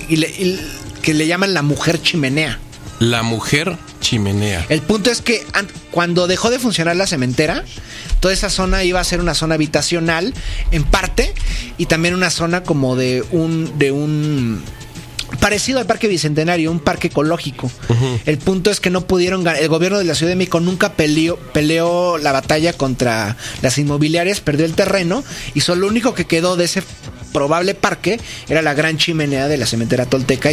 que le llaman la mujer chimenea. La mujer chimenea. El punto es que cuando dejó de funcionar la cementera, toda esa zona iba a ser una zona habitacional, en parte, y también una zona como de un parecido al Parque Bicentenario, un parque ecológico. El punto es que no pudieron ganar. El gobierno de la Ciudad de México nunca peleó la batalla contra las inmobiliarias, perdió el terreno, y solo lo único que quedó de ese probable parque era la gran chimenea de la cementera tolteca.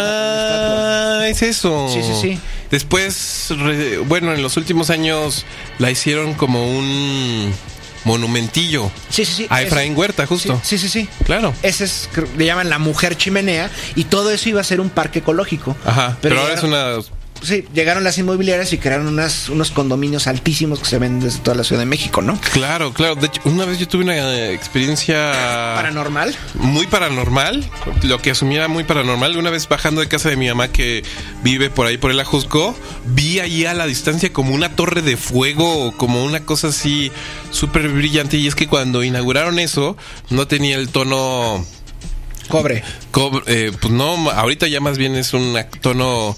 Es eso. Sí. Después, bueno, en los últimos años la hicieron como un monumentillo. Sí. A Efraín Huerta, justo. Sí. Claro. Ese le llaman la mujer chimenea, y todo eso iba a ser un parque ecológico. Ajá. Pero ahora es una... Sí, llegaron las inmobiliarias y crearon unos condominios altísimos que se ven desde toda la Ciudad de México, ¿no? Claro. De hecho, una vez yo tuve una experiencia... ¿Paranormal? Muy paranormal. Lo que asumía muy paranormal. Una vez bajando de casa de mi mamá, que vive por ahí, por el Ajusco, vi allí a la distancia como una torre de fuego, como una cosa así súper brillante. Y es que cuando inauguraron eso, no tenía el tono... Cobre. Pues no, ahorita ya más bien es un tono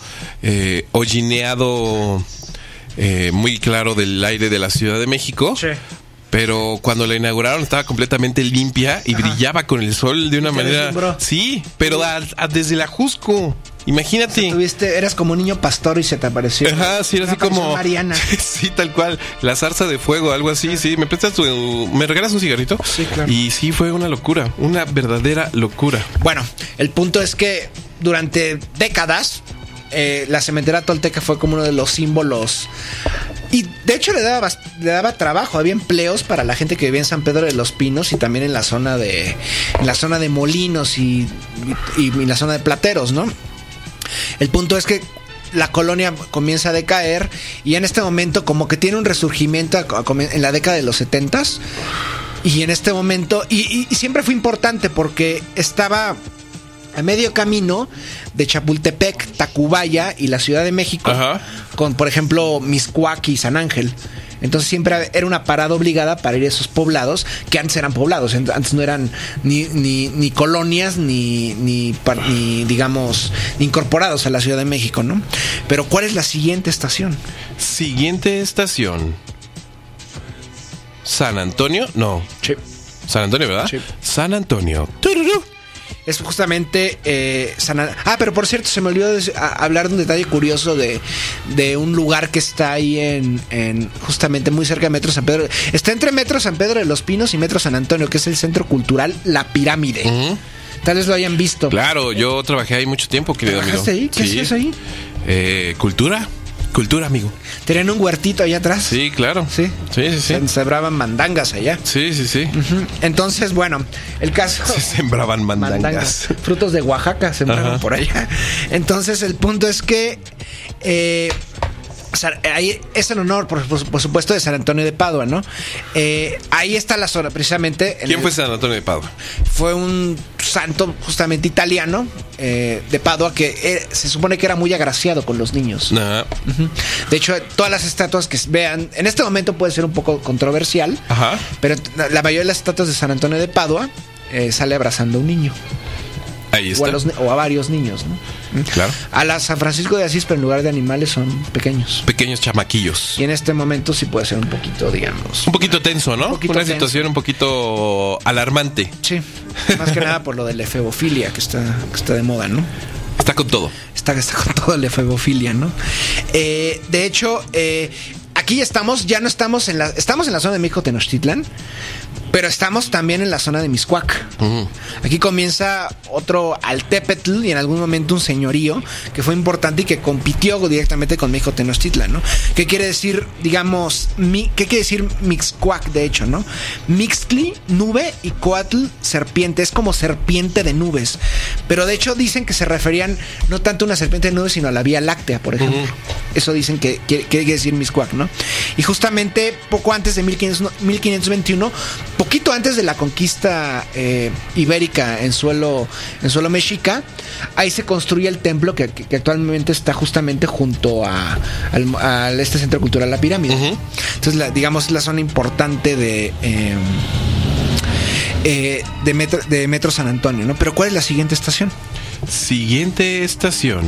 hojineado muy claro del aire de la Ciudad de México. Sí. Pero cuando la inauguraron estaba completamente limpia y brillaba con el sol de una manera... Deslumbró. Sí, pero desde el Ajusco. Imagínate. Eras como un niño pastor y se te apareció. Ajá, sí, era así como... Mariana. Sí, tal cual. La zarza de fuego, algo así, sí. ¿Me regalas un cigarrito? Sí, claro. Y sí, fue una locura, una verdadera locura. Bueno, el punto es que durante décadas la cementera tolteca fue como uno de los símbolos. Y de hecho le daba trabajo, había empleos para la gente que vivía en San Pedro de los Pinos y también en la zona de Molinos y la zona de Plateros, ¿no? El punto es que la colonia comienza a decaer y en este momento como que tiene un resurgimiento en la década de los 70s, y en este momento y siempre fue importante porque estaba a medio camino de Chapultepec, Tacubaya y la Ciudad de México. Ajá. Con, por ejemplo, Mixcoac y San Ángel. Entonces siempre era una parada obligada para ir a esos poblados, que antes eran poblados, antes no eran ni colonias ni digamos incorporados a la Ciudad de México, ¿no? Pero ¿cuál es la siguiente estación? Siguiente estación. San Antonio, no. Sí. San Antonio, ¿verdad? Sí. San Antonio. ¡Tururú! Es justamente pero por cierto, se me olvidó hablar de un detalle curioso de un lugar que está ahí en justamente muy cerca de Metro San Pedro. Está entre Metro San Pedro de los Pinos y Metro San Antonio, que es el centro cultural La Pirámide. Uh-huh. Tal vez lo hayan visto. Claro, yo trabajé ahí mucho tiempo, querido amigo. ¿Ahí? ¿Qué hacías ahí? Cultura, amigo. ¿Tenían un huertito allá atrás? Sí, claro. Sí. Se sembraban mandangas allá. Sí. Uh-huh. Entonces, bueno, el caso... Se sembraban mandangas. Frutos de Oaxaca sembraban por allá. Entonces, el punto es que... ahí es en honor, por supuesto, de San Antonio de Padua, ¿no? Ahí está la zona, precisamente. ¿Quién fue San Antonio de Padua? Fue un santo justamente italiano de Padua que se supone que era muy agraciado con los niños. Ajá. Uh-huh. De hecho, todas las estatuas que vean, en este momento puede ser un poco controversial, ajá, pero la mayoría de las estatuas de San Antonio de Padua sale abrazando a un niño. Ahí está. O a varios niños, ¿no? Claro. A la San Francisco de Asís, pero en lugar de animales son pequeños. Pequeños chamaquillos. Y en este momento sí puede ser un poquito, digamos... Un poquito tenso, ¿no? Una situación un poquito alarmante. Sí. Más que nada por lo de la efebofilia que está de moda, ¿no? Está con todo. Está con todo la efebofilia, ¿no? De hecho, aquí ya no estamos estamos en la zona de México Tenochtitlán, Pero estamos también en la zona de Mixcoac. Aquí comienza otro Altepetl y en algún momento un señorío que fue importante y que compitió directamente con México Tenochtitlan, ¿no? ¿Qué quiere decir, digamos, qué quiere decir Mixcoac, de hecho, ¿no? Mixtli, nube, y Coatl, serpiente. Es como serpiente de nubes. Pero de hecho dicen que se referían no tanto a una serpiente de nubes, sino a la Vía Láctea, por ejemplo. Eso dicen que quiere decir Mixcoac, ¿no? Y justamente poco antes de 1521, poquito antes de la conquista ibérica en suelo mexica, ahí se construye el templo que actualmente está justamente junto a este centro cultural, la pirámide. Entonces, digamos, la zona importante de Metro San Antonio, ¿no? Pero ¿cuál es la siguiente estación? Siguiente estación: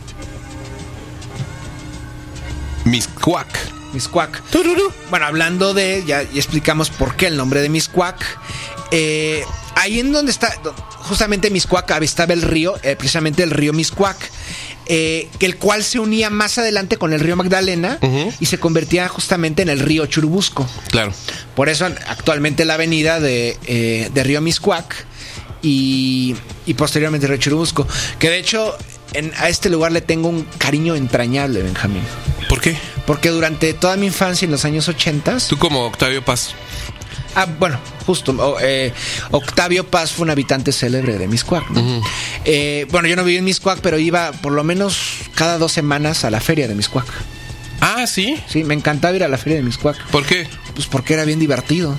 Mixcoac. Bueno, hablando de, ya explicamos por qué el nombre de Mixcoac. Ahí en donde está justamente Mixcoac, estaba el río, precisamente el río Mixcoac, el cual se unía más adelante con el río Magdalena y se convertía justamente en el río Churubusco. Claro. Por eso actualmente la avenida de río Mixcoac y posteriormente río Churubusco, que de hecho a este lugar le tengo un cariño entrañable, Benjamín. ¿Por qué? Porque durante toda mi infancia, en los años 80... Tú como Octavio Paz. Bueno, justo. Octavio Paz fue un habitante célebre de Mixcoac, ¿no? Bueno, yo no viví en Mixcoac, pero iba por lo menos cada 2 semanas a la feria de Mixcoac. Ah, ¿sí? Sí, me encantaba ir a la feria de Mixcoac. ¿Por qué? Pues porque era bien divertido.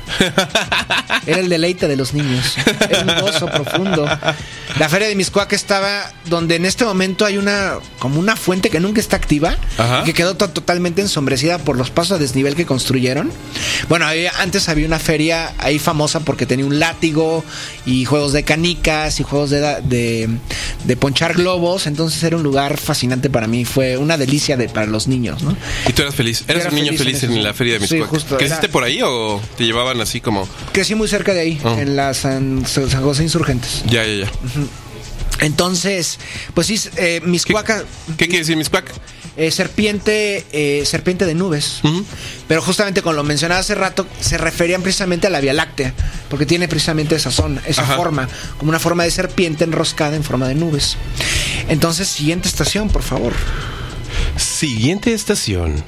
Era el deleite de los niños. Era un gozo profundo. La feria de Mixcoac estaba donde en este momento hay como una fuente que nunca está activa. Y que quedó totalmente ensombrecida por los pasos a desnivel que construyeron. Bueno, antes había una feria ahí famosa porque tenía un látigo y juegos de canicas y juegos de ponchar globos. Entonces era un lugar fascinante para mí. Fue una delicia para los niños, ¿no? ¿Y tú eras feliz? ¿Eras un niño feliz en la feria de Mixcoac? Sí, justo. ¿Creciste por ahí o te llevaban así como...? Crecí muy cerca de ahí, en la San José Insurgentes. Ya. Entonces, pues sí, Mixcoac... ¿Qué quiere decir Mixcoac? Serpiente de nubes. Pero justamente, como lo mencionaba hace rato, se referían precisamente a la Vía Láctea, porque tiene precisamente esa forma, como una forma de serpiente enroscada en forma de nubes. Entonces, siguiente estación, por favor. Siguiente estación: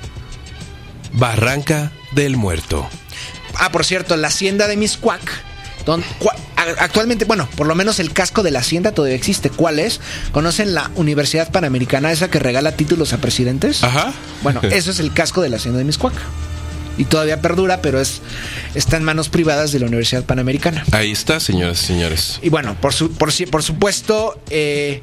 Barranca del Muerto. Por cierto, la hacienda de Mixcoac, actualmente, bueno, por lo menos el casco de la hacienda todavía existe. ¿Cuál es? ¿Conocen la Universidad Panamericana, esa que regala títulos a presidentes? Bueno, eso es el casco de la hacienda de Mixcoac. Y todavía perdura, pero está en manos privadas de la Universidad Panamericana. Ahí está, señoras y señores. Y bueno, por supuesto, ¿Por qué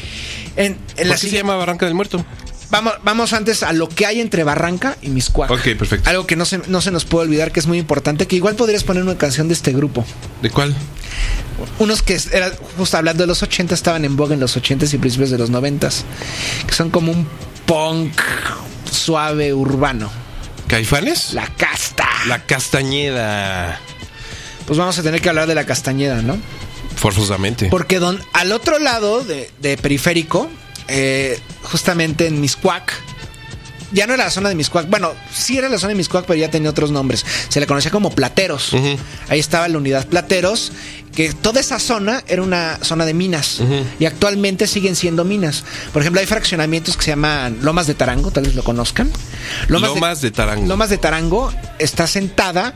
se llama Barranca del Muerto? Vamos antes a lo que hay entre Barranca y Mixcoac. Ok, perfecto. Algo que no se nos puede olvidar, que es muy importante, que igual podrías poner una canción de este grupo. ¿De cuál? Unos que era justo hablando de los 80, estaban en boga en los 80s y principios de los 90s, que son como un punk suave urbano. ¿Caifanes? La Casta. La Castañeda. Pues vamos a tener que hablar de la Castañeda, ¿no? Forzosamente. Porque al otro lado de Periférico, justamente en Mixcoac, ya no era la zona de Mixcoac. Bueno, sí era la zona de Mixcoac, pero ya tenía otros nombres. Se le conocía como Plateros. Ahí estaba la unidad Plateros, que toda esa zona era una zona de minas. Y actualmente siguen siendo minas. Por ejemplo, hay fraccionamientos que se llaman Lomas de Tarango, tal vez lo conozcan. Lomas de Tarango. Lomas de Tarango está sentada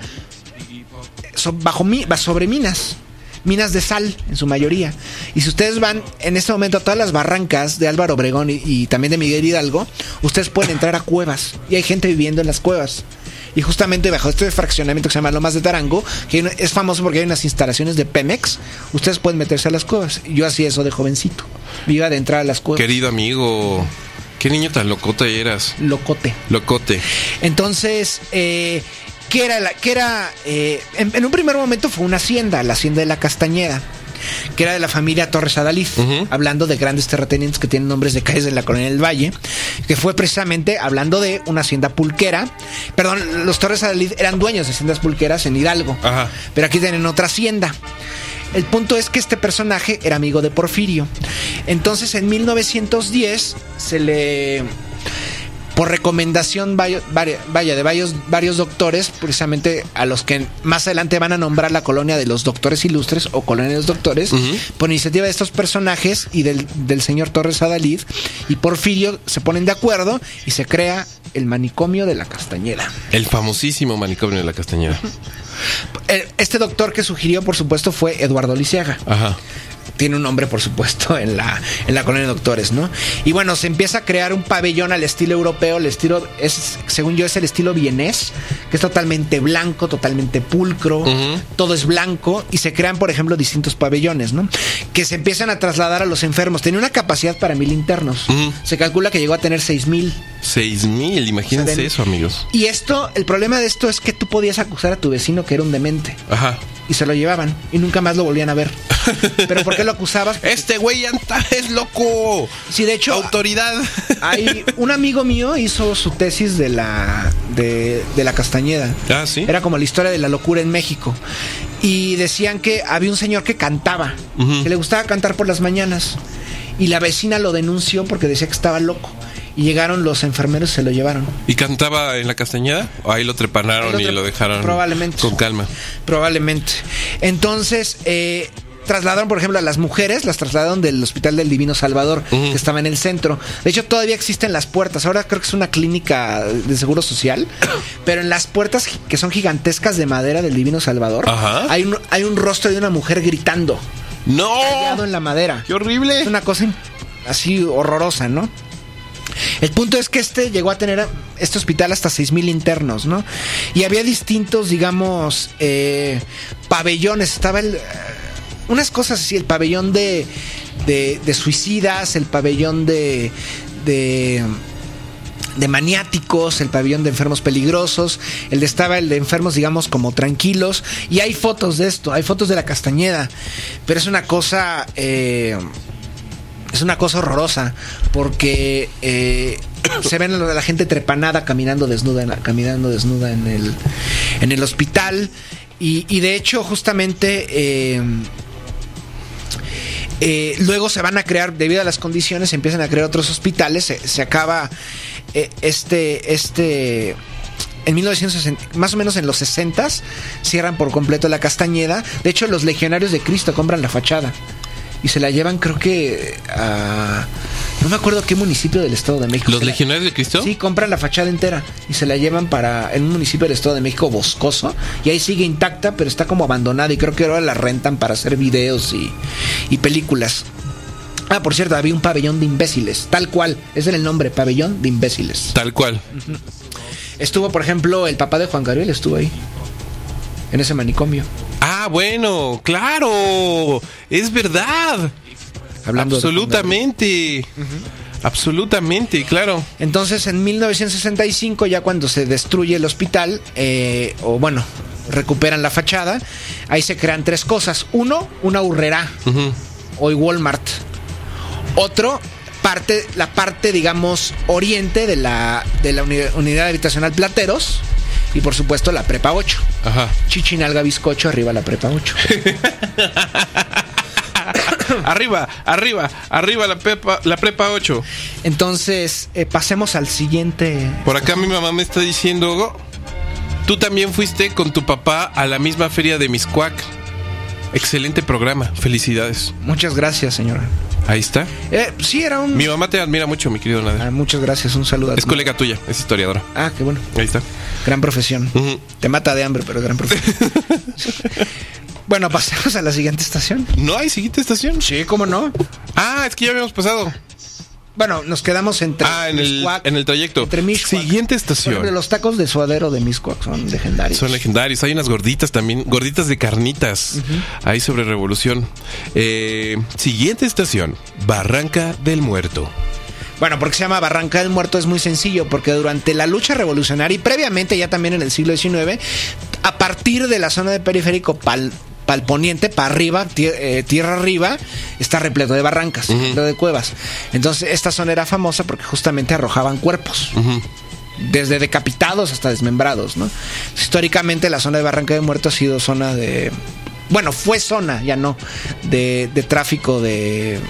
sobre minas de sal en su mayoría. Y si ustedes van en este momento a todas las barrancas de Álvaro Obregón y también de Miguel Hidalgo, ustedes pueden entrar a cuevas y hay gente viviendo en las cuevas. Y justamente bajo este fraccionamiento que se llama Lomas de Tarango, que es famoso porque hay unas instalaciones de Pemex, ustedes pueden meterse a las cuevas. Yo hacía eso de jovencito, me iba de entrar a las cuevas. Querido amigo, qué niño tan locote eras. Locote. Entonces, en un primer momento fue una hacienda, la hacienda de la Castañeda, que era de la familia Torres Adalid, hablando de grandes terratenientes que tienen nombres de calles de la Colonia del Valle, que fue precisamente hablando de una hacienda pulquera. Perdón, los Torres Adalid eran dueños de haciendas pulqueras en Hidalgo, pero aquí tienen otra hacienda. El punto es que este personaje era amigo de Porfirio. Entonces en 1910 por recomendación de varios doctores, precisamente a los que más adelante van a nombrar la colonia de los doctores ilustres o colonia de los doctores, por iniciativa de estos personajes y del señor Torres Adalid y Porfirio, se ponen de acuerdo y se crea el manicomio de la Castañeda. El famosísimo manicomio de la Castañeda. Este doctor que sugirió, por supuesto, fue Eduardo Lisiaga. Ajá. Tiene un nombre, por supuesto, en la colonia de doctores, ¿no? Y bueno, se empieza a crear un pabellón al estilo europeo. El estilo según yo, es el estilo vienés, que es totalmente blanco, totalmente pulcro, todo es blanco, y se crean, por ejemplo, distintos pabellones, ¿no? Que se empiezan a trasladar a los enfermos. Tenía una capacidad para 1,000 internos. Se calcula que llegó a tener 6,000. 6,000, imagínense, o sea, eso, amigos. Y el problema de esto es que tú podías acusar a tu vecino que era un demente. Ajá. Y se lo llevaban y nunca más lo volvían a ver. ¿Pero por qué lo acusabas? Porque este güey es loco. Sí, de hecho, autoridad. Hay un amigo mío hizo su tesis de la Castañeda. Ah, sí. Era como la historia de la locura en México. Y decían que había un señor que cantaba, que le gustaba cantar por las mañanas. Y la vecina lo denunció porque decía que estaba loco. Y llegaron los enfermeros y se lo llevaron. ¿Y cantaba en la Castañeda? ¿O ahí lo trepanaron y lo dejaron probablemente, con calma? Probablemente. Entonces, trasladaron, por ejemplo, a las mujeres, las trasladaron del Hospital del Divino Salvador, que estaba en el centro. De hecho, todavía existen las puertas. Ahora creo que es una clínica de seguro social. Pero en las puertas, que son gigantescas de madera del Divino Salvador, hay un rostro de una mujer gritando. ¡No! Tallado en la madera. ¡Qué horrible! Es una cosa así horrorosa, ¿no? El punto es que llegó a tener este hospital hasta 6,000 internos, ¿no? Y había distintos, digamos, pabellones. Estaba unas cosas así, el pabellón de suicidas, el pabellón de maniáticos, el pabellón de enfermos peligrosos, estaba el de enfermos, digamos, como tranquilos. Y hay fotos de esto, hay fotos de la Castañeda. Pero es una cosa... es una cosa horrorosa, porque se ven a la gente trepanada caminando desnuda en el hospital. Y de hecho, justamente luego se van a crear, debido a las condiciones, se empiezan a crear otros hospitales. Se acaba en 1960, más o menos en los 60s, cierran por completo la Castañeda. De hecho, los Legionarios de Cristo compran la fachada y se la llevan, creo que no me acuerdo qué municipio del Estado de México. ¿Los Legionarios de Cristo? Sí, compran la fachada entera y se la llevan en un municipio del Estado de México boscoso, y ahí sigue intacta, pero está como abandonada, y creo que ahora la rentan para hacer videos y películas. Ah, por cierto, había un pabellón de imbéciles, tal cual, ese era el nombre, pabellón de imbéciles. Tal cual. Estuvo, por ejemplo, el papá de Juan Gabriel estuvo ahí, en ese manicomio. Ah, bueno, claro, es verdad. Hablando absolutamente. Absolutamente, claro. Entonces, en 1965, ya cuando se destruye el hospital, recuperan la fachada, ahí se crean tres cosas. Uno, una Urrera, hoy Walmart. Otro, la parte, digamos, oriente de la unidad habitacional Plateros. Y por supuesto la Prepa 8. Ajá. Chichinalga Bizcocho, arriba la Prepa 8. arriba la prepa 8. Entonces, pasemos al siguiente. Por acá mi mamá me está diciendo, tú también fuiste con tu papá a la misma feria de Miscuac. Excelente programa, felicidades. Muchas gracias, señora. Ahí está. Sí, era un... Mi mamá te admira mucho, mi querido Nader. Muchas gracias, un saludo. Es colega tuya, es historiadora. Ah, qué bueno. Ahí está. Gran profesión. Te mata de hambre, pero gran profesión. Bueno, pasemos a la siguiente estación. ¿No hay siguiente estación? Sí, ¿cómo no? Ah, es que ya habíamos pasado. Bueno, nos quedamos entre en el trayecto. Entre Mixcoac. Siguiente estación. Por ejemplo, los tacos de suadero de Mixcoac son legendarios. Son legendarios. Hay unas gorditas también, gorditas de carnitas. Ahí sobre Revolución. Siguiente estación, Barranca del Muerto. Bueno, porque se llama Barranca del Muerto es muy sencillo, porque durante la lucha revolucionaria y previamente ya también en el siglo XIX, a partir de la zona de Periférico pal poniente, para arriba, tierra arriba, está repleto de barrancas, repleto de cuevas. Entonces esta zona era famosa porque justamente arrojaban cuerpos. Desde decapitados hasta desmembrados, ¿no? Históricamente la zona de Barranca del Muerto ha sido zona de... Bueno, fue zona, ya no, de tráfico de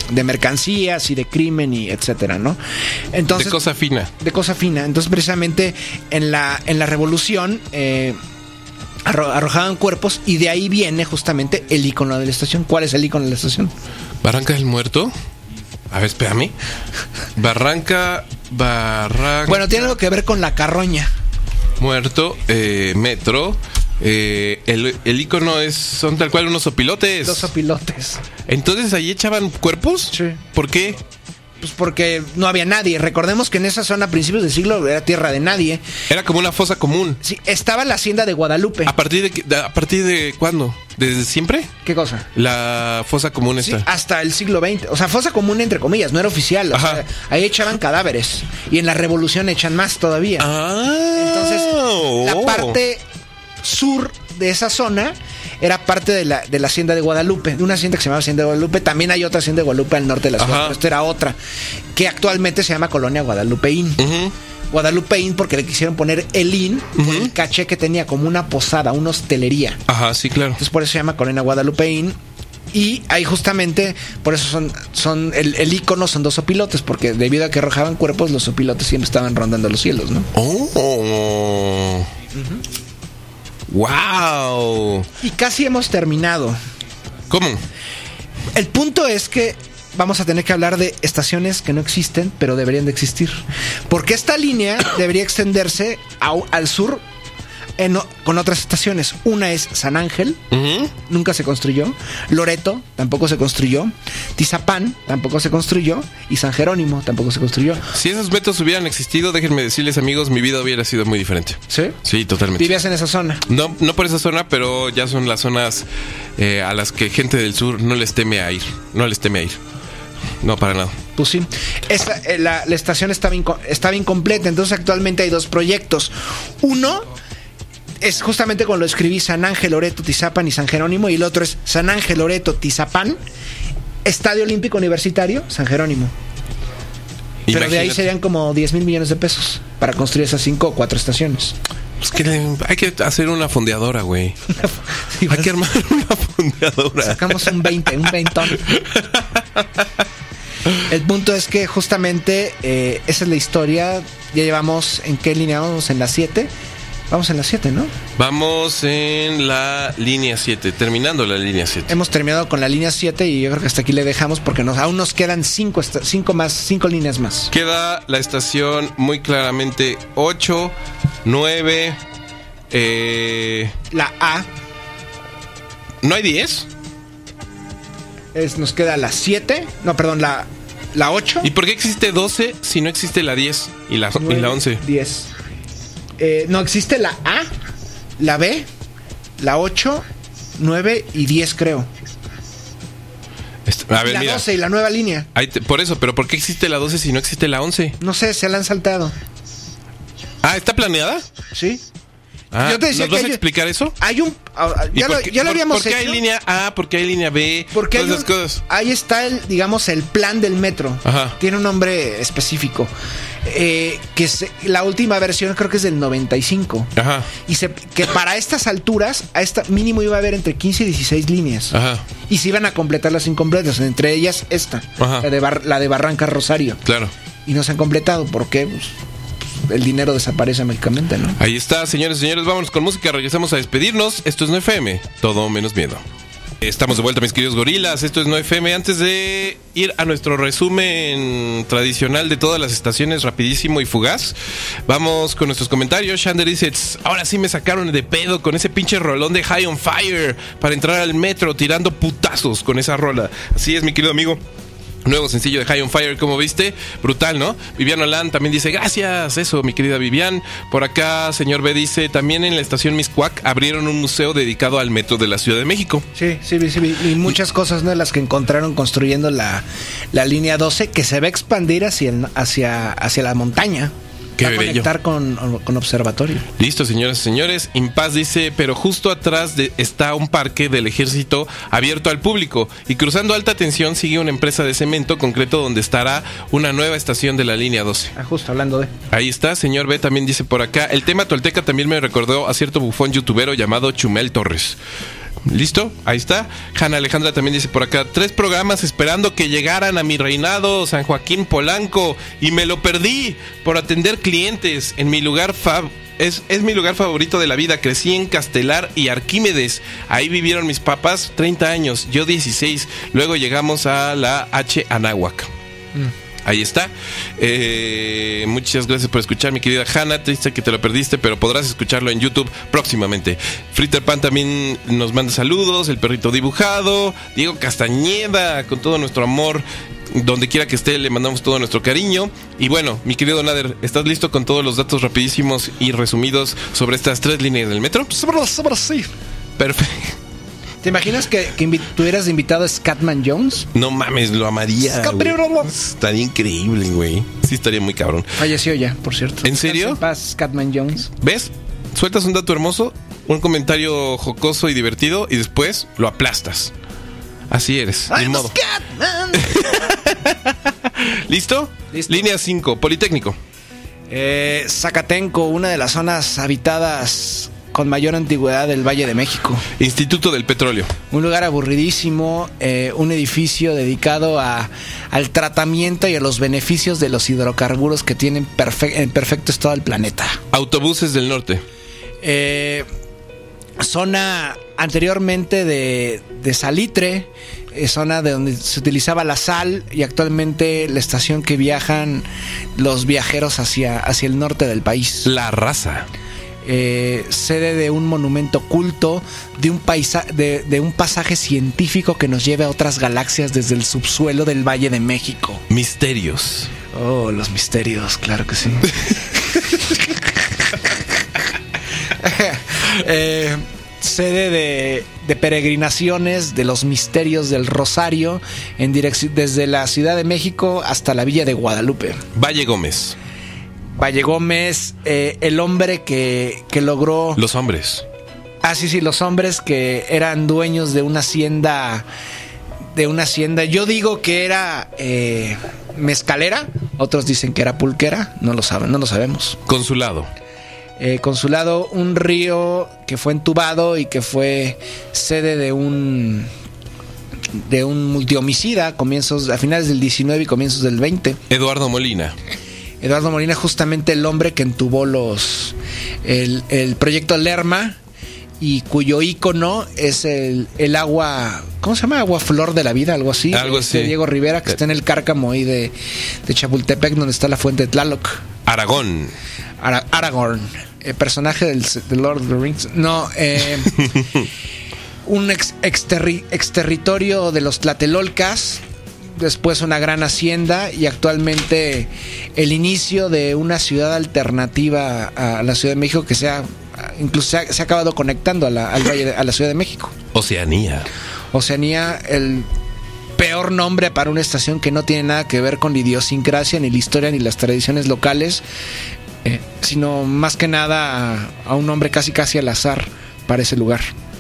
mercancías y de crimen y etcétera, ¿no? Entonces, de cosa fina. De cosa fina. Entonces, precisamente en la revolución arrojaban cuerpos y de ahí viene justamente el icono de la estación. ¿Cuál es el icono de la estación? Barranca del Muerto. A ver, espérame. Barranca. Bueno, tiene algo que ver con la carroña. Muerto, metro. El icono son tal cual unos opilotes. Dos opilotes. Entonces ahí echaban cuerpos. Sí. ¿Por qué? Pues porque no había nadie. Recordemos que en esa zona a principios del siglo era tierra de nadie. Era como una fosa común. Sí, estaba la hacienda de Guadalupe. ¿A partir de cuándo? ¿Desde siempre? ¿Qué cosa? La fosa común Sí, esta. hasta el siglo XX. O sea, fosa común entre comillas, no era oficial. O sea, ahí echaban cadáveres. Y en la revolución echan más todavía. Entonces, la parte sur de esa zona era parte de la hacienda de Guadalupe, de una hacienda que se llamaba Hacienda de Guadalupe. También hay otra hacienda de Guadalupe al norte de la ciudad, pero esta era otra, que actualmente se llama Colonia Guadalupeín. Guadalupeín porque le quisieron poner el IN por el caché que tenía como una posada, una hostelería. Ajá, sí, claro. Entonces por eso se llama Colonia Guadalupeín. Y ahí justamente, por eso son el ícono son dos opilotes, porque debido a que arrojaban cuerpos, los opilotes siempre estaban rondando los cielos, ¿no? ¡Wow! Y casi hemos terminado. ¿Cómo? El punto es que vamos a tener que hablar de estaciones que no existen, pero deberían de existir. Porque esta línea debería extenderse al sur con otras estaciones. Una es San Ángel, nunca se construyó. Loreto, tampoco se construyó. Tizapán, tampoco se construyó. Y San Jerónimo, tampoco se construyó. Si esos métodos hubieran existido, déjenme decirles, amigos, mi vida hubiera sido muy diferente. ¿Sí? Sí, totalmente. ¿Vivías en esa zona? No por esa zona, pero ya son las zonas a las que gente del sur no les teme a ir. No, para nada. Pues sí. La estación estaba incompleta. Entonces actualmente hay dos proyectos. Uno es justamente como lo escribí: San Ángel, Loreto, Tizapán y San Jerónimo. Y el otro es San Ángel, Loreto, Tizapán, Estadio Olímpico Universitario, San Jerónimo. Pero Imagínate. de ahí serían como 10,000 millones de pesos para construir esas 5 o 4 estaciones. Pues que hay que hacer una fondeadora, güey. Hay que armar una fondeadora. Sacamos un 20, El punto es que justamente esa es la historia. Ya llevamos, ¿en qué línea vamos? ¿En la 7? Vamos en la 7, ¿no? Vamos en la línea 7, terminando la línea 7. Hemos terminado con la línea 7 y yo creo que hasta aquí le dejamos porque aún nos quedan 5 líneas más. Queda la estación muy claramente 8, 9, la A. ¿No hay 10? Nos queda la 7, no, perdón, la 8. ¿Y por qué existe 12 si no existe la 10 y la 11? 10. No existe la A, la B, la 8, 9 y 10, creo. A ver, la mira. 12 y la nueva línea. Por eso, pero ¿por qué existe la 12 si no existe la 11? No sé, se la han saltado. Ah, ¿está planeada? Sí. Ah, Yo te decía ¿nos vas que a explicar eso? Hay un... Ya lo habíamos hecho. ¿Por qué hay línea A? ¿Por qué hay línea B? Porque todas esas cosas. Ahí está el plan del metro. Ajá. Tiene un nombre específico. La última versión creo que es del 95. Ajá. Y que para estas alturas, mínimo iba a haber entre 15 y 16 líneas. Ajá. Y se iban a completar las incompletas, entre ellas esta, Ajá. la de Barranca Rosario. Claro. Y no se han completado porque el dinero desaparece mágicamente, ¿no? Ahí está, señores y señores, vámonos con música, regresamos a despedirnos. Esto es No FM, todo menos miedo. Estamos de vuelta, mis queridos gorilas. Esto es No FM. Antes de ir a nuestro resumen tradicional de todas las estaciones, rapidísimo y fugaz, vamos con nuestros comentarios. Shander dice: ahora sí me sacaron de pedo con ese pinche rolón de High on Fire para entrar al metro tirando putazos con esa rola. Así es, mi querido amigo. Nuevo sencillo de High on Fire, como viste, brutal, ¿no? Vivian Olan también dice: gracias, eso, mi querida Vivian. Por acá, señor B dice: también en la estación Miscuac abrieron un museo dedicado al metro de la Ciudad de México. Sí, y muchas cosas, ¿no? Las que encontraron construyendo la línea 12, que se va a expandir hacia la montaña. Qué bello. Conectar con observatorio. Listo, señoras y señores. Impaz dice: pero justo atrás está un parque del ejército abierto al público, y cruzando alta tensión sigue una empresa de cemento concreto donde estará una nueva estación de la línea 12. Justo hablando de... Ahí está, señor B también dice por acá: el tema tolteca también me recordó a cierto bufón youtubero llamado Chumel Torres. ¿Listo? Ahí está. Hanna Alejandra también dice por acá: 3 programas esperando que llegaran a mi reinado, San Joaquín Polanco, y me lo perdí por atender clientes en mi lugar es mi lugar favorito de la vida. Crecí en Castelar y Arquímedes. Ahí vivieron mis papás 30 años, yo 16. Luego llegamos a la H. Anáhuac. Ahí está. Muchas gracias por escuchar, mi querida Hanna. Triste que te lo perdiste, pero podrás escucharlo en YouTube próximamente. Fritter Pan también nos manda saludos. El perrito dibujado. Diego Castañeda, con todo nuestro amor. Donde quiera que esté, le mandamos todo nuestro cariño. Y bueno, mi querido Nader, ¿estás listo con todos los datos rapidísimos y resumidos sobre estas 3 líneas del metro? Sí. Perfecto. ¿Te imaginas que tuvieras de invitado a Scatman Jones? No mames, lo amaría. Estaría increíble, güey. Sí, estaría muy cabrón. Falleció ya, por cierto. ¿En serio? En paz, Scatman Jones. ¿Ves? Sueltas un dato hermoso, un comentario jocoso y divertido, y después lo aplastas. Así eres, ni modo. ¿Listo? Listo. Línea 5, Politécnico. Zacatenco, una de las zonas habitadas con mayor antigüedad del Valle de México. Instituto del Petróleo. Un lugar aburridísimo, un edificio dedicado al tratamiento y a los beneficios de los hidrocarburos que tienen en perfecto estado el planeta. Autobuses del Norte. Zona anteriormente de salitre, zona de donde se utilizaba la sal, y actualmente la estación que viajan los viajeros hacia el norte del país. La Raza. Sede de un monumento culto, de un pasaje científico que nos lleve a otras galaxias desde el subsuelo del Valle de México. Misterios. Oh, los misterios, claro que sí. Sede de peregrinaciones de los misterios del Rosario en dirección desde la Ciudad de México hasta la Villa de Guadalupe. Valle Gómez. Valle Gómez, el hombre que logró... Los hombres. Sí, los hombres que eran dueños de una hacienda. Yo digo que era mezcalera, otros dicen que era pulquera, no lo sabemos. Consulado. Consulado, un río que fue entubado y que fue sede de un multihomicida a finales del 19 y comienzos del 20. Eduardo Molina, justamente el hombre que entubó el proyecto Lerma, y cuyo ícono es el agua, ¿cómo se llama? Agua flor de la vida, algo así. Algo así. Diego Rivera, que está en el Cárcamo ahí de Chapultepec, donde está la fuente de Tlaloc. Aragón. Aragorn, personaje del Lord of the Rings. No, un ex territorio de los Tlatelolcas, después una gran hacienda, y actualmente el inicio de una ciudad alternativa a la Ciudad de México que incluso se ha acabado conectando a la Ciudad de México. Oceanía, el peor nombre para una estación que no tiene nada que ver con la idiosincrasia, ni la historia, ni las tradiciones locales, sino más que nada a un nombre casi al azar para ese lugar.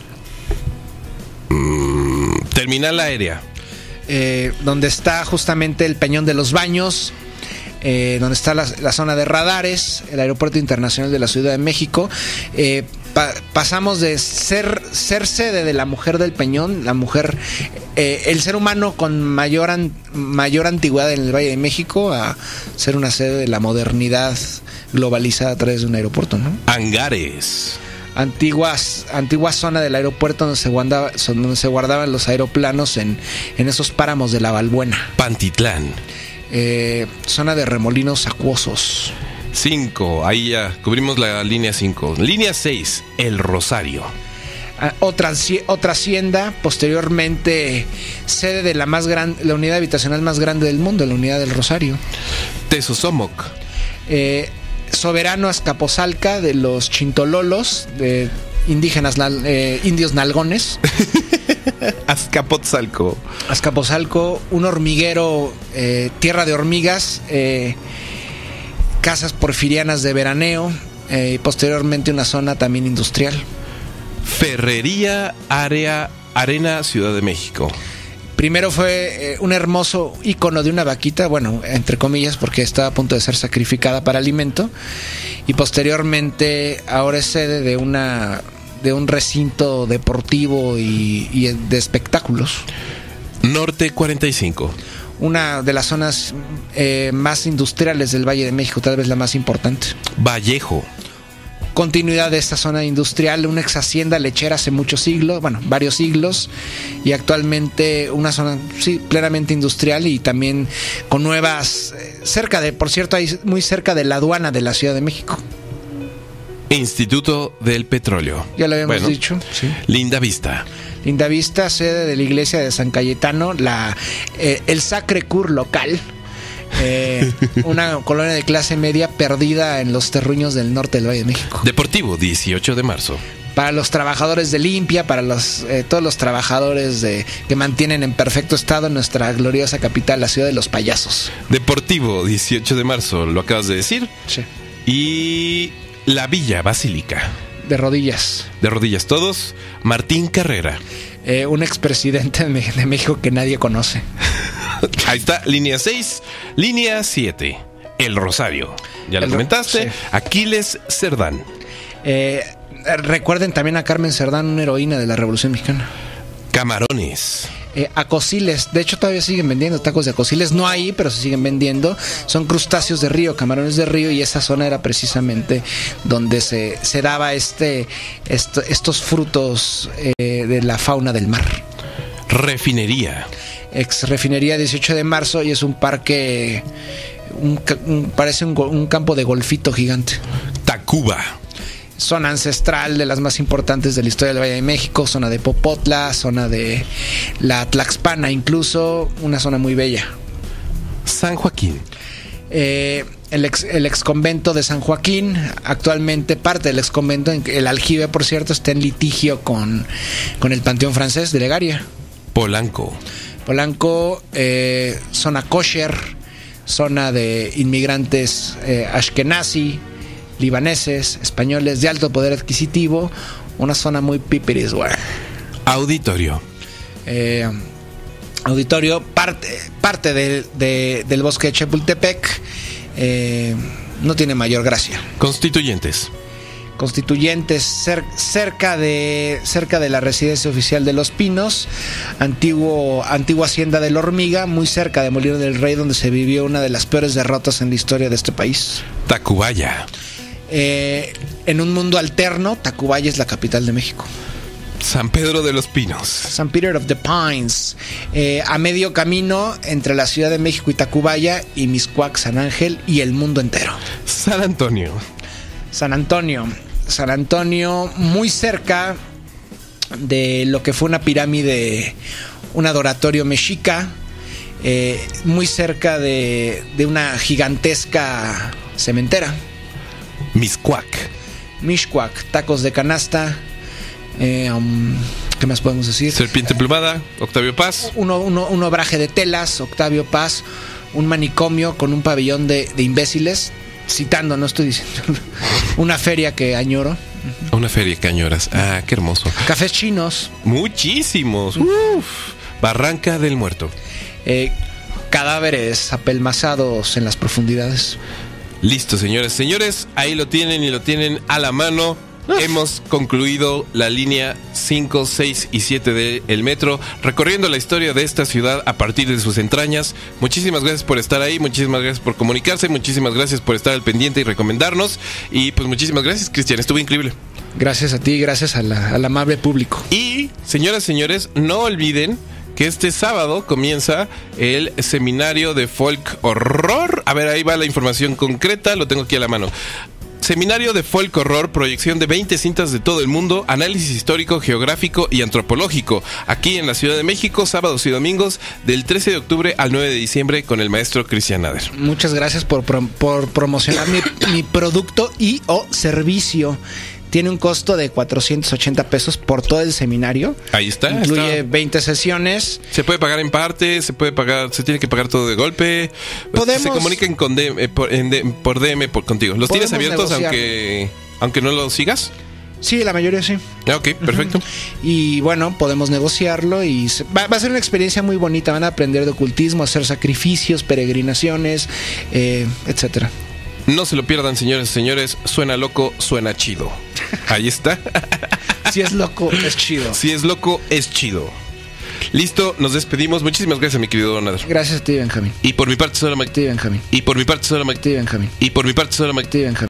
Terminal aérea. Donde está justamente el Peñón de los Baños, donde está la zona de radares, el Aeropuerto Internacional de la Ciudad de México. Pasamos de ser sede de la mujer del Peñón, el ser humano con mayor antigüedad en el Valle de México, a ser una sede de la modernidad globalizada a través de un aeropuerto, ¿no? Hangares. Antigua zona del aeropuerto donde se guardaban los aeroplanos en esos páramos de la Balbuena. Pantitlán. Zona de remolinos acuosos. 5, ahí ya cubrimos la línea 5. Línea 6, El Rosario. Otra hacienda, posteriormente sede de la unidad habitacional más grande del mundo, la unidad del Rosario. Tezosomoc. Soberano Azcapotzalco de los Chintololos, de indígenas indios nalgones. Azcapotzalco, un hormiguero, tierra de hormigas, casas porfirianas de veraneo, y posteriormente una zona también industrial. Ferrería Arena, Ciudad de México. Primero fue un hermoso ícono de una vaquita, bueno, entre comillas, porque estaba a punto de ser sacrificada para alimento, y posteriormente ahora es sede de de un recinto deportivo y de espectáculos. Norte 45. Una de las zonas más industriales del Valle de México, tal vez la más importante. Vallejo. Continuidad de esta zona industrial, una ex hacienda lechera hace muchos siglos, bueno, varios siglos, y actualmente una zona plenamente industrial y también con nuevas, por cierto, ahí muy cerca de la aduana de la Ciudad de México. Instituto del Petróleo. Ya lo habíamos dicho. Sí. Linda Vista. Linda Vista, sede de la iglesia de San Cayetano, el Sacre Cœur local. Una colonia de clase media perdida en los terruños del norte del Valle de México. Deportivo, 18 de marzo. Para los trabajadores de limpia, para todos los trabajadores que mantienen en perfecto estado nuestra gloriosa capital, la ciudad de los payasos. Deportivo, 18 de marzo, lo acabas de decir. Sí. Y la Villa Basílica. De rodillas. De rodillas todos. Martín Carrera. Un expresidente de México que nadie conoce. Ahí está, línea 6, línea 7, El Rosario. Ya lo comentaste. Sí. Aquiles Cerdán. Recuerden también a Carmen Cerdán, una heroína de la Revolución Mexicana. Camarones. Acosiles, de hecho todavía siguen vendiendo tacos de acosiles, no ahí, pero se siguen vendiendo. Son crustáceos de río, camarones de río, y esa zona era precisamente donde se daba estos frutos de la fauna del mar. Refinería. Ex refinería 18 de marzo, y es un parque, parece un campo de golfito gigante. Tacuba. Zona ancestral de las más importantes de la historia del Valle de México, zona de Popotla, zona de la Tlaxpana, incluso una zona muy bella. San Joaquín. El ex convento de San Joaquín, actualmente parte del ex convento, el aljibe, por cierto, está en litigio con el Panteón Francés de Legaria. Polanco, zona kosher, zona de inmigrantes ashkenazi, libaneses, españoles de alto poder adquisitivo, una zona muy pipiris, güey. Auditorio. Auditorio, parte del bosque de Chapultepec, no tiene mayor gracia. Constituyentes, cerca de la residencia oficial de Los Pinos, antigua hacienda de la Hormiga, muy cerca de Molino del Rey, donde se vivió una de las peores derrotas en la historia de este país. Tacubaya. En un mundo alterno, Tacubaya es la capital de México. San Pedro de los Pinos. San Peter of the Pines. A medio camino entre la Ciudad de México y Tacubaya, y Mixcoac, San Ángel y el mundo entero. San Antonio. San Antonio, muy cerca de lo que fue una pirámide, un adoratorio mexica, muy cerca de una gigantesca cementera. Mixcoac, tacos de canasta. ¿Qué más podemos decir? Serpiente Plumada, Octavio Paz. Un obraje de telas, Octavio Paz. Un manicomio con un pabellón de imbéciles. Citando, no estoy diciendo. Una feria que añoro. Una feria que añoras. Ah, qué hermoso. Cafés chinos. Muchísimos. Uf. Barranca del Muerto. Cadáveres apelmazados en las profundidades. Listo, señores, ahí lo tienen y lo tienen a la mano. Hemos concluido la línea 5, 6 y 7 del metro, recorriendo la historia de esta ciudad a partir de sus entrañas. Muchísimas gracias por estar ahí, muchísimas gracias por comunicarse, muchísimas gracias por estar al pendiente y recomendarnos. Y pues muchísimas gracias, Cristian, estuvo increíble. Gracias a ti, gracias al amable público. Y, señoras, señores, no olviden que este sábado comienza el seminario de folk horror. A ver, ahí va la información concreta, lo tengo aquí a la mano. Seminario de folk horror, proyección de 20 cintas de todo el mundo, análisis histórico, geográfico y antropológico, aquí en la Ciudad de México, sábados y domingos, del 13 de octubre al 9 de diciembre, con el maestro Cristian Nader. Muchas gracias por promocionar mi producto y o servicio. Tiene un costo de 480 pesos por todo el seminario. Ahí está. Incluye 20 sesiones. Se puede pagar en parte, se tiene que pagar todo de golpe. Se comunican por DM contigo. ¿Los tienes abiertos aunque no los sigas? Sí, la mayoría sí. Ok, perfecto. Y bueno, podemos negociarlo y va a ser una experiencia muy bonita. Van a aprender de ocultismo, hacer sacrificios, peregrinaciones, etcétera. No se lo pierdan, señores y señores. Suena loco, suena chido. Ahí está. Si es loco, es chido. Si es loco, es chido. Listo, nos despedimos. Muchísimas gracias, mi querido Donador. Gracias a ti, Benjamín. Y por mi parte solamente. Benjamín. Y por mi parte solamente. Benjamín. Y por mi parte solamente. Benjamín.